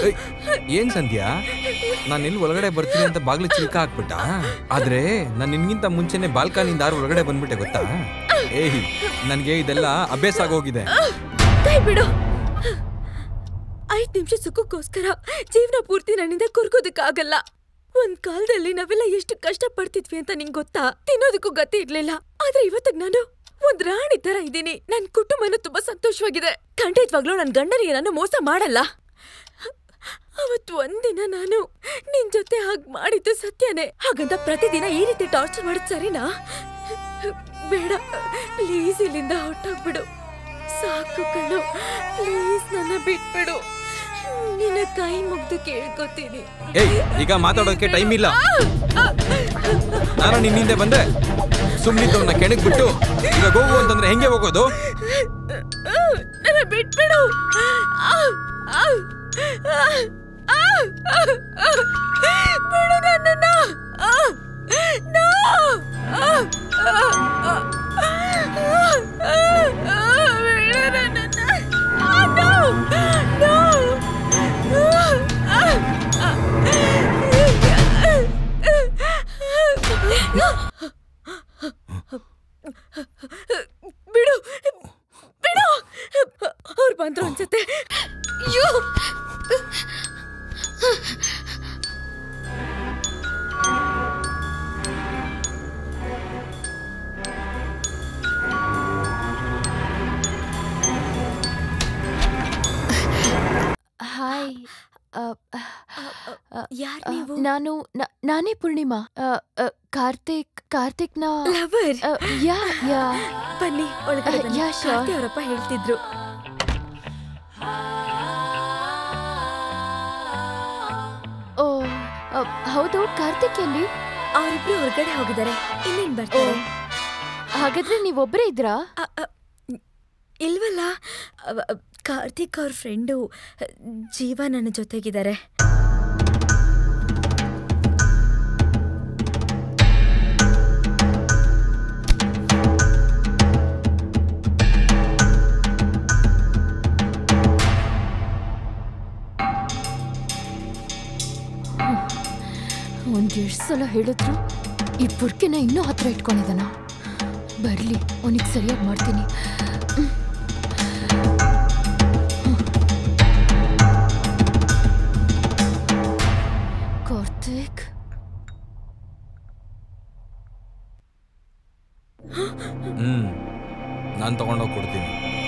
ಏನ್ ಸಂಧ್ಯಾ, ನಾನು ಎಲ್ಲಿ ಒಳಗಡೆ ಬರ್ತೀನಿ ಅಂತ ಬಾಗ್ಲು ಚಿಲ್ಕ ಹಾಕ್ಬಿಟ್ಟ. ಆದ್ರೆ ನಾನು ನಿನ್ಗಿಂತ ಮುಂಚೆನೆ ಬಾಲ್ಕನಿಂದ ಯಾರು ಒಳಗಡೆ ಬಂದ್ಬಿಟ್ಟೆ ಗೊತ್ತಾ? ಏಯ್, ನನ್ಗೆ ಇದೆಲ್ಲ ಅಭ್ಯಾಸ ಆಗೋಗಿದೆ. ಬಿಡು. ಐದ್ ನಿಮಿಷ ಸುಖಕ್ಕೋಸ್ಕರ ಜೀವನ ಪೂರ್ತಿ ನನ್ನಿಂದ ಕೊರ್ಕೋದಕ್ಕಾಗಲ್ಲ. ಒಂದ್ ಕಾಲದಲ್ಲಿ ನಾವೆಲ್ಲ ಎಷ್ಟು ಕಷ್ಟ ಪಡ್ತಿದ್ವಿ ಅಂತ ನಿಂಗ್ ಗೊತ್ತಾ? ತಿನ್ನೋದಕ್ಕೂ ಗತಿ ಇರ್ಲಿಲ್ಲ. ಆದ್ರೆ ಇವತ್ತಿಗೆ ನಾನು ಒಂದ್ ರಾಣಿ ತರ ಇದ್ದೀನಿ. ನನ್ ಕುಟುಂಬನೂ ತುಂಬಾ ಸಂತೋಷವಾಗಿದೆ. ಖಂಡಿತವಾಗ್ಲೂ ನನ್ ಗಂಡನಿಗೆ ನಾನು ಮೋಸ ಮಾಡಲ್ಲ. ಅವತ್ತು ಒಂದಿನ ನಾನು ನಿನ್ ಜೊತೆ ಹಾಗ್ ಮಾಡಿದ್ದು ಸತ್ಯನೇ. ಹಾಗಂತ ಪ್ರತಿದಿನ ಈ ರೀತಿ ಟಾರ್ಚರ್ ಮಾಡೋದ್ ಸರಿನಾ? ಬೇಡ, ಪ್ಲೀಸ್ ಇಲ್ಲಿಂದ ಹೊಟ್ಟೋಗ್ಬಿಡು. ಸಾಕು ಕಣು, ಪ್ಲೀಸ್ ನನ್ನ ಬಿಟ್ಬಿಡು. ನಿನ್ನ ಕೈ ಮುಗ್ದು ಕೇಳ್ಕೊತೀನಿ. ಏಯ್, ಈಗ ಮಾತಾಡೋಕೆ ಟೈಮ್ ಇಲ್ಲ. ನಾನು ನಿನ್ನಿಂದ ಬಂದೆ, ಸುಮ್ಮನಿದ್ದವನ್ನ ಕೆಣಕ್ ಬಿಟ್ಟು ಈಗ ಹೋಗು ಅಂತಂದ್ರೆ ಹೆಂಗೆ ಹೋಗೋದು? ನನ್ನ ಬಿಟ್ಬಿಡು. ಬಿಡು ನನ್ನನ್ನ. ಬಿಡು ಬಿಡು. ಅವ್ರು ಬಂದ್ರು ಅನ್ಸುತ್ತೆ. ಅಯ್ಯೋ, ಹಾಯ್. ಯಾರ್ ನೀವು? ನಾನು ನಾನೇ ಪೂರ್ಣಿಮಾ. ಕಾರ್ತಿಕ್ ಕಾರ್ತಿಕ್ನ ಲವರ್. ಯಾ ಯಾ ಬನ್ನಿ ಒಳಗಡೆ. Yeah sure. ಅವರಪ್ಪ ಹೇಳ್ತಿದ್ರು. ಓ ಹೌದು, ಕಾರ್ತಿಕ್ ಎಲ್ಲಿ? ಅವರಿಬ್ರು ಹೊರಗಡೆ ಹೋಗಿದ್ದಾರೆ. ಇನ್ನೇನ್ ಬರ್ತಾರೆ? ಹಾಗಾದ್ರೆ ನೀವೊಬ್ಬರೇ ಇದ್ರಾ? ಇಲ್ವಲ್ಲ, ಕಾರ್ತಿಕ್ ಅವ್ರ ಫ್ರೆಂಡು ಜೀವ ನನ್ನ ಜೊತೆಗಿದ್ದಾರೆ. ಒಂದ್ ಎಷ್ಟು ಸಲ ಹೇಳಿದ್ರು ಈ ಪುರ್ಕಿನ ಇನ್ನೂ ಹತ್ರ ಇಟ್ಕೊಂಡಿದ್ದಾನ. ಬರ್ಲಿ, ಅವನಿಗೆ ಸರಿಯಾಗಿ ಮಾಡ್ತೀನಿ. ಕಾರ್ತಿಕ್, ಹ್ಮ್ ನಾನು ತಗೊಂಡೋಗಿ ಕೊಡ್ತೀನಿ.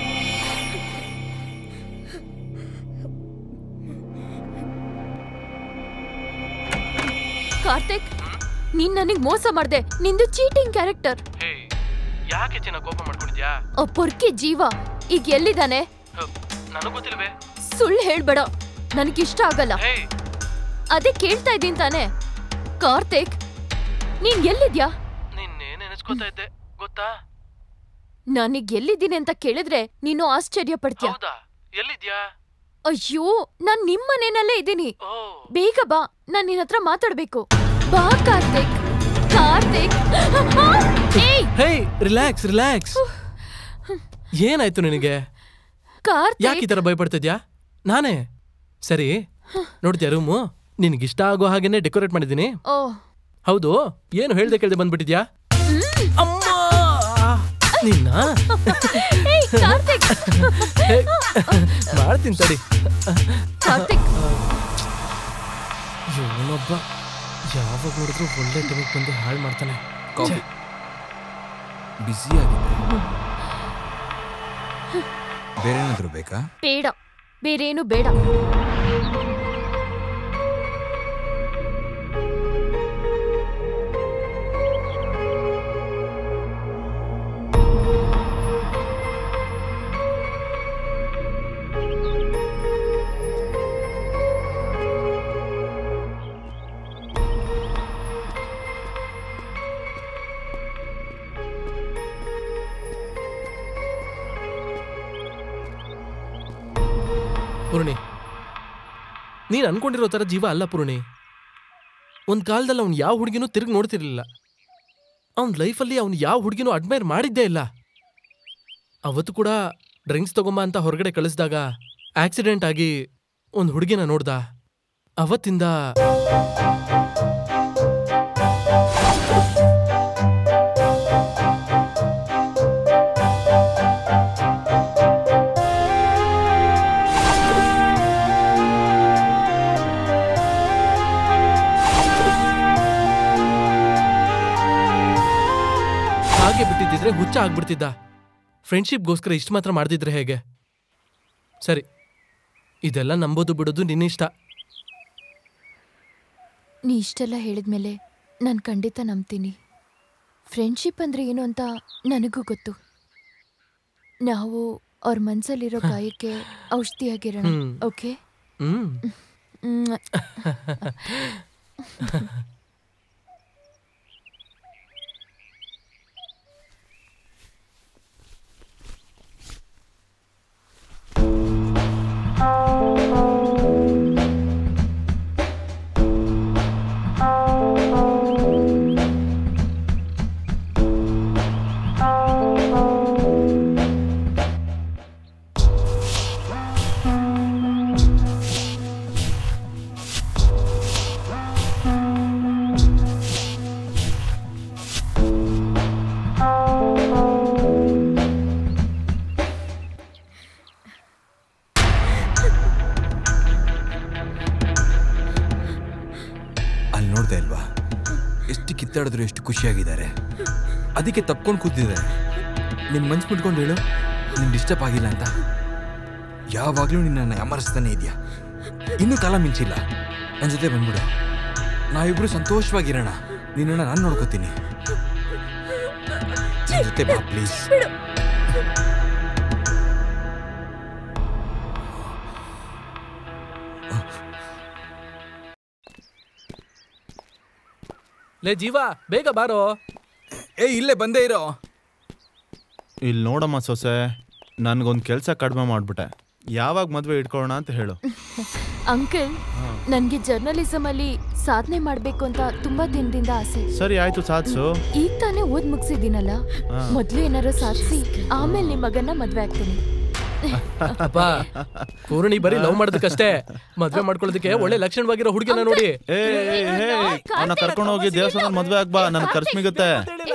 ಕಾರ್ತಿಕ್, ನೀನ್ ನನಗ್ ಮೋಸ ಮಾಡ್ದೆ. ನಿಂದು ಚೀಟಿಂಗ್ ಕ್ಯಾರೆಕ್ಟರ್. ಯಾಕೆ ಚಿನ್ನ ಕೋಪ ಮಾಡ್ಕೊಂಡಿದ್ಯಾ? ಆ ಪೊರ್ಕಿ ಜೀವ ಈಗ ಎಲ್ಲಿದ್ದಾನೆ? ನನಗೂ ಗೊತ್ತಿಲ್ವೇ. ಸುಳ್ಳು ಹೇಳ್ಬೇಡ, ನನಗಿಷ್ಟ ಆಗಲ್ಲ. ಅದೇ ಕೇಳ್ತಾ ಇದ್ದೀನಿ ತಾನೆ. ಕಾರ್ತಿಕ್, ನೀನ್ ಎಲ್ಲಿದ್ಯಾ? ನಿನ್ನೆ ನೆನೆಸ್ಕೊತಾ ಇದ್ದೆ ಗೊತ್ತಾ? ನನಗ್ ಎಲ್ಲಿದ್ದೀನಿ ಅಂತ ಕೇಳಿದ್ರೆ ನೀನು ಆಶ್ಚರ್ಯ ಪಡ್ತೀಯ. ಹೌದಾ? ಎಲ್ಲಿದ್ಯಾ? ಅಯ್ಯೋ, ನಾನ್ ನಿಮ್ ಮನೆಯಲ್ಲೇ ಇದ್ದೀನಿ. ಬೇಗ ಬಾ, ನಾನ್ ನಿನ್ನ ಹತ್ರ ಮಾತಾಡ್ಬೇಕು. ಬಾ Karthik. Karthik, hey, relax relax. ಏನಾಯ್ತು ನಿನಗೆ? ಯಾಕೆ ಈ ತರ ಭಯಪಡ್ತಿದ್ಯಾ? ನಾನೇ ಸರಿ ನೋಡ್ತೀಯ ರೂಮು ನಿನ್ಗಿಷ್ಟ ಆಗೋ ಹಾಗೇನೆ ಡೆಕೋರೇಟ್ ಮಾಡಿದ್ದೀನಿ. ಹೌದು, ಏನು ಹೇಳ್ದೆ ಕೇಳ್ದೆ ಬಂದ್ಬಿಟ್ಟಿದ್ಯಾ? ನಿನ್ನ ಮಾಡ್ತೀನಿ ತಡಿ. ಇವನೊಬ್ಬ ಯಾವಾಗ ನೋಡಿದ್ರು ಒಳ್ಳೆ ಟೈಮಿಗೆ ಬಂದು ಹಾಳು ಮಾಡ್ತಾನೆ. ಕಾಫಿ ಬಿಸಿ ಆಗಿದೆ. ಬೇರೆ ಏನಾದ್ರು ಬೇಕಾ? ಬೇಡ, ಬೇರೇನು ಬೇಡ. ಪೂರ್ಣಿ, ನೀನ್ ಅನ್ಕೊಂಡಿರೋ ತರ ಜೀವ ಅಲ್ಲ ಪೂರ್ಣಿ. ಒಂದ್ ಕಾಲದಲ್ಲಿ ಅವ್ನು ಯಾವ ಹುಡುಗಿನೂ ತಿರುಗಿ ನೋಡ್ತಿರ್ಲಿಲ್ಲ. ಅವ್ನ ಲೈಫಲ್ಲಿ ಅವ್ನು ಯಾವ ಹುಡುಗಿನೂ ಅಡ್ಮೈರ್ ಮಾಡಿದ್ದೇ ಇಲ್ಲ. ಅವತ್ತು ಕೂಡ ಡ್ರಿಂಕ್ಸ್ ತಗೊಂಬ ಅಂತ ಹೊರಗಡೆ ಕಳಿಸಿದಾಗ ಆಕ್ಸಿಡೆಂಟ್ ಆಗಿ ಒಂದ್ ಹುಡುಗಿನ ನೋಡ್ದ. ಅವತ್ತಿಂದ ಹಾಗೆ ಬಿಟ್ಟಿದ್ದಿದ್ರೆ ಹುಚ್ಚ ಆಗ್ಬಿಡ್ತಿದ್ದ. ಫ್ರೆಂಡ್ಶಿಪ್ಗೋಸ್ಕರ ಇಷ್ಟು ಮಾತ್ರ ಮಾಡ್ತಿದ್ರೆ ಹೇಗೆ? ಸರಿ, ಇದೆಲ್ಲ ನಂಬೋದು ಬಿಡೋದು ನಿನ್ನಿಷ್ಟ. ನೀ ಇಷ್ಟೆಲ್ಲ ಹೇಳಿದ್ಮೇಲೆ ನಾನು ಖಂಡಿತ ನಂಬ್ತೀನಿ. ಫ್ರೆಂಡ್ಶಿಪ್ ಅಂದ್ರೆ ಏನು ಅಂತ ನನಗೂ ಗೊತ್ತು. ನಾವು ಅವ್ರ ಮನ್ಸಲ್ಲಿರೋ ಗಾಯಕ್ಕೆ ಔಷಧಿಯಾಗಿರೋಣ. ಓಕೆ? ಹ್ಮ್ ಕಿತ್ತಾಡಿದ್ರು ಎಷ್ಟು ಖುಷಿಯಾಗಿದ್ದಾರೆ. ಅದಕ್ಕೆ ತಪ್ಕೊಂಡು ಕೂತಿದ್ದಾರೆ. ನಿನ್ನ ಮನ್ಸು ಬಿಟ್ಕೊಂಡು ಹೇಳು, ನಿನ್ ಡಿಸ್ಟರ್ಬ್ ಆಗಿಲ್ಲ ಅಂತ. ಯಾವಾಗಲೂ ನಿನ್ನನ್ನು ಯಾಮರಿಸ್ತಾನೆ ಇದೆಯಾ. ಇನ್ನೂ ಕಾಲ ಮಿಂಚಿಲ್ಲ. ನನ್ನ ಜೊತೆ ಬಂದ್ಬಿಡು, ನಾವಿಬ್ರು ಸಂತೋಷವಾಗಿರೋಣ. ನಿನ್ನನ್ನು ನಾನು ನೋಡ್ಕೋತೀನಿ. ನನ್ನ ಜೊತೆ ಬಾ ಪ್ಲೀಸ್. ಲೇ ಜೀವ, ಬೇಗ ಬಾರೋ. ಏ ಇಲ್ಲೇ ಬಂದೇ ಇರೋ. ಇಲ್ಲಿ ನೋಡಮ್ಮ ಸೊಸೆ, ನನ್ಗೊಂದು ಕೆಲಸ ಕಡಿಮೆ ಮಾಡ್ಬಿಟ್ಟೆ. ಯಾವಾಗ ಮದ್ವೆ ಇಟ್ಕೊಳ್ಳೋಣ ಅಂತ ಹೇಳು. ಅಂಕಲ್, ನನ್ಗೆ ಜರ್ನಲಿಸಮ್ ಅಲ್ಲಿ ಸಾಧನೆ ಮಾಡ್ಬೇಕು ಅಂತ ತುಂಬಾ ದಿನದಿಂದ ಆಸೆ. ಸರಿ ಆಯ್ತು, ಸಾಧಿಸು. ಈಗ ತಾನೇ ಓದ್ ಮುಗಿಸಿದ್ದೀನಲ್ಲ, ಮೊದ್ಲು ಏನಾರು ಸಾಧಿಸಿ ಆಮೇಲೆ ನಿಮ್ ಮಗನ್ನ ಮದ್ವೆ ಆಗ್ತೀನಿ. ಅಪ್ಪ, ಪೂರ್ಣಿ ಬರೀ ಲವ್ ಮಾಡೋದಕ್ಕಷ್ಟೇ. ಮದ್ವೆ ಮಾಡ್ಕೊಳ್ಳೋದಕ್ಕೆ ಒಳ್ಳೆ ಲಕ್ಷಣವಾಗಿರೋ ಹುಡುಗಿನ ನೋಡಿ. ಅವನ್ನ ಕರ್ಕೊಂಡು ಹೋಗಿ ದೇವಸ್ಥಾನ ಮದ್ವೆ ಆಗ್ಬಾ, ನನ್ ಖರ್ಚು ಮಿಗುತ್ತೆ.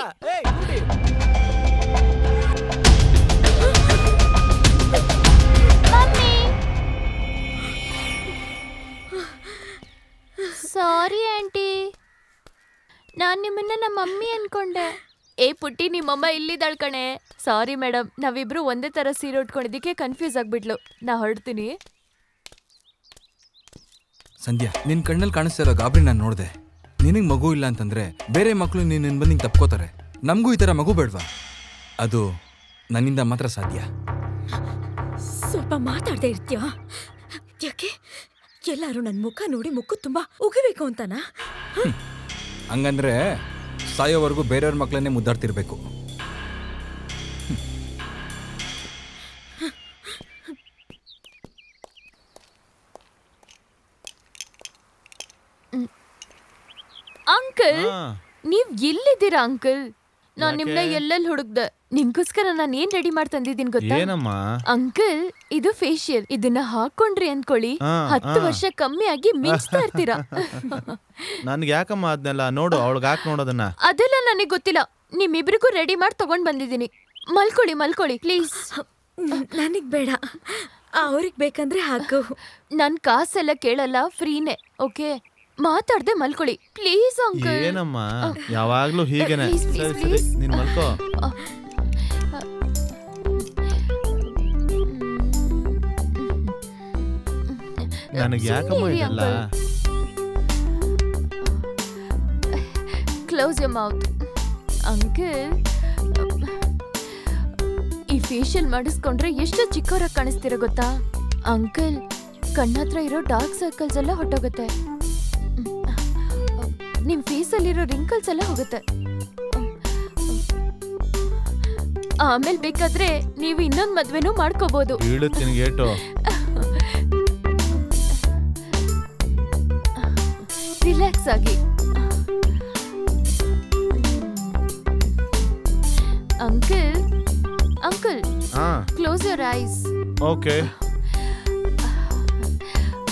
ಸಾರಿ ಆಂಟಿ, ನಾನ್ ನಿಮ್ಮನ್ನ ನಮ್ಮ ಮಮ್ಮಿ ಅನ್ಕೊಂಡೆ. ಏ ಪುಟ್ಟಿ, ನಿಮ್ಮಮ್ಮ ಇಲ್ಲಿದ್ದಾಳ್ ಕಣೆ. ಸಾರಿ ಮೇಡಮ್, ನಾವಿಬ್ರು ಒಂದೇ ತರ ಸೀರೆ ಉಟ್ಕೊಂಡಿದ್ದಕ್ಕೆ ಕನ್ಫ್ಯೂಸ್ ಆಗ್ಬಿಟ್ಲು. ನಾ ಹೊರಡ್ತೀನಿ. ಸಂಧ್ಯಾ, ನಿನ್ ಕಣ್ಣಲ್ಲಿ ಕಾಣಿಸ್ತಾ ಇರೋ ಗಾಬರಿ ನಾನು ನೋಡ್ದೆ. ನಿನಗೆ ಮಗು ಇಲ್ಲ ಅಂತಂದ್ರೆ ಬೇರೆ ಮಕ್ಕಳು ನಿನ್ನ ಬಂದು ಹಿಂಗೆ ತಪ್ಕೋತಾರೆ. ನಮಗೂ ಈ ಥರ ಮಗು ಬೇಡವಾ? ಅದು ನನ್ನಿಂದ ಮಾತ್ರ ಸಾಧ್ಯ. ಸ್ವಲ್ಪ ಮಾತಾಡದೆ ಇರ್ತೀಯಾ? ಯಾಕೆ ಎಲ್ಲರೂ ನನ್ನ ಮುಖ ನೋಡಿ ಮುಕ್ಕು ತುಂಬಾ ಉಗಿಬೇಕು ಅಂತಾನ? ಹಂಗಂದ್ರೆ ಸಾಯೋವರೆಗೂ ಬೇರೆಯವ್ರ ಮಕ್ಕಳನ್ನೇ ಮುದ್ದಾಡ್ತಿರ್ಬೇಕು. ಅಂಕಲ್, ನೀವ್ ಎಲ್ಲಿದ್ದೀರಾ ಅಂಕಲ್? ನಾನ್ ನಿಮ್ನ ಎಲ್ಲೆಲ್ಲಿ ಹುಡುಕ್ದೆ. ನಿಮ್ಗೋಸ್ಕರ ನಾನು ಏನ್ ರೆಡಿ ಮಾಡಿ ತಂದಿದ್ದೀನಿ ಗೊತ್ತಾ? ಅಂಕಲ್, ಇದು ಫೇಶಿಯಲ್. ಇದನ್ನ ಹಾಕೊಂಡ್ರಿ ಅನ್ಕೊಳ್ಳಿ, ಹತ್ತು ವರ್ಷ ಕಮ್ಮಿ ಆಗಿ ಮಿಂಚ್ತಾ ಇರ್ತೀರಾ. ನನ್ಗೆ ಯಾಕಮ್ಮ ಅದನ್ನೆಲ್ಲ ನೋಡು, ಅವಳಿಗೆ ಹಾಕ್ ನೋಡೋದನ್ನ. ಅದೆಲ್ಲ ನನಗೆ ಗೊತ್ತಿಲ್ಲ. ನಿಮ್ಮಿಬ್ರಿಗೂ ರೆಡಿ ಮಾಡಿ ತಗೊಂಡ್ ಬಂದಿದ್ದೀನಿ. ಮಲ್ಕೊಳ್ಳಿ ಮಲ್ಕೊಳ್ಳಿ ಪ್ಲೀಸ್. ನನಗ್ ಬೇಡ, ಅವ್ರಿಗೆ ಬೇಕಂದ್ರೆ ಹಾಕು. ನನ್ ಕಾಸೆಲ್ಲ ಕೇಳಲ್ಲ, ಫ್ರೀನೇ. ಓಕೆ, ಮಾತಾಡ್ದೆ ಮಲ್ಕೊಳ್ಳಿ ಪ್ಲೀಸ್ ಅಂಕಲ್. ಏನಮ್ಮ ಯಾವಾಗ್ಲೂ ಹೀಗೇನೆ. ಸರಿ ಸರಿ, ನೀನ್ ಮಲ್ಕೋ. ನನಗೆ ಯಾಕಮ್ಮ ಇದೆಲ್ಲ? Close your mouth. ಅಂಕಲ್, ಈ ಫೇಶಿಯಲ್ ಮಾಡಿಸ್ಕೊಂಡ್ರೆ ಎಷ್ಟು ಚಿಕ್ಕವರಾಗಿ ಕಾಣಿಸ್ತೀರ ಗೊತ್ತಾ? ಅಂಕಲ್, ಕಣ್ಣತ್ರ ಇರೋ ಡಾರ್ಕ್ ಸರ್ಕಲ್ಸ್ ಎಲ್ಲ ಹೊಟ್ಟೋಗುತ್ತೆ. ನಿಮ್ ಫೇಸ್ ಅಲ್ಲಿರೋ ರಿಂಕಲ್ಸ್ ಎಲ್ಲ ಹೋಗುತ್ತೆ. ಆಮೇಲೆ ಬೇಕಾದ್ರೆ ನೀವು ಇನ್ನೊಂದ್ ಮದ್ವೆನೂ ಮಾಡ್ಕೋಬಹುದು. ರಿಲ್ಯಾಕ್ಸ್ ಆಗಿ. Uncle uncle close your eyes. Okay.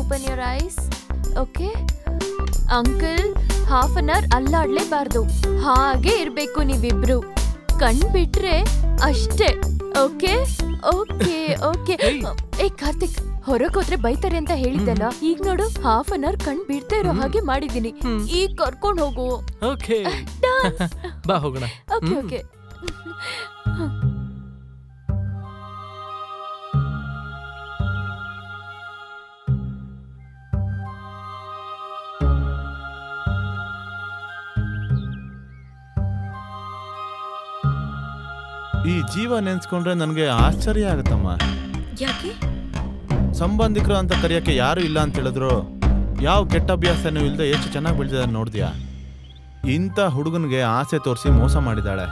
Open your eyes. Okay uncle, half an hour ಅಲ್ಲಾಡ್ಲೇಬಾರ್ದು, ಹಾಗೆ ಇರ್ಬೇಕು ನೀವಿಬ್ರು. ಕಣ್ ಬಿಟ್ರೆ ಅಷ್ಟೇ. Okay okay okay. ಏ ಕಾರ್ತಿಕ್, ಹೊರಗೆ ಹೋದ್ರೆ ಬೈತಾರೆ ಅಂತ ಹೇಳಿದ್ದಲ್ಲ, ಈಗ ನೋಡು ಹಾಫ್ ಅನ್ ಅವರ್ ಕಣ್ ಬಿಡ್ತಾ ಇರೋ ಹಾಗೆ ಮಾಡಿದೀನಿ. ಈಗ ಕರ್ಕೊಂಡ್ ಹೋಗು. ಓಕೆ ಬಾ ಹೋಗೋಣ. Okay okay. ಈ ಜೀವ ನೆನ್ಸ್ಕೊಂಡ್ರೆ ನನಗೆ ಆಶ್ಚರ್ಯ ಆಗುತ್ತಮ್ಮ. ಯಾಕೆ? ಸಂಬಂಧಿಕರು ಅಂತ ಕರೆಯೋಕ್ಕೆ ಯಾರು ಇಲ್ಲ ಅಂತ ಹೇಳಿದ್ರು, ಯಾವ ಕೆಟ್ಟ ಅಭ್ಯಾಸನೂ ಇಲ್ಲದೆ ಎಷ್ಟು ಚೆನ್ನಾಗಿ ಬೆಳೆದಿದ್ದಾನೆ ನೋಡಿದ್ಯಾ. ಇಂಥ ಹುಡುಗನಿಗೆ ಆಸೆ ತೋರಿಸಿ ಮೋಸ ಮಾಡಿದಾಳೆ.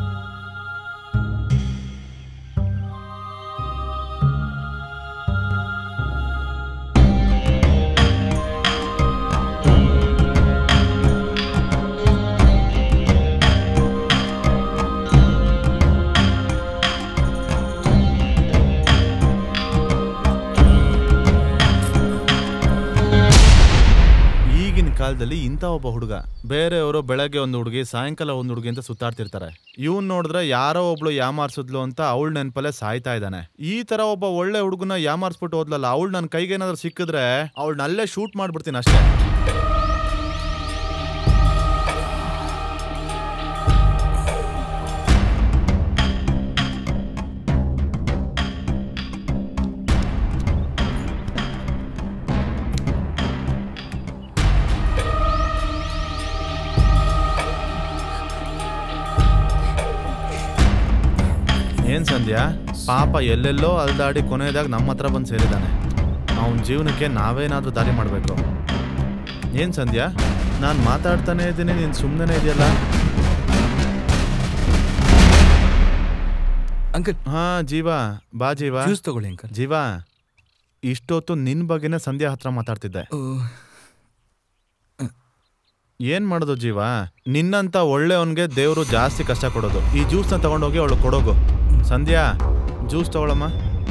ಕಾಲದಲ್ಲಿ ಇಂಥ ಒಬ್ಬ ಹುಡುಗ, ಬೇರೆಯವರು ಬೆಳಗ್ಗೆ ಒಂದು ಹುಡುಗಿ ಸಾಯಂಕಾಲ ಒಂದು ಹುಡುಗಿ ಅಂತ ಸುತ್ತಾಡ್ತಿರ್ತಾರೆ. ಇವನ್ ನೋಡಿದ್ರೆ ಯಾರೋ ಒಬ್ಳು ಯಾಮಾರ್ಸಿದ್ಲು ಅಂತ ಅವಳ ನೆನಪಲ್ಲೇ ಸಾಯ್ತಾ ಇದ್ದಾನೆ. ಈ ತರ ಒಬ್ಬ ಒಳ್ಳೆ ಹುಡುಗನ ಯಾಮಾರ್ಸ್ಬಿಟ್ಟು ಹೋದ್ಲಲ್ಲ, ಅವಳು ನನ್ನ ಕೈಗೇನಾದ್ರೂ ಸಿಕ್ಕಿದ್ರೆ ಅವಳನ್ನಲ್ಲೇ ಶೂಟ್ ಮಾಡ್ಬಿಡ್ತೀನಿ ಅಷ್ಟೇ. ಏನ್ ಸಂಧ್ಯಾ, ಪಾಪ ಎಲ್ಲೆಲ್ಲೋ ಅಲ್ದಾಡಿ ಕೊನೆಯದಾಗ ನಮ್ಮ ಹತ್ರ ಬಂದು ಸೇರಿದ್ದಾನೆ. ಅವನ ಜೀವನಕ್ಕೆ ನಾವೇನಾದ್ರೂ ದಾರಿ ಮಾಡಬೇಕು. ಏನ್ ಸಂಧ್ಯಾ, ನಾನು ಮಾತಾಡ್ತಾನೆ ಇದ್ದೀನಿ, ನೀನು ಸುಮ್ಮನೆ ಇದೆಯಲ್ಲ? ಅಂಕಲ್. ಹಾ ಜೀವ, ಬಾ ಜೀವ. ಜ್ಯೂಸ್ ತಗೊಳ್ಳಿ ಅಂಕಲ್. ಜೀವ, ಇಷ್ಟೊತ್ತು ನಿನ್ ಬಗ್ಗೆನೇ ಸಂಧ್ಯಾ ಹತ್ರ ಮಾತಾಡ್ತಿದ್ದೆ. ಏನ್ ಮಾಡೋದು ಜೀವ, ನಿನ್ನಂತ ಒಳ್ಳೆಯವನ್ಗೆ ದೇವರು ಜಾಸ್ತಿ ಕಷ್ಟ ಕೊಡೋದು. ಈ ಜ್ಯೂಸ್ನ ತಗೊಂಡೋಗಿ ಅವಳು ಕೊಡೋಗು. ಸಂಧ್ಯಾ, ಜ್ಯೂಸ್ ತಗೊಳಮ್ಮ.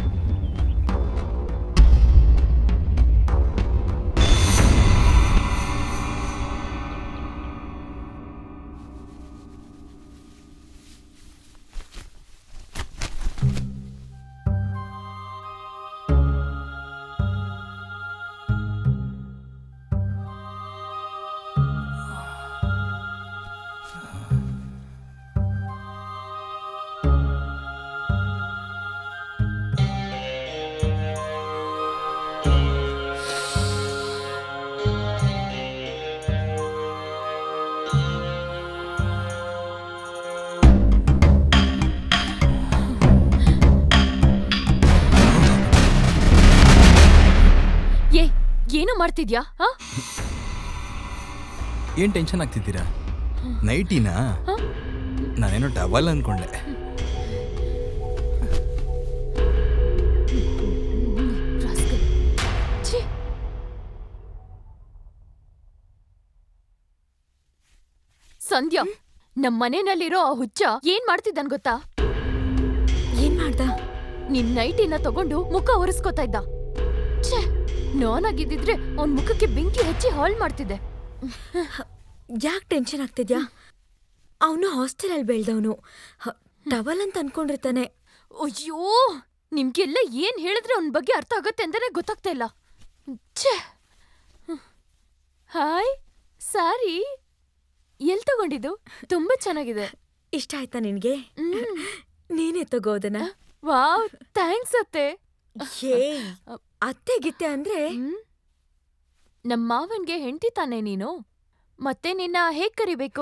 ಏನು ಮಾಡ್ತಿದ್ಯಾ? ಏನ್ ಟೆನ್ಷನ್ ಆಗ್ತಿದ್ದೀರಾ? ನೈಟಿನಾ? ನಾನೇನೋ ಟವಲ್ ಅನ್ಕೊಂಡೆ. ಸಂಧ್ಯಾ, ನಮ್ ಮನೆಯಲ್ಲಿರೋ ಆ ಹುಚ್ಚ ಏನ್ ಮಾಡ್ತಿದ್ದಾನ್ ಗೊತ್ತಾ? ಏನ್ ಮಾಡ್ದ? ನಿನ್ ನೈಟಿನ ತಗೊಂಡು ಮುಖ ಒರೆಸ್ಕೋತಾ ಇದ್ದ. ಛೇ, ನಾನಾಗಿದ್ದಿದ್ರೆ ಅವನ್ ಮುಖಕ್ಕೆ ಬೆಂಕಿ ಹಚ್ಚಿ ಹಾಳ್ ಮಾಡ್ತಿದ್ದೆ. ಯಾಕೆ ಟೆನ್ಷನ್ ಆಗ್ತಿದ್ಯಾ? ಅವನು ಹಾಸ್ಟೆಲ್ ಅಲ್ಲಿ ಬೆಳ್ದವನು, ಟವಲ್ ಅಂತ ಅನ್ಕೊಂಡಿರ್ತಾನೆ. ಅಯ್ಯೋ, ನಿಮ್ಗೆಲ್ಲ ಏನ್ ಹೇಳಿದ್ರೆ ಅವನ್ ಬಗ್ಗೆ ಅರ್ಥ ಆಗತ್ತೆ ಅಂತಾನೆ ಗೊತ್ತಾಗ್ತಾ ಇಲ್ಲ. ಛೇ. ಹಾಯ್, ಸಾರಿ, ಎಲ್ ತಗೊಂಡಿದ್ದು? ತುಂಬಾ ಚೆನ್ನಾಗಿದೆ. ಇಷ್ಟ ಆಯ್ತಾ ನಿನ್ಗೆ? ನೀನೇ ತಗೋದನ? ವಾವ್, ಥ್ಯಾಂಕ್ಸ್ ಅತ್ತೆ. ಅತ್ತೆ ಗಿತ್ತೆ ಅಂದ್ರೆ ನಮ್ಮ ಮಾವನ್ಗೆ ಹೆಂಡತಿ ತಾನೆ ನೀನು, ಮತ್ತೆ ನಿನ್ನ ಹೇಗ್ ಕರಿಬೇಕು?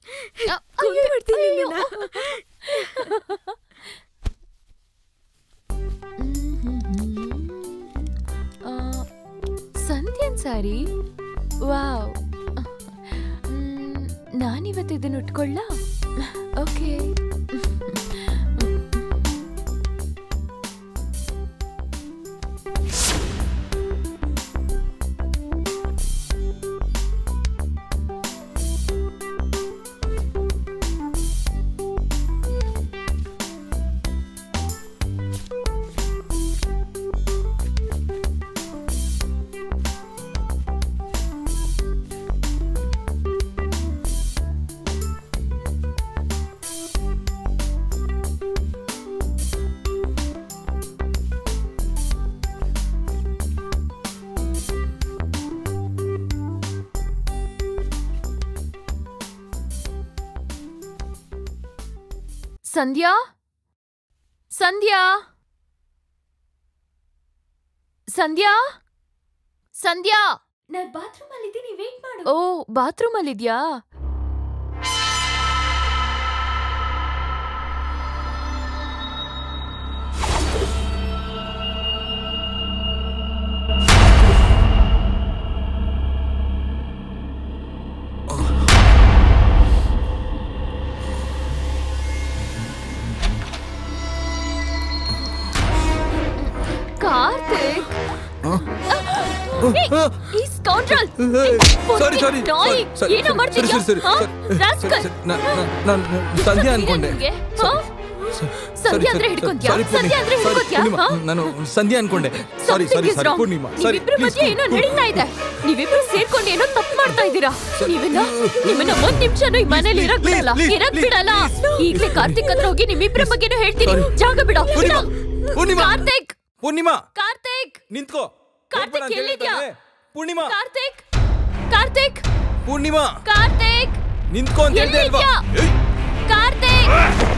ಸಂಧ್ಯನ್ ಸಾರಿ. ವಾವ್, ನಾನಿವತ್ತು ಇದನ್ನ ಉಟ್ಕೊಳ್ಳ? ಓಕೆ. ಸಂಧ್ಯಾ ಸಂಧ್ಯಾ ಸಂಧ್ಯಾ ಸಂಧ್ಯಾ ನಾನು ಬಾತ್ರೂಮ್ ಅಲ್ಲಿ ಇದ್ದೀನಿ, ವೇಟ್ ಮಾಡು. ಓ ಬಾತ್ರೂಮ್ ಅಲ್ಲಿ ಇದ್ಯಾ? ಕಾರ್ತಿಕ್, ಈ ಸ್ಕೌಂಡ್ರಲ್, ಸಾರಿ ಸಾರಿ ಏನೋ ಮಾಡ್ತಿದ್ಯಾ? ಸಂಧ್ಯಾ ಅನ್ಕೊಂಡೆ. ಸಂಧ್ಯಾ ಅಂದ್ರೆ ಹಿಡ್ಕೊಂತ್ಯಾ? ಸಂಧ್ಯಾ ಅಂದ್ರೆ ಹಿಡ್ಕೊಂತ್ಯಾ? ನಾನು ಸಂಧ್ಯಾ ಅನ್ಕೊಂಡೆ. ಸಾರಿ ಸಾರಿ ಸಾರಿ ಪೂರ್ಣಿಮಾ. ನೀವಿಬ್ರ ಮಧ್ಯೆ ಏನೋ ನಡೀತಾ ಇದೆ. ನೀವಿಬ್ರು ಸೇರ್ಕೊಂಡು ಏನೋ ತಪ್ಪು ಮಾಡ್ತಾ ಇದ್ದೀರಾ. ನೀವೆಲ್ಲ ನಿಮ್ಮನ್ನ ಒಂದ್ ನಿಮಿಷನೂ ಈ ಮನೇಲಿ ಇರಕ್ ಬಿಡಲ್ಲ, ಇರಕ್ ಬಿಡಲ್ಲ. ಈಗ್ಲೇ ಕಾರ್ತಿಕ್ ಹತ್ರ ಹೋಗಿ ನಿಮ್ಮಿಬ್ರ ಬಗ್ಗೆನೂ ಹೇಳ್ತೀನಿ. ಜಾಗ ಬಿಡ. ಕಾರ್ತಿಕ್, ಪೂರ್ಣಿಮಾ, ಕಾರ್ತಿಕ್ ನಿಂತ್ಕೋ. ಕಾರ್ತಿಕ್ ಎಲ್ಲಿದ್ಯಾ? ಪೂರ್ಣಿಮಾ, ಕಾರ್ತಿಕ್, ಕಾರ್ತಿಕ್, ಪೂರ್ಣಿಮಾ, ಕಾರ್ತಿಕ್ ನಿಂತ್ಕೋ ಅಂತ ಹೇಳ್ದೆ ಅಲ್ವಾ? ಕಾರ್ತಿಕ್,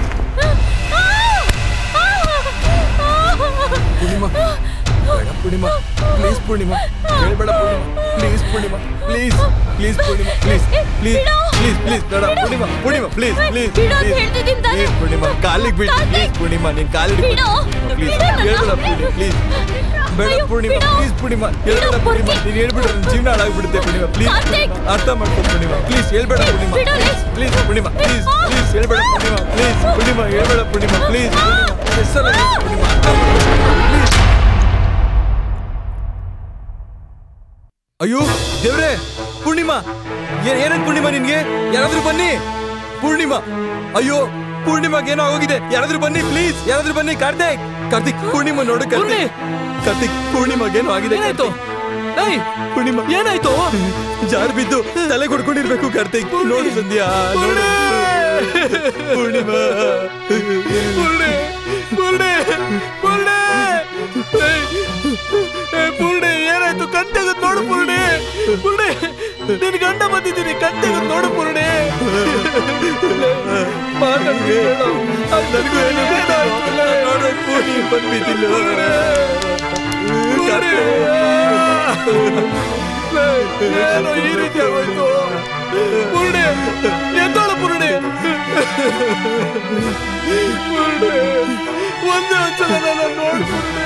ಪೂರ್ಣಿಮಾ, ಬೇಡ ಪೂರ್ಣಿಮಾ, ಪ್ಲೀಸ್ ಪೂರ್ಣಿಮಾ, ಹೇಳ್ಬೇಡ Poornima, please Poornima, please please Poornima, please please please please ಬೇಡ Poornima, Poornima please please please Poornima, ಕಾಲಿಗೆ ಬಿಡು ಪ್ಲೀಸ್ ಪೂರ್ಣಿಮಾ, ನಿನ್ ಕಾಲಿಗೆ ಬಿಡು ಪ್ಲೀಸ್, ಹೇಳ್ಬೇಡ ಪೂರ್ಣಿಮಾ, ಪ್ಲೀಸ್ ಬೇಡ ಪೂರ್ಣಿಮಾ, ಪ್ಲೀಸ್ ಪೂರ್ಣಿಮಾ, ಹೇಳ್ಬೇಡ ಪೂರ್ಣಿಮಾ, ನೀನು ಹೇಳ್ಬಿಟ್ರೆ ನನ್ನ ಜೀವನ ಹಾಳಾಗ್ಬಿಡುತ್ತೆ ಪೂರ್ಣಿಮಾ, ಪ್ಲೀಸ್ ಅರ್ಥ ಮಾಡ್ಕೊ ಪೂರ್ಣಿಮಾ, ಪ್ಲೀಸ್ ಹೇಳ್ಬೇಡ Poornima, please please Poornima, please please ಹೇಳ್ಬೇಡ ಪೂರ್ಣಿಮಾ, ಪ್ಲೀಸ್ ಪೂರ್ಣಿಮಾ, ಹೇಳ್ಬೇಡ ಪೂರ್ಣಿಮಾ, ಪ್ಲೀಸ್ ಹೆಸರು ಪೂರ್ಣಿಮಾ, ಪ್ಲೀಸ್. ಅಯ್ಯೋ ದೇವ್ರೆ, ಪೂರ್ಣಿಮಾ ಏನಾಯ್ತು ಪೂರ್ಣಿಮಾ ನಿನ್ಗೆ? ಯಾರಾದ್ರೂ ಬನ್ನಿ ಪೂರ್ಣಿಮಾ. ಅಯ್ಯೋ ಪೂರ್ಣಿಮಾಗೆ ಏನೋ ಆಗೋಗಿದೆ, ಯಾರಾದ್ರೂ ಬನ್ನಿ ಪ್ಲೀಸ್, ಯಾರಾದ್ರೂ ಬನ್ನಿ. ಕಾರ್ತಿಕ್, ಕಾರ್ತಿಕ್ ಪೂರ್ಣಿಮಾ ನೋಡು. ಕಾರ್ತಿಕ್, ಕಾರ್ತಿಕ್ ಪೂರ್ಣಿಮಾಗೆ ಏನೋ ಆಗಿದೆ. ಏನಾಯ್ತು? ಪೂರ್ಣಿಮಾ ಏನಾಯ್ತು? ಜಾರ್ ಬಿದ್ದು ತಲೆ ಕೊಡ್ಕೊಂಡಿರ್ಬೇಕು. ಕಾರ್ತಿಕ್ ನೋಡು ಸಂಧ್ಯಾ, ನೋಡು ಪೂರ್ಣಿಮಾ. ಪೂರ್ಣೆ ಪೂರ್ಣೆ ಪೂರ್ಣೆ ಪೂರ್ಣೆ ಏನಾಯ್ತು? ಕಣ್ ತೆಗೆದು ನೋಡು ಪೂರ್ಣೆ. ಪೂರ್ಣೆ ನಿನ್ ಗಂಡ ಬಂದಿದ್ದೀನಿ, ಕಣ್ ತೆಗೆದು ನೋಡು ಪೂರ್ಣೆ. ನನಗೂ ಏನು ಗೊತ್ತಾಯ್ತಿಲ್ಲ, ನೋಡು ಪೂರ್ಣಿ ಬಂದ್ಬಿದ್ದಿಲ್ಲ. ಏನೋ ಈ ರೀತಿ ಆಗೋಯ್ತು. ಪೂರ್ಣೆ ಎದ್ದೋಳು ಪೂರ್ಣೆ. ಪೂರ್ಣೆ ಒಂದೇ ಒಂದ್ಸಲ ನನ್ನ ನೋಡು ಪೂರ್ಣೆ.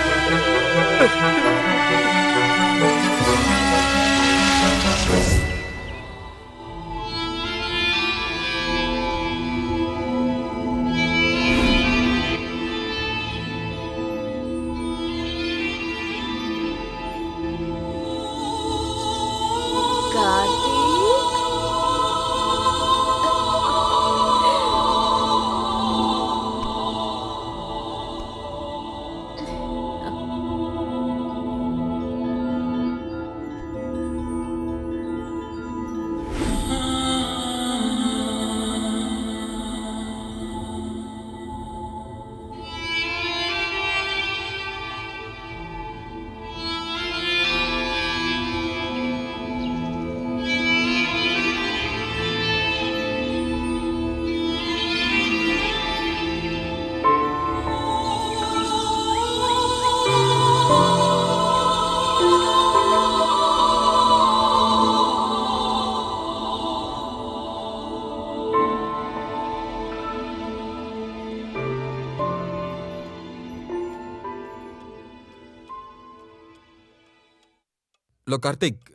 ಲೋ ಕಾರ್ತಿಕ್,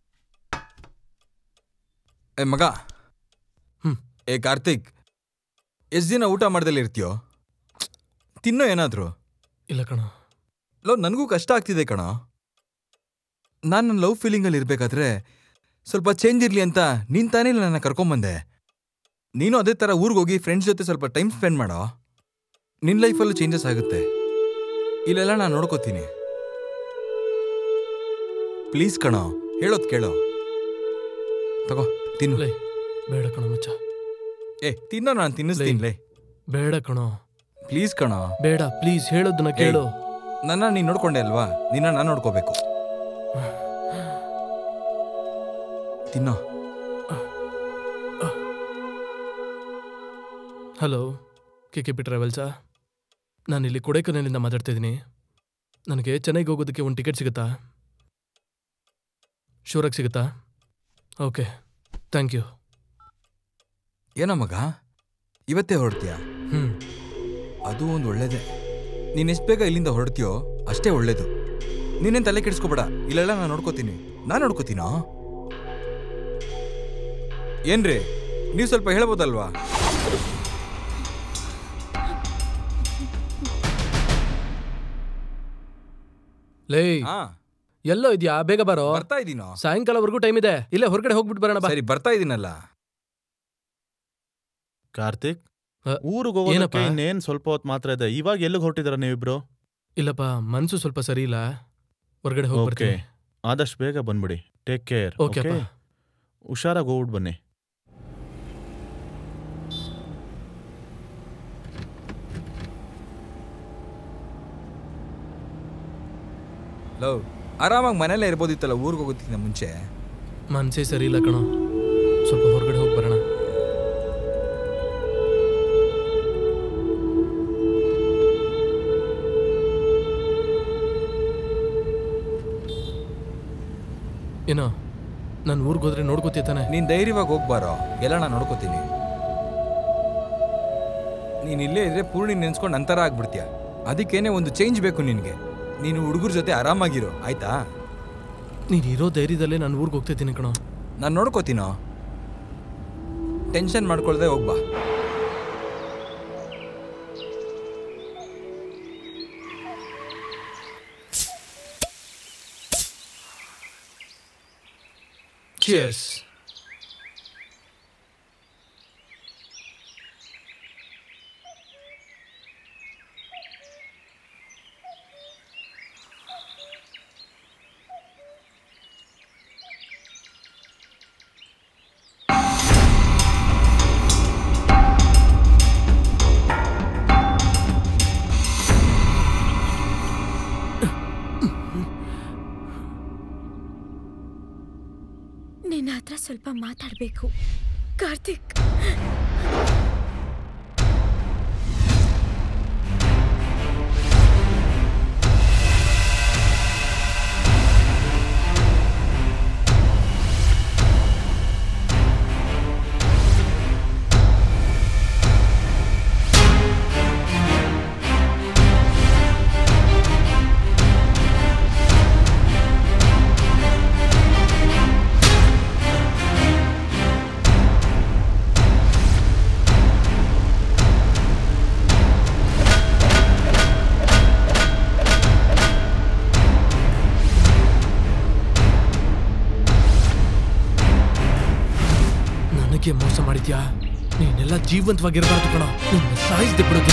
ಏ ಮಗ, ಹ್ಮ್ ಏ ಕಾರ್ತಿಕ್, ಎಷ್ಟು ದಿನ ಊಟ ಮಾಡ್ದಲ್ಲಿ ಇರ್ತೀಯೋ? ತಿನ್ನೋ ಏನಾದ್ರು. ಇಲ್ಲ ಕಣ. ಲೋ ನನಗೂ ಕಷ್ಟ ಆಗ್ತಿದೆ ಕಣ. ನಾನು ನನ್ನ ಲವ್ ಫೀಲಿಂಗಲ್ಲಿ ಇರಬೇಕಾದ್ರೆ ಸ್ವಲ್ಪ ಚೇಂಜ್ ಇರಲಿ ಅಂತ ನೀನು ತಾನೇ ನನ್ನ ಕರ್ಕೊಂಬಂದೆ. ನೀನು ಅದೇ ಥರ ಊರಿಗೆ ಹೋಗಿ ಫ್ರೆಂಡ್ಸ್ ಜೊತೆ ಸ್ವಲ್ಪ ಟೈಮ್ ಸ್ಪೆಂಡ್ ಮಾಡೋ. ನಿನ್ನ ಲೈಫಲ್ಲೂ ಚೇಂಜಸ್ ಆಗುತ್ತೆ. ಇಲ್ಲೆಲ್ಲ ನಾನು ನೋಡ್ಕೋತೀನಿ. ಪ್ಲೀಸ್ ಕಣೋ, ಹೇಳೋದು ಕೇಳೋ. ತಗೋ ತಿನ್ನು. ಲೈ ಬೇಡ ಕಣೋ ಮಚ್ಚ. ಏ ತಿನ್ನೋ, ನಾನು ತಿನ್ನಿಸ್ತೀನಿ. ಲೈ ಬೇಡ ಕಣೋ, ಪ್ಲೀಸ್ ಕಣೋ. ಬೇಡ ಪ್ಲೀಸ್, ಹೇಳೋದನ್ನ ಕೇಳು. ನನ್ನ ನೀನು ನೋಡ್ಕೊಂಡೆ ಅಲ್ವಾ, ನಿನ್ನ ನಾನು ನೋಡ್ಕೋಬೇಕು. ತಿನ್ನೋ. ಹಲೋ ಕೆ ಕೆ ಪಿ ಟ್ರಾವೆಲ್ಸಾ? ನಾನು ಇಲ್ಲಿ ಕೊಡೈಕನಲ್ಲಿಂದ ಮಾತಾಡ್ತಿದ್ದೀನಿ. ನನಗೆ ಚೆನ್ನೈಗೆ ಹೋಗೋದಕ್ಕೆ ಒಂದು ಟಿಕೆಟ್ ಸಿಗುತ್ತಾ? ಶೂರಾಗಿ ಸಿಗುತ್ತಾ? Okay, thank you. ಏನೋ ಮಗ, ಇವತ್ತೇ ಹೊರಡ್ತೀಯಾ? ಹ್ಞೂ, ಅದು ಒಂದು ಒಳ್ಳೇದೇ. ನೀನು ಎಷ್ಟು ಬೇಗ ಇಲ್ಲಿಂದ ಹೊರಡ್ತೀಯೋ ಅಷ್ಟೇ ಒಳ್ಳೇದು. ನೀನೇನು ತಲೆ ಕೆಡಿಸ್ಕೋಬೇಡ, ಇಲ್ಲೆಲ್ಲ ನಾನು ನೋಡ್ಕೋತೀನಿ. ನಾನು ನೋಡ್ಕೋತೀನೋ? ಏನ್ರಿ, ನೀವು ಸ್ವಲ್ಪ ಹೇಳ್ಬೋದಲ್ವಾ? ಲೇ, ಹಾ, ಎಲ್ಲೋ ಇದೆಯಾ? ಬೇಗ ಬರೋ. ಬರ್ತಾ ಇದೀನೋ. ಸಾಯಂಕಾಲವರೆಗೂ ಟೈಮ್ ಇದೆ. ಇಲ್ಲೇ ಹೊರಗಡೆ ಹೋಗ್ಬಿಟ್ಟು ಬರೋಣ ಬಾ. ಸರಿ, ಬರ್ತಾ ಇದೀನಲ್ಲ. ಕಾರ್ತಿಕ್, ಅ, ಊರಿಗೆ ಏನಪ್ಪ? ಹೋಗೋದಕ್ಕೆ ಇನ್ನೇನ್ ಸ್ವಲ್ಪ ಹೊತ್ತು ಮಾತ್ರ ಇದೆ. ಇವಾಗ ಎಲ್ಲಿಗೆ ಹೊರಟಿದಾರ ನೀವಿಬ್ರು? ಇಲ್ಲಪ್ಪ, ಮನ್ಸು ಸ್ವಲ್ಪ ಸರಿ ಇಲ್ಲ. ಹೊರಗಡೆ ಓಕೆ, ಹೋಗ್ಬರ್ತೀನಿ. ಆದಷ್ಟು ಬೇಗ ಬಂದ್ಬಿಡಿ. Take care. ಓಕೆ ಅಪ್ಪ. ಹುಷಾರಾಗಿ ಹೋಗ್ಬಿಟ್ಟು ಬನ್ನಿ. ಲವ್, ಆರಾಮಾಗಿ ಮನೇಲೇ ಇರ್ಬೋದಿತ್ತಲ್ಲ ಊರಿಗೆ ಹೋಗೋದಕ್ಕಿಂತ ಮುಂಚೆ. ಮನ್ಸೇ ಸರಿ ಇಲ್ಲ ಕಣೋ, ಸ್ವಲ್ಪ ಹೊರಗಡೆ ಹೋಗಿ ಬರೋಣ. ಏನೋ, ನಾನು ಊರಿಗೆ ಹೋದ್ರೆ ನೋಡ್ಕೋತೀಯ ತಾನೆ? ನೀನು ಧೈರ್ಯವಾಗಿ ಹೋಗ್ಬಾರೋ, ಎಲ್ಲ ನಾನು ನೋಡ್ಕೋತೀನಿ. ನೀನು ಇಲ್ಲೇ ಇದ್ರೆ ಪೂರ್ಣಿ ನೆನ್ಸ್ಕೊಂಡು ನಂತರ ಆಗ್ಬಿಡ್ತೀಯ. ಅದಕ್ಕೇನೆ ಒಂದು ಚೇಂಜ್ ಬೇಕು ನಿನಗೆ. ನೀನು ಹುಡುಗರ ಜೊತೆ ಆರಾಮಾಗಿರೋ, ಆಯ್ತಾ? ನೀನು ಇರೋ ಧೈರ್ಯದಲ್ಲೇ ನಾನು ಊರಿಗೆ ಹೋಗ್ತಿದ್ದೀನಿ ಕಣೋ. ನಾನು ನೋಡ್ಕೋತೀನೋ, ಟೆನ್ಷನ್ ಮಾಡ್ಕೊಳ್ದೆ ಹೋಗ್ಬಾ. Cheers. ನಿನ್ನ ಹತ್ರ ಸ್ವಲ್ಪ ಮಾತಾಡ್ಬೇಕು ಕಾರ್ತಿಕ್. ಮೋಸ ಮಾಡಿದ್ಯಾ? ನೀನೆಲ್ಲ ಜೀವಂತವಾಗಿರಬಾರ್ದು ಕಣ, ನಿನ್ನ ಸಾಯಿಸ್ದೆ ಬಿಡೋದು.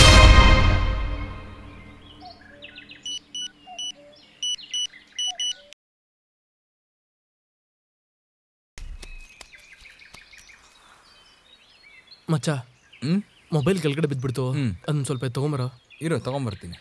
ಮಚ್ಚ, ಹ್ಮ್ ಮೊಬೈಲ್ ಕೆಳಗಡೆ ಬಿದ್ಬಿಡ್ತು. ಹ್ಮ್. ಅದನ್ನ ಸ್ವಲ್ಪ ತಗೊಂಬರೋ. ಇರೋ, ತಗೊಂಬರ್ತೀನಿ.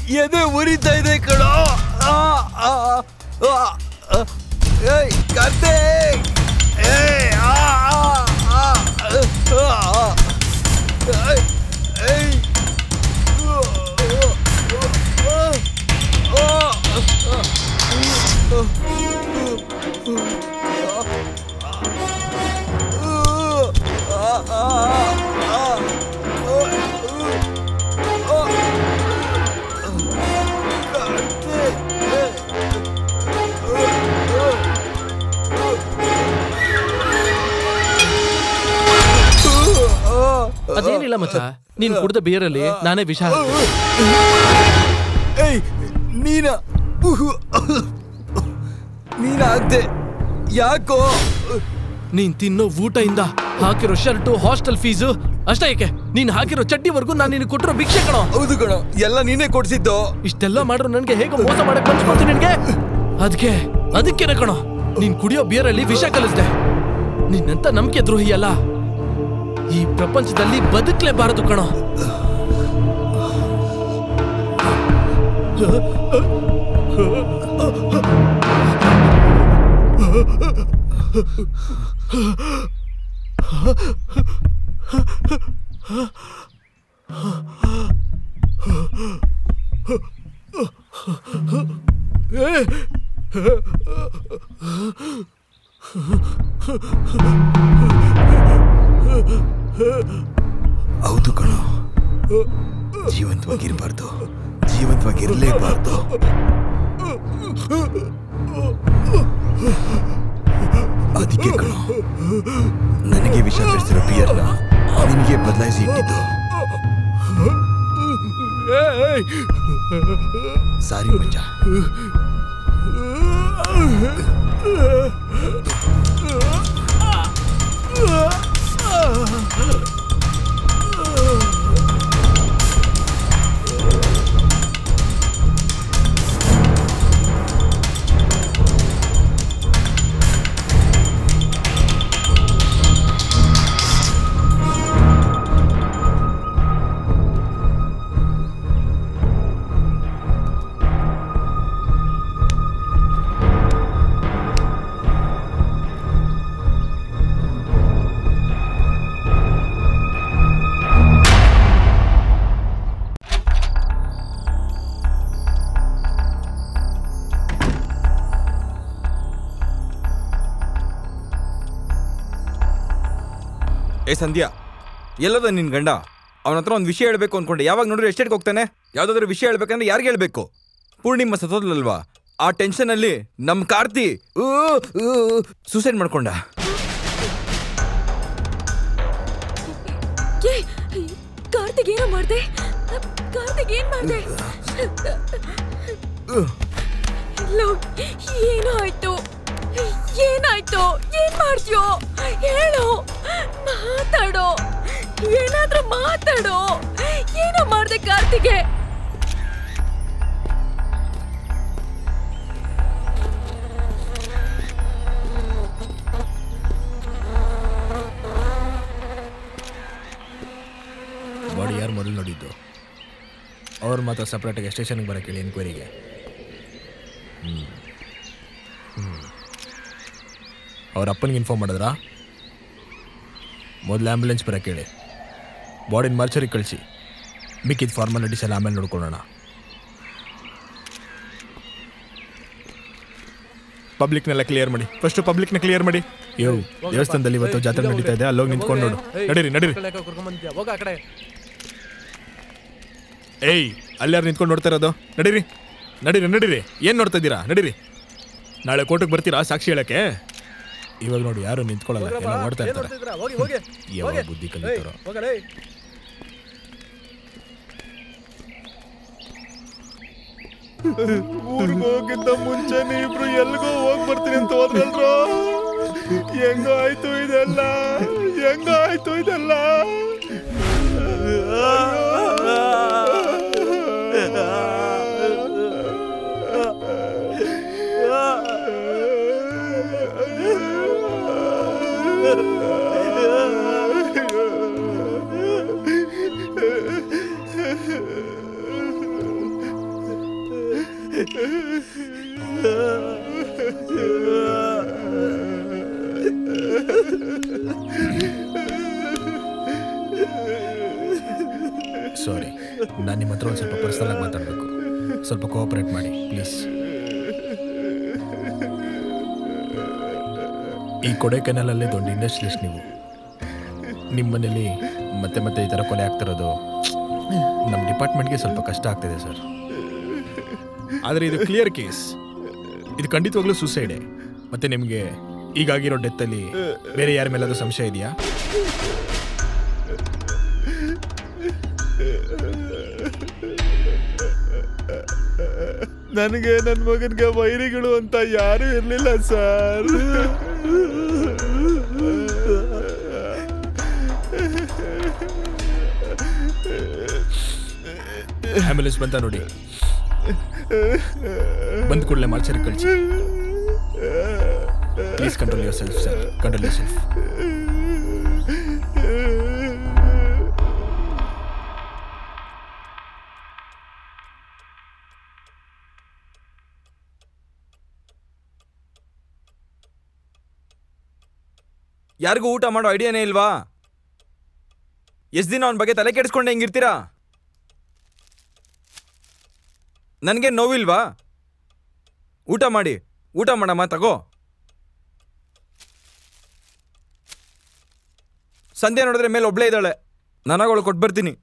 ಎದೆ ಉರಿತಾ ಇದೆ ಕಣೋ. ಏಯ್ ಕಾರ್ತಿಕ್, ಏಯ್ ಆ ಆ ಏಯ್ ಅದೇನಿಲ್ಲ ಮಚ್ಚ, ನೀನ್ ಕುಡ್ದ ಬಿಯರಲ್ಲಿ ನಾನೇ ವಿಷ. ಏಯ್ ನೀನ ನೀನಾಗ್ದೆ ಯಾಕೋ? ನೀನ್ ತಿನ್ನೋ ಊಟ ಇಂದ ಹಾಕಿರೋ ಶರ್ಟು, ಹಾಸ್ಟೆಲ್ ಫೀಸು ಅಷ್ಟೇ ಏಕೆ, ನೀನ್ ಹಾಕಿರೋ ಚಡ್ಡಿವರೆಗೂ ನಾನು ನಿನ್ ಕೊಟ್ಟಿರೋ ಭಿಕ್ಷೆ ಕಣೋ. ಹೌದು ಕಣೋ, ಎಲ್ಲ ನೀನೇ ಕೊಡ್ಸಿದ್ದು. ಇಷ್ಟೆಲ್ಲ ಮಾಡ್ರು ನನ್ಗೆ ಹೇಗೆ ಮೋಸ ಮಾಡಕ್ ಬಂದ್ಕೊಳ್ತೀನಿ ನಿನ್ಗೆ? ಅದಕ್ಕೆ ಅದಕ್ಕೇನೆ ಕಣೋ ನೀನ್ ಕುಡಿಯೋ ಬಿಯರಲ್ಲಿ ವಿಷ ಕಲಿಸ್ದೆ. ನಿನ್ನಂತ ನಂಬಿಕೆ ದ್ರೋಹಿ ಅಲ್ಲ ಈ ಪ್ರಪಂಚದಲ್ಲಿ ಬದುಕಲೇಬಾರದು ಕಣೋ. ಹೌದು ಕಣೋ, ಜೀವಂತವಾಗಿರ್ಬಾರ್ದು, ಜೀವಂತವಾಗಿರ್ಲೇಬಾರ್ದು. ಅದಕ್ಕೆ ಕಣೋ ನನಗೆ ವಿಷ ಬೆರೆಸಿರೋ ಬಿಯರ್ನ ನಿನಗೆ ಬದಲಾಯಿಸಿ ಇಟ್ಟಿದ್ದು. ಸಾರಿ ಮಂಜ. ಏ ಸಂಧ್ಯಾ, ಎಲ್ಲದ ನಿನ್ ಗಂಡ? ಅವನ ಹತ್ರ ಒಂದು ವಿಷಯ ಹೇಳ್ಬೇಕು ಅನ್ಕೊಂಡೆ, ಯಾವಾಗ ನೋಡ್ರಿ ಎಸ್ಟೇಟ್ಗೆ ಹೋಗ್ತಾನೆ. ಯಾವ್ದಾದ್ರು ವಿಷಯ ಹೇಳ್ಬೇಕಂದ್ರೆ ಯಾರಿಗೆ ಹೇಳ್ಬೇಕು? ಪೂರ್ಣಿಮಾ ಸತ್ತೋದ್ಲಲ್ವಾ, ಆ ಟೆನ್ಷನ್ ಅಲ್ಲಿ ನಮ್ ಕಾರ್ತಿ ಸೂಸೈಡ್ ಮಾಡ್ಕೊಂಡ. ಕಾರ್ತಿಕ್ ಏನೋ ಮಾಡ್ದೆ? ಕಾರ್ತಿಕ್ ಏನ್ ಮಾಡ್ದೆ? ಏನಾಯ್ತು? ಏನಾಯ್ತು? ಏನ್ ಮಾಡ್ತೀಯೋ ಹೇಳು, ಮಾತಾಡೋ, ಏನಾದ್ರೂ ಮಾತಾಡೋ. ಏನೋ ಮಾಡ್ದೆ ಕಾರ್ತಿಗೆ? ಬಾಡಿ ಯಾರು ಮೊದಲು ನೋಡಿದ್ದು? ಅವ್ರು ಮಾತ್ರ ಸಪ್ರೇಟಾಗಿ ಸ್ಟೇಷನ್ಗೆ ಬರೋಕ್ಕೆ ಹೇಳಿ ಎನ್ಕ್ವೈರಿಗೆ. ಹ್ಞೂ ಹ್ಞೂ ಅವ್ರ ಅಪ್ಪನಿಗೆ ಇನ್ಫಾರ್ಮ್ ಮಾಡಿದ್ರಾ? ಮೊದಲು ಆ್ಯಂಬುಲೆನ್ಸ್ ಬರೋಕ್ಕೆ ಹೇಳಿ, ಬಾಡಿನ ಮಾರ್ಚರಿಗೆ ಕಳಿಸಿ, ಮಿಕ್ಕಿದ ಫಾರ್ಮಾಲಿಟೀಸ್ ಎಲ್ಲ ಆಮೇಲೆ ನೋಡ್ಕೊಳ್ಳೋಣ. ಪಬ್ಲಿಕ್ನೆಲ್ಲ ಕ್ಲಿಯರ್ ಮಾಡಿ, ಫಸ್ಟ್ ಪಬ್ಲಿಕ್ನ ಕ್ಲಿಯರ್ ಮಾಡಿ. ಯೋ, ದೇವಸ್ಥಾನದಲ್ಲಿ ಇವತ್ತು ಜಾತ್ರೆ ನಡೀತಾ ಇದೆ, ಅಲ್ಲೋಗಿ ನಿಂತ್ಕೊಂಡು ನೋಡು. ನಡೀರಿ ನಡೀರಿ. ಏಯ್, ಅಲ್ಲಾರು ನಿಂತ್ಕೊಂಡು ನೋಡ್ತಾ ಇರೋದು? ನಡೀರಿ ನಡೀರಿ ನಡೀರಿ. ಏನು ನೋಡ್ತಾ ಇದ್ದೀರಾ? ನಡೀರಿ. ನಾಳೆ ಕೋರ್ಟಿಗೆ ಬರ್ತೀರಾ ಸಾಕ್ಷಿ ಹೇಳಕ್ಕೆ? ಇವಾಗ ನೋಡಿ ಯಾರು ನಿಂತ್ಕೊಳ್ಳಲ್ಲ, ಎಲ್ಲ ಓಡ್ತಾ ಇರ್ತಾರೆ. ಯಾವ ಬುದ್ಧಿ ಕಲಿತಾರೋ. ಊರಿಗೆ ಹೋಗಿದ್ದ ಮುಂಚೆ ಇಬ್ರು ಎಲ್ಗೋ ಹೋಗಿ ಬರ್ತೀನಿ ಅಂತ ಹೋದ್ರಲ್ರು. ಹೆಂಗ ಆಯ್ತು ಇದೆಲ್ಲ? ಹೆಂಗ ಆಯ್ತು ಇದೆಲ್ಲ? ಸಾರಿ, ನಾನು ನಿಮ್ಮ ಹತ್ರ ಒಂದು ಸ್ವಲ್ಪ ಪರ್ಸನಲ್ ಆಗಿ ಮಾತಾಡಬೇಕು. ಸ್ವಲ್ಪ ಕೋಆಪರೇಟ್ ಮಾಡಿ ಪ್ಲೀಸ್. ಈ ಕೊಡೈಕೆನಾಲಲ್ಲಿ ದೊಡ್ಡ ಇಂಡಸ್ಟ್ರಿಯಲಿಸ್ಟ್ ನೀವು. ನಿಮ್ಮ ಮನೇಲಿ ಮತ್ತೆ ಮತ್ತೆ ಈ ಥರ ಕೊಲೆ ಆಗ್ತಿರೋದು ನಮ್ಮ ಡಿಪಾರ್ಟ್ಮೆಂಟ್ಗೆ ಸ್ವಲ್ಪ ಕಷ್ಟ ಆಗ್ತಿದೆ ಸರ್. ಆದರೆ ಇದು ಕ್ಲಿಯರ್ ಕೇಸ್, ಇದು ಖಂಡಿತವಾಗ್ಲೂ ಸೂಸೈಡೆ. ಮತ್ತೆ ನಿಮಗೆ ಈಗಾಗಿರೋ ಡೆತ್ತಲ್ಲಿ ಬೇರೆ ಯಾರ ಮೇಲಾದ್ರೂ ಸಂಶಯ ಇದೆಯಾ? ನನಗೆ ನನ್ನ ಮಗನಿಗೆ ವೈರಿಗಳು ಅಂತ ಯಾರೂ ಇರಲಿಲ್ಲ ಸರ್. ಆಂಬ್ಯುಲೆನ್ಸ್ ಬಂತ ನೋಡಿ, ಬಂದ ಕೂಡಲೇ ಮಾರ್ಚರಿ ಕಳಿಸಿ. Please control yourself sir, control yourself. ಯಾರಿಗೂ ಊಟ ಮಾಡೋ ಐಡಿಯಾನೇ ಇಲ್ವಾ? ಎಷ್ಟು ದಿನ ಅವನ ಬಗ್ಗೆ ತಲೆ ಕೆಡಿಸ್ಕೊಂಡೆ ಹೆಂಗಿರ್ತೀರಾ? ನನಗೆ ನೋವಿಲ್ವಾ? ಊಟ ಮಾಡಿ, ಊಟ ಮಾಡಮ್ಮ, ತಗೋ. ಸಂಧ್ಯಾ ನೋಡಿದ್ರೆ ಮೇಲೆ ಒಬ್ಳೇ ಇದ್ದಾಳೆ, ನನಗಳು ಕೊಟ್ಟು ಬರ್ತೀನಿ.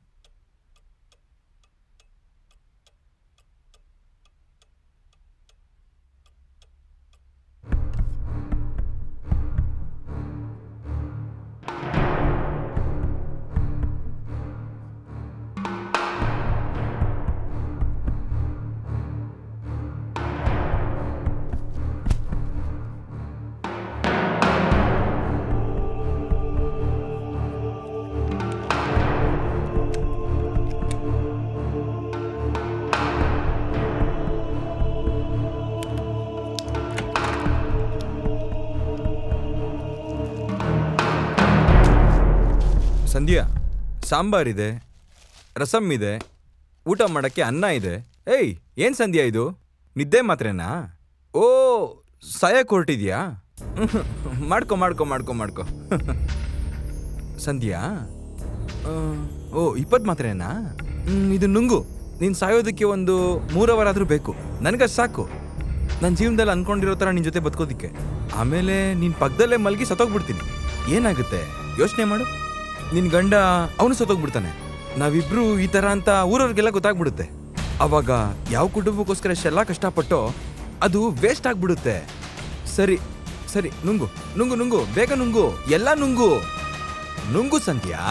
ಸಂಧ್ಯಾ, ಸಾಂಬಾರಿದೆ, ರಸಮ್ ಇದೆ, ಊಟ ಮಾಡೋಕ್ಕೆ ಅನ್ನ ಇದೆ. ಏಯ್, ಏನು ಸಂಧ್ಯಾ ಇದು? ನಿದ್ದೆ ಮಾತ್ರೇನಾ? ಓ, ಸಾಯಕ್ಕೆ ಹೊರಟಿದ್ಯಾ? ಮಾಡ್ಕೊ ಮಾಡ್ಕೊ ಮಾಡ್ಕೊ ಮಾಡ್ಕೊ ಸಂಧ್ಯಾ, ಓ ಇಪ್ಪತ್ತು ಮಾತ್ರೇನಾ? ಇದು ನುಂಗು. ನೀನು ಸಾಯೋದಕ್ಕೆ ಒಂದು ಮೂರು ಅವರ್ ಆದರೂ ಬೇಕು. ನನಗಷ್ಟು ಸಾಕು. ನನ್ನ ಜೀವನದಲ್ಲಿ ಅಂದ್ಕೊಂಡಿರೋ ಥರ ನಿನ್ನ ಜೊತೆ ಬದುಕೋದಿಕ್ಕೆ. ಆಮೇಲೆ ನಿನ್ನ ಪಕ್ಕದಲ್ಲೇ ಮಲಗಿ ಸತ್ತೋಗ್ಬಿಡ್ತೀನಿ. ಏನಾಗುತ್ತೆ ಯೋಚನೆ ಮಾಡು. ನಿನ್ನ ಗಂಡ ಅವನು ಸತ್ತೋಗ್ಬಿಡ್ತಾನೆ. ನಾವಿಬ್ರು ಈ ಥರ ಅಂತ ಊರವ್ರಿಗೆಲ್ಲ ಗೊತ್ತಾಗ್ಬಿಡುತ್ತೆ. ಅವಾಗ ಯಾವ ಕುಟುಂಬಕ್ಕೋಸ್ಕರ ಇಷ್ಟೆಲ್ಲ ಕಷ್ಟಪಟ್ಟೋ ಅದು ವೇಸ್ಟ್ ಆಗ್ಬಿಡುತ್ತೆ. ಸರಿ ಸರಿ, ನುಂಗು ನುಂಗು ನುಂಗು, ಬೇಗ ನುಂಗು, ಎಲ್ಲ ನುಂಗು ನುಂಗು ಸಂಧ್ಯಾ.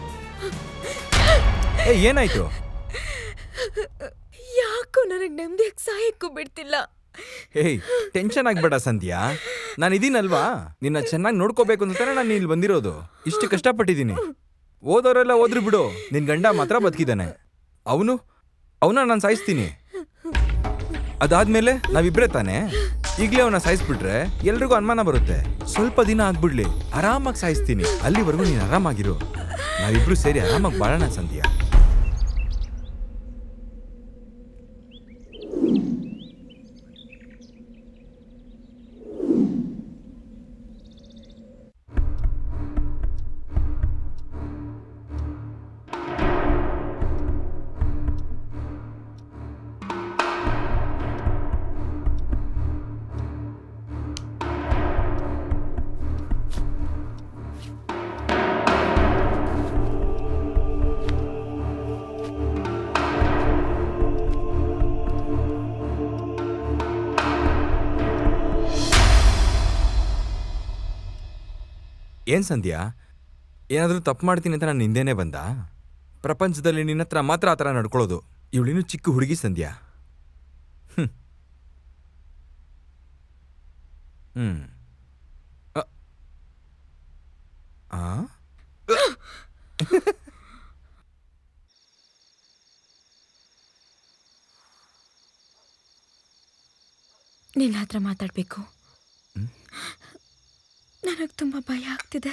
ಏ, ಏನಾಯ್ತು? ಯಾಕೋ ನನಗೆ ನೆಮ್ಮದಿಯಾಗಿ ಸಾಯಕ್ಕೂ ಬಿಡ್ತಿಲ್ಲ. ಏಯ್, ಟೆನ್ಷನ್ ಆಗ್ಬೇಡ ಸಂಧ್ಯಾ, ನಾನು ಇದೀನಲ್ವಾ, ನಿನ್ನ ಚೆನ್ನಾಗಿ ನೋಡ್ಕೋಬೇಕು ಅಂತಾನೆ ನಾನು ಇಲ್ಲಿ ಬಂದಿರೋದು. ಇಷ್ಟು ಕಷ್ಟಪಟ್ಟಿದ್ದೀನಿ. ಓದೋರೆಲ್ಲ ಓದ್ರಿ ಬಿಡು, ನಿನ್ ಗಂಡ ಮಾತ್ರ ಬದುಕಿದ್ದಾನೆ. ಅವನು ಅವನ ನಾನು ಸಾಯಿಸ್ತೀನಿ. ಅದಾದ್ಮೇಲೆ ನಾವಿಬ್ರೇ ತಾನೆ. ಈಗಲೇ ಅವನ ಸಾಯಿಸ್ಬಿಟ್ರೆ ಎಲ್ರಿಗೂ ಅನುಮಾನ ಬರುತ್ತೆ. ಸ್ವಲ್ಪ ದಿನ ಆಗ್ಬಿಡ್ಲಿ, ಆರಾಮಾಗಿ ಸಾಯಿಸ್ತೀನಿ. ಅಲ್ಲಿವರೆಗೂ ನೀನು ಆರಾಮಾಗಿರು. ನಾವಿಬ್ರು ಸೇರಿ ಆರಾಮಾಗಿ ಬಾಳೋಣ ಸಂಧ್ಯಾ. ಏನ್ ಸಂಧ್ಯಾ, ಏನಾದರೂ ತಪ್ಪು ಮಾಡ್ತೀನಿ ಅಂತ ನಾನು ಹಿಂದೆನೇ ಬಂದ? ಪ್ರಪಂಚದಲ್ಲಿ ನಿನ್ನ ಹತ್ರ ಮಾತ್ರ ಆ ಥರ ನಡ್ಕೊಳ್ಳೋದು. ಇವಳಿನ್ನೂ ಚಿಕ್ಕ ಹುಡುಗಿ ಸಂಧ್ಯಾ. ಹ್ಮ್ ಹ್ಮ್ ಆ ನಿನ್ನ ಹತ್ರ ಮಾತಾಡಬೇಕು. ನನಗೆ ತುಂಬ ಭಯ ಆಗ್ತಿದೆ.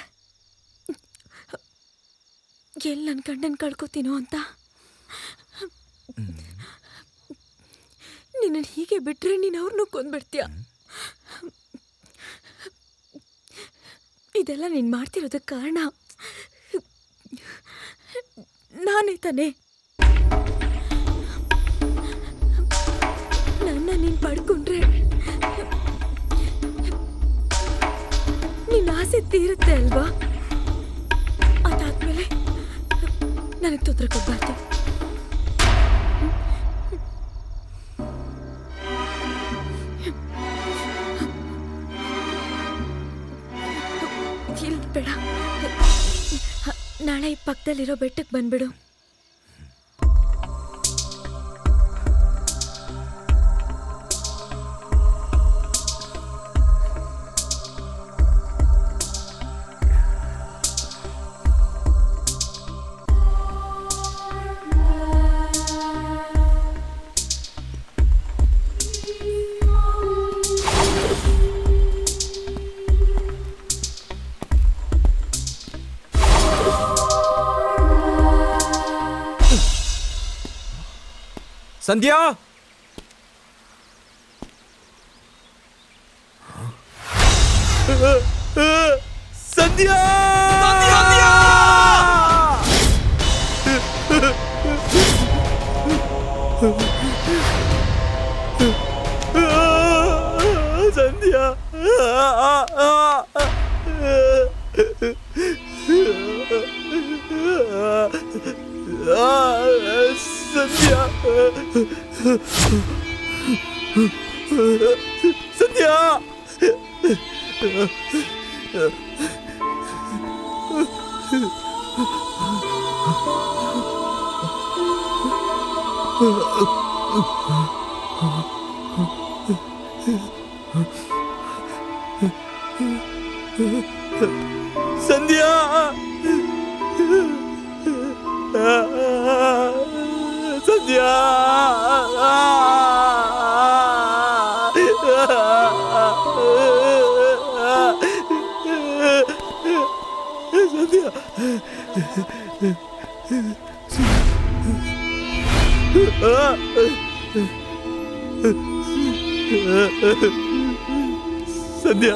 ಎಲ್ಲಿ ನನ್ನ ಗಂಡನ ಕಳ್ಕೊತೀನೋ ಅಂತ. ನಿನ್ನ ನನ್ನ ಹೀಗೆ ಬಿಟ್ರೆ ನೀನು ಅವ್ರನ್ನೂ ಕೊಂದ್ಬಿಡ್ತೀಯ. ಇದೆಲ್ಲ ನೀನು ಮಾಡ್ತಿರೋದಕ್ಕೆ ಕಾರಣ ನಾನೇ ತಾನೆ. ನನ್ನ ನೀನು ಪಡ್ಕೊಂಡ್ರೆ ನಿನ್ನ ಆಸೆ ತೀರುತ್ತೆ ಅಲ್ವಾ? ಅದಾದ್ಮೇಲೆ ನನಗೆ ತೊಂದರೆ ಕೊಡಬಾರ್ದು. ಇಲ್ಲಿ ಬೇಡ, ನಾಳೆ ಈ ಪಕ್ಕದಲ್ಲಿರೋ ಬೆಟ್ಟಕ್ಕೆ ಬಂದ್ಬಿಡು. ಸಂಧ್ಯಾ, ಸಂಧ್ಯಾ, ಸಂಧ್ಯಾ, ಸಂಧ್ಯಾ, ಸಂಧ್ಯಾ, ಸಂಧ್ಯಾ, ಸಂಧ್ಯಾ, ಸಂಧ್ಯಾ,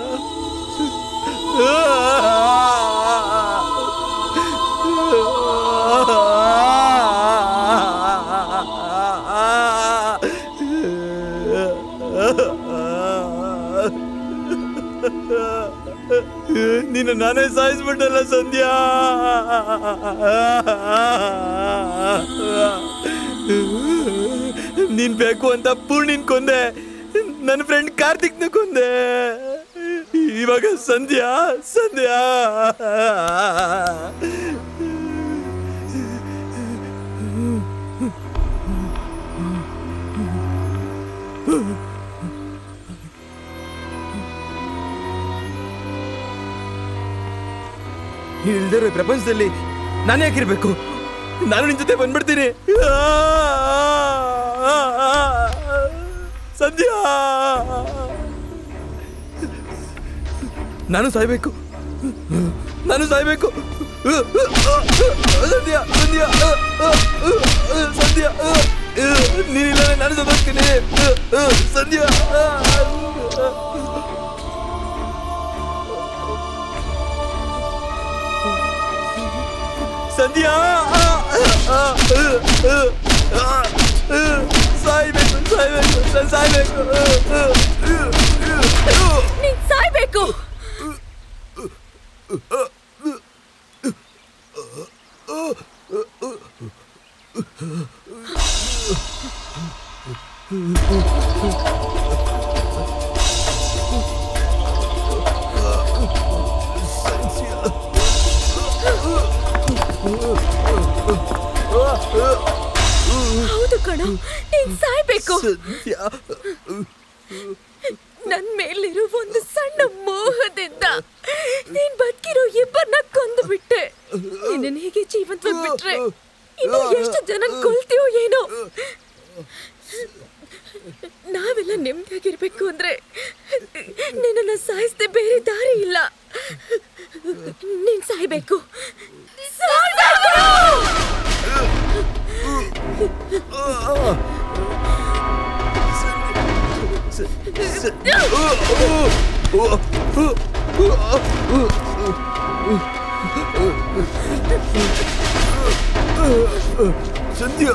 ನಿನ್ನ ನಾನೇ ಸಾಯಿಸ್ಬಿಟ್ಟಲ್ಲ ಸಂಧ್ಯಾ. ನೀನ್ ಬೇಕು ಅಂತ ಪೂರ್ಣಿನ್ ಕೊಂದೆ, ನನ್ನ ಫ್ರೆಂಡ್ ಕಾರ್ತಿಕ್ನ ಕೊಂದೆ, ಇವಾಗ ಸಂಧ್ಯಾ, ಸಂಧ್ಯಾ. ನೀನ್ ಇಲ್ದಿರೋ ಪ್ರಪಂಚದಲ್ಲಿ ನಾನು ಯಾಕಿರ್ಬೇಕು? ನಾನು ನಿನ್ ಜೊತೆ ಬಂದ್ಬಿಡ್ತೀನಿ. ಸಂಧ್ಯಾ, ನಾನು ಸಾಯ್ಬೇಕು, ನಾನು ಸಾಯ್ಬೇಕು. ಸಂಧ್ಯಾ, ಸಂಧ್ಯಾ, ಸಂಧ್ಯಾ, ನೀನಿಲ್ಲ ನಾನು ಸದೋಗ್ತೀನಿ. ಸಂಧ್ಯಾ, ಸಂಧ್ಯಾ, ಸಾಯ್ಬೇಕು, ಸಾಯ್ಬೇಕು, ನಾನು ಸಾಯ್ಬೇಕು, ನೀನ್ ಸಾಯ್ಬೇಕು. ಹೌದು ಕಣೋ, ನೀನ್ ಸಾಯ್ಬೇಕು. ನನ್ ಮೇಲಿರೋ ಒಂದು ಸಣ್ಣ ಮೋಹದಿಂದ ನೀನ್ ಬದುಕಿರೋ ಇಬ್ಬರನ್ನ ಕೊಂದು ಬಿಟ್ಟೆ. ನಿನ್ನ ಹೇಗೆ ಜೀವಂತವಾಗಿ ಬಿಟ್ರೆ ಇನ್ನು ಎಷ್ಟು ಜನ ಕೊಲ್ತೀಯೋ ಏನೋ. ನಾವೆಲ್ಲ ನೆಮ್ಮದಿಯಾಗಿರ್ಬೇಕು ಅಂದ್ರೆ ನಿನ್ನ ಸಾಯಿಸದೆ ಬೇರೆ ದಾರಿ ಇಲ್ಲ. ನೀನ್ ಸಾಯ್ಬೇಕು. ಸಂಧ್ಯಾ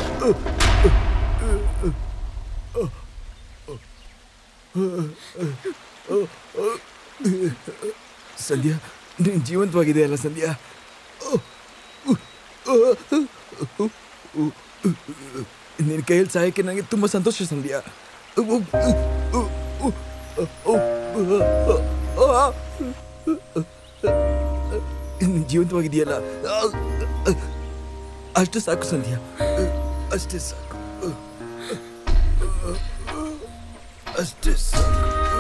ಸಂಧ್ಯಾ ನೀನು ಜೀವಂತವಾಗಿದೆಯಲ್ಲ ಸಂಧ್ಯಾ? ನಿನ್ನ ಕೈಯಲ್ಲಿ ಸಹಾಯಕ್ಕೆ ನನಗೆ ತುಂಬ ಸಂತೋಷ ಸಂಧ್ಯಾ. ನೀನು ಜೀವಂತವಾಗಿದೆಯಲ್ಲ ಅಷ್ಟು ಸಾಕು ಸಂಧ್ಯಾ, ಅಷ್ಟೇ ಸಾಕು, ಅಷ್ಟೇ ಸಾಕು.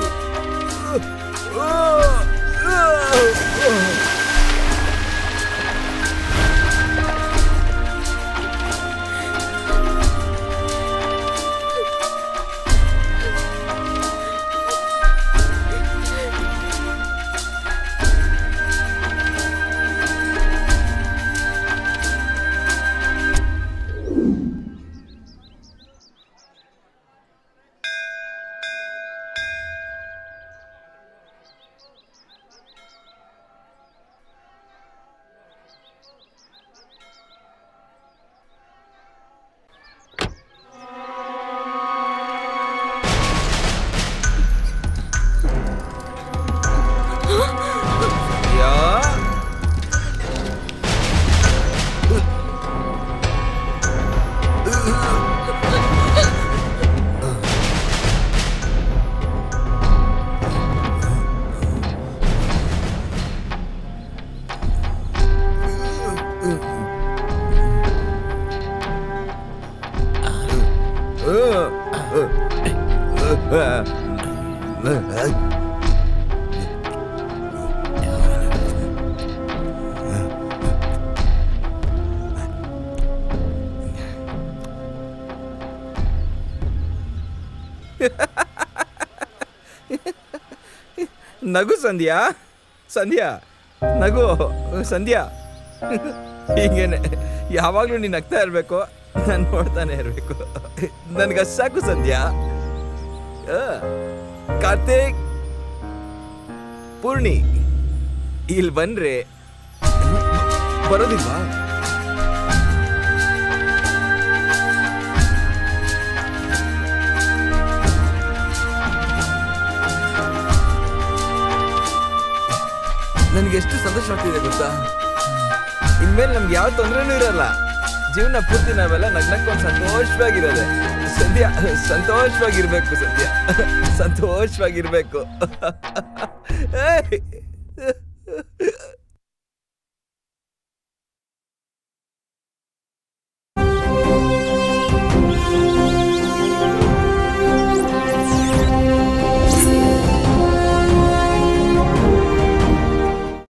ನಗು ಸಂಧ್ಯಾ, ಸಂಧ್ಯಾ ನಗು ಸಂಧ್ಯಾ. ಹೀಗೇನೆ ಯಾವಾಗಲೂ ನೀನು ನಗ್ತಾ ಇರಬೇಕು, ನಾನು ನೋಡ್ತಾನೆ ಇರಬೇಕು. ನನಗೆ ಸಾಕು ಸಂಧ್ಯಾ. ಕಾರ್ತಿಕ್, ಪೂರ್ಣಿ ಇಲ್ಲಿ ಬಂದ್ರೆ ಬರೋದಿಲ್ವಾ? ನನಗೆ ಎಷ್ಟು ಸಂತೋಷ ಆಗ್ತಿದೆ ಗೊತ್ತಾ? ಇನ್ಮೇಲೆ ನಮ್ಗೆ ಯಾವ ತೊಂದರೆನೂ ಇರಲ್ಲ. ಜೀವನ ಪೂರ್ತಿ ನಾವೆಲ್ಲ ನಗ್ನಕ್ಕೊಂದು ಸಂತೋಷವಾಗಿರೋದೆ. ಸಂಧ್ಯಾ ಸಂತೋಷವಾಗಿರ್ಬೇಕು, ಸಂಧ್ಯಾ ಸಂತೋಷವಾಗಿರ್ಬೇಕು.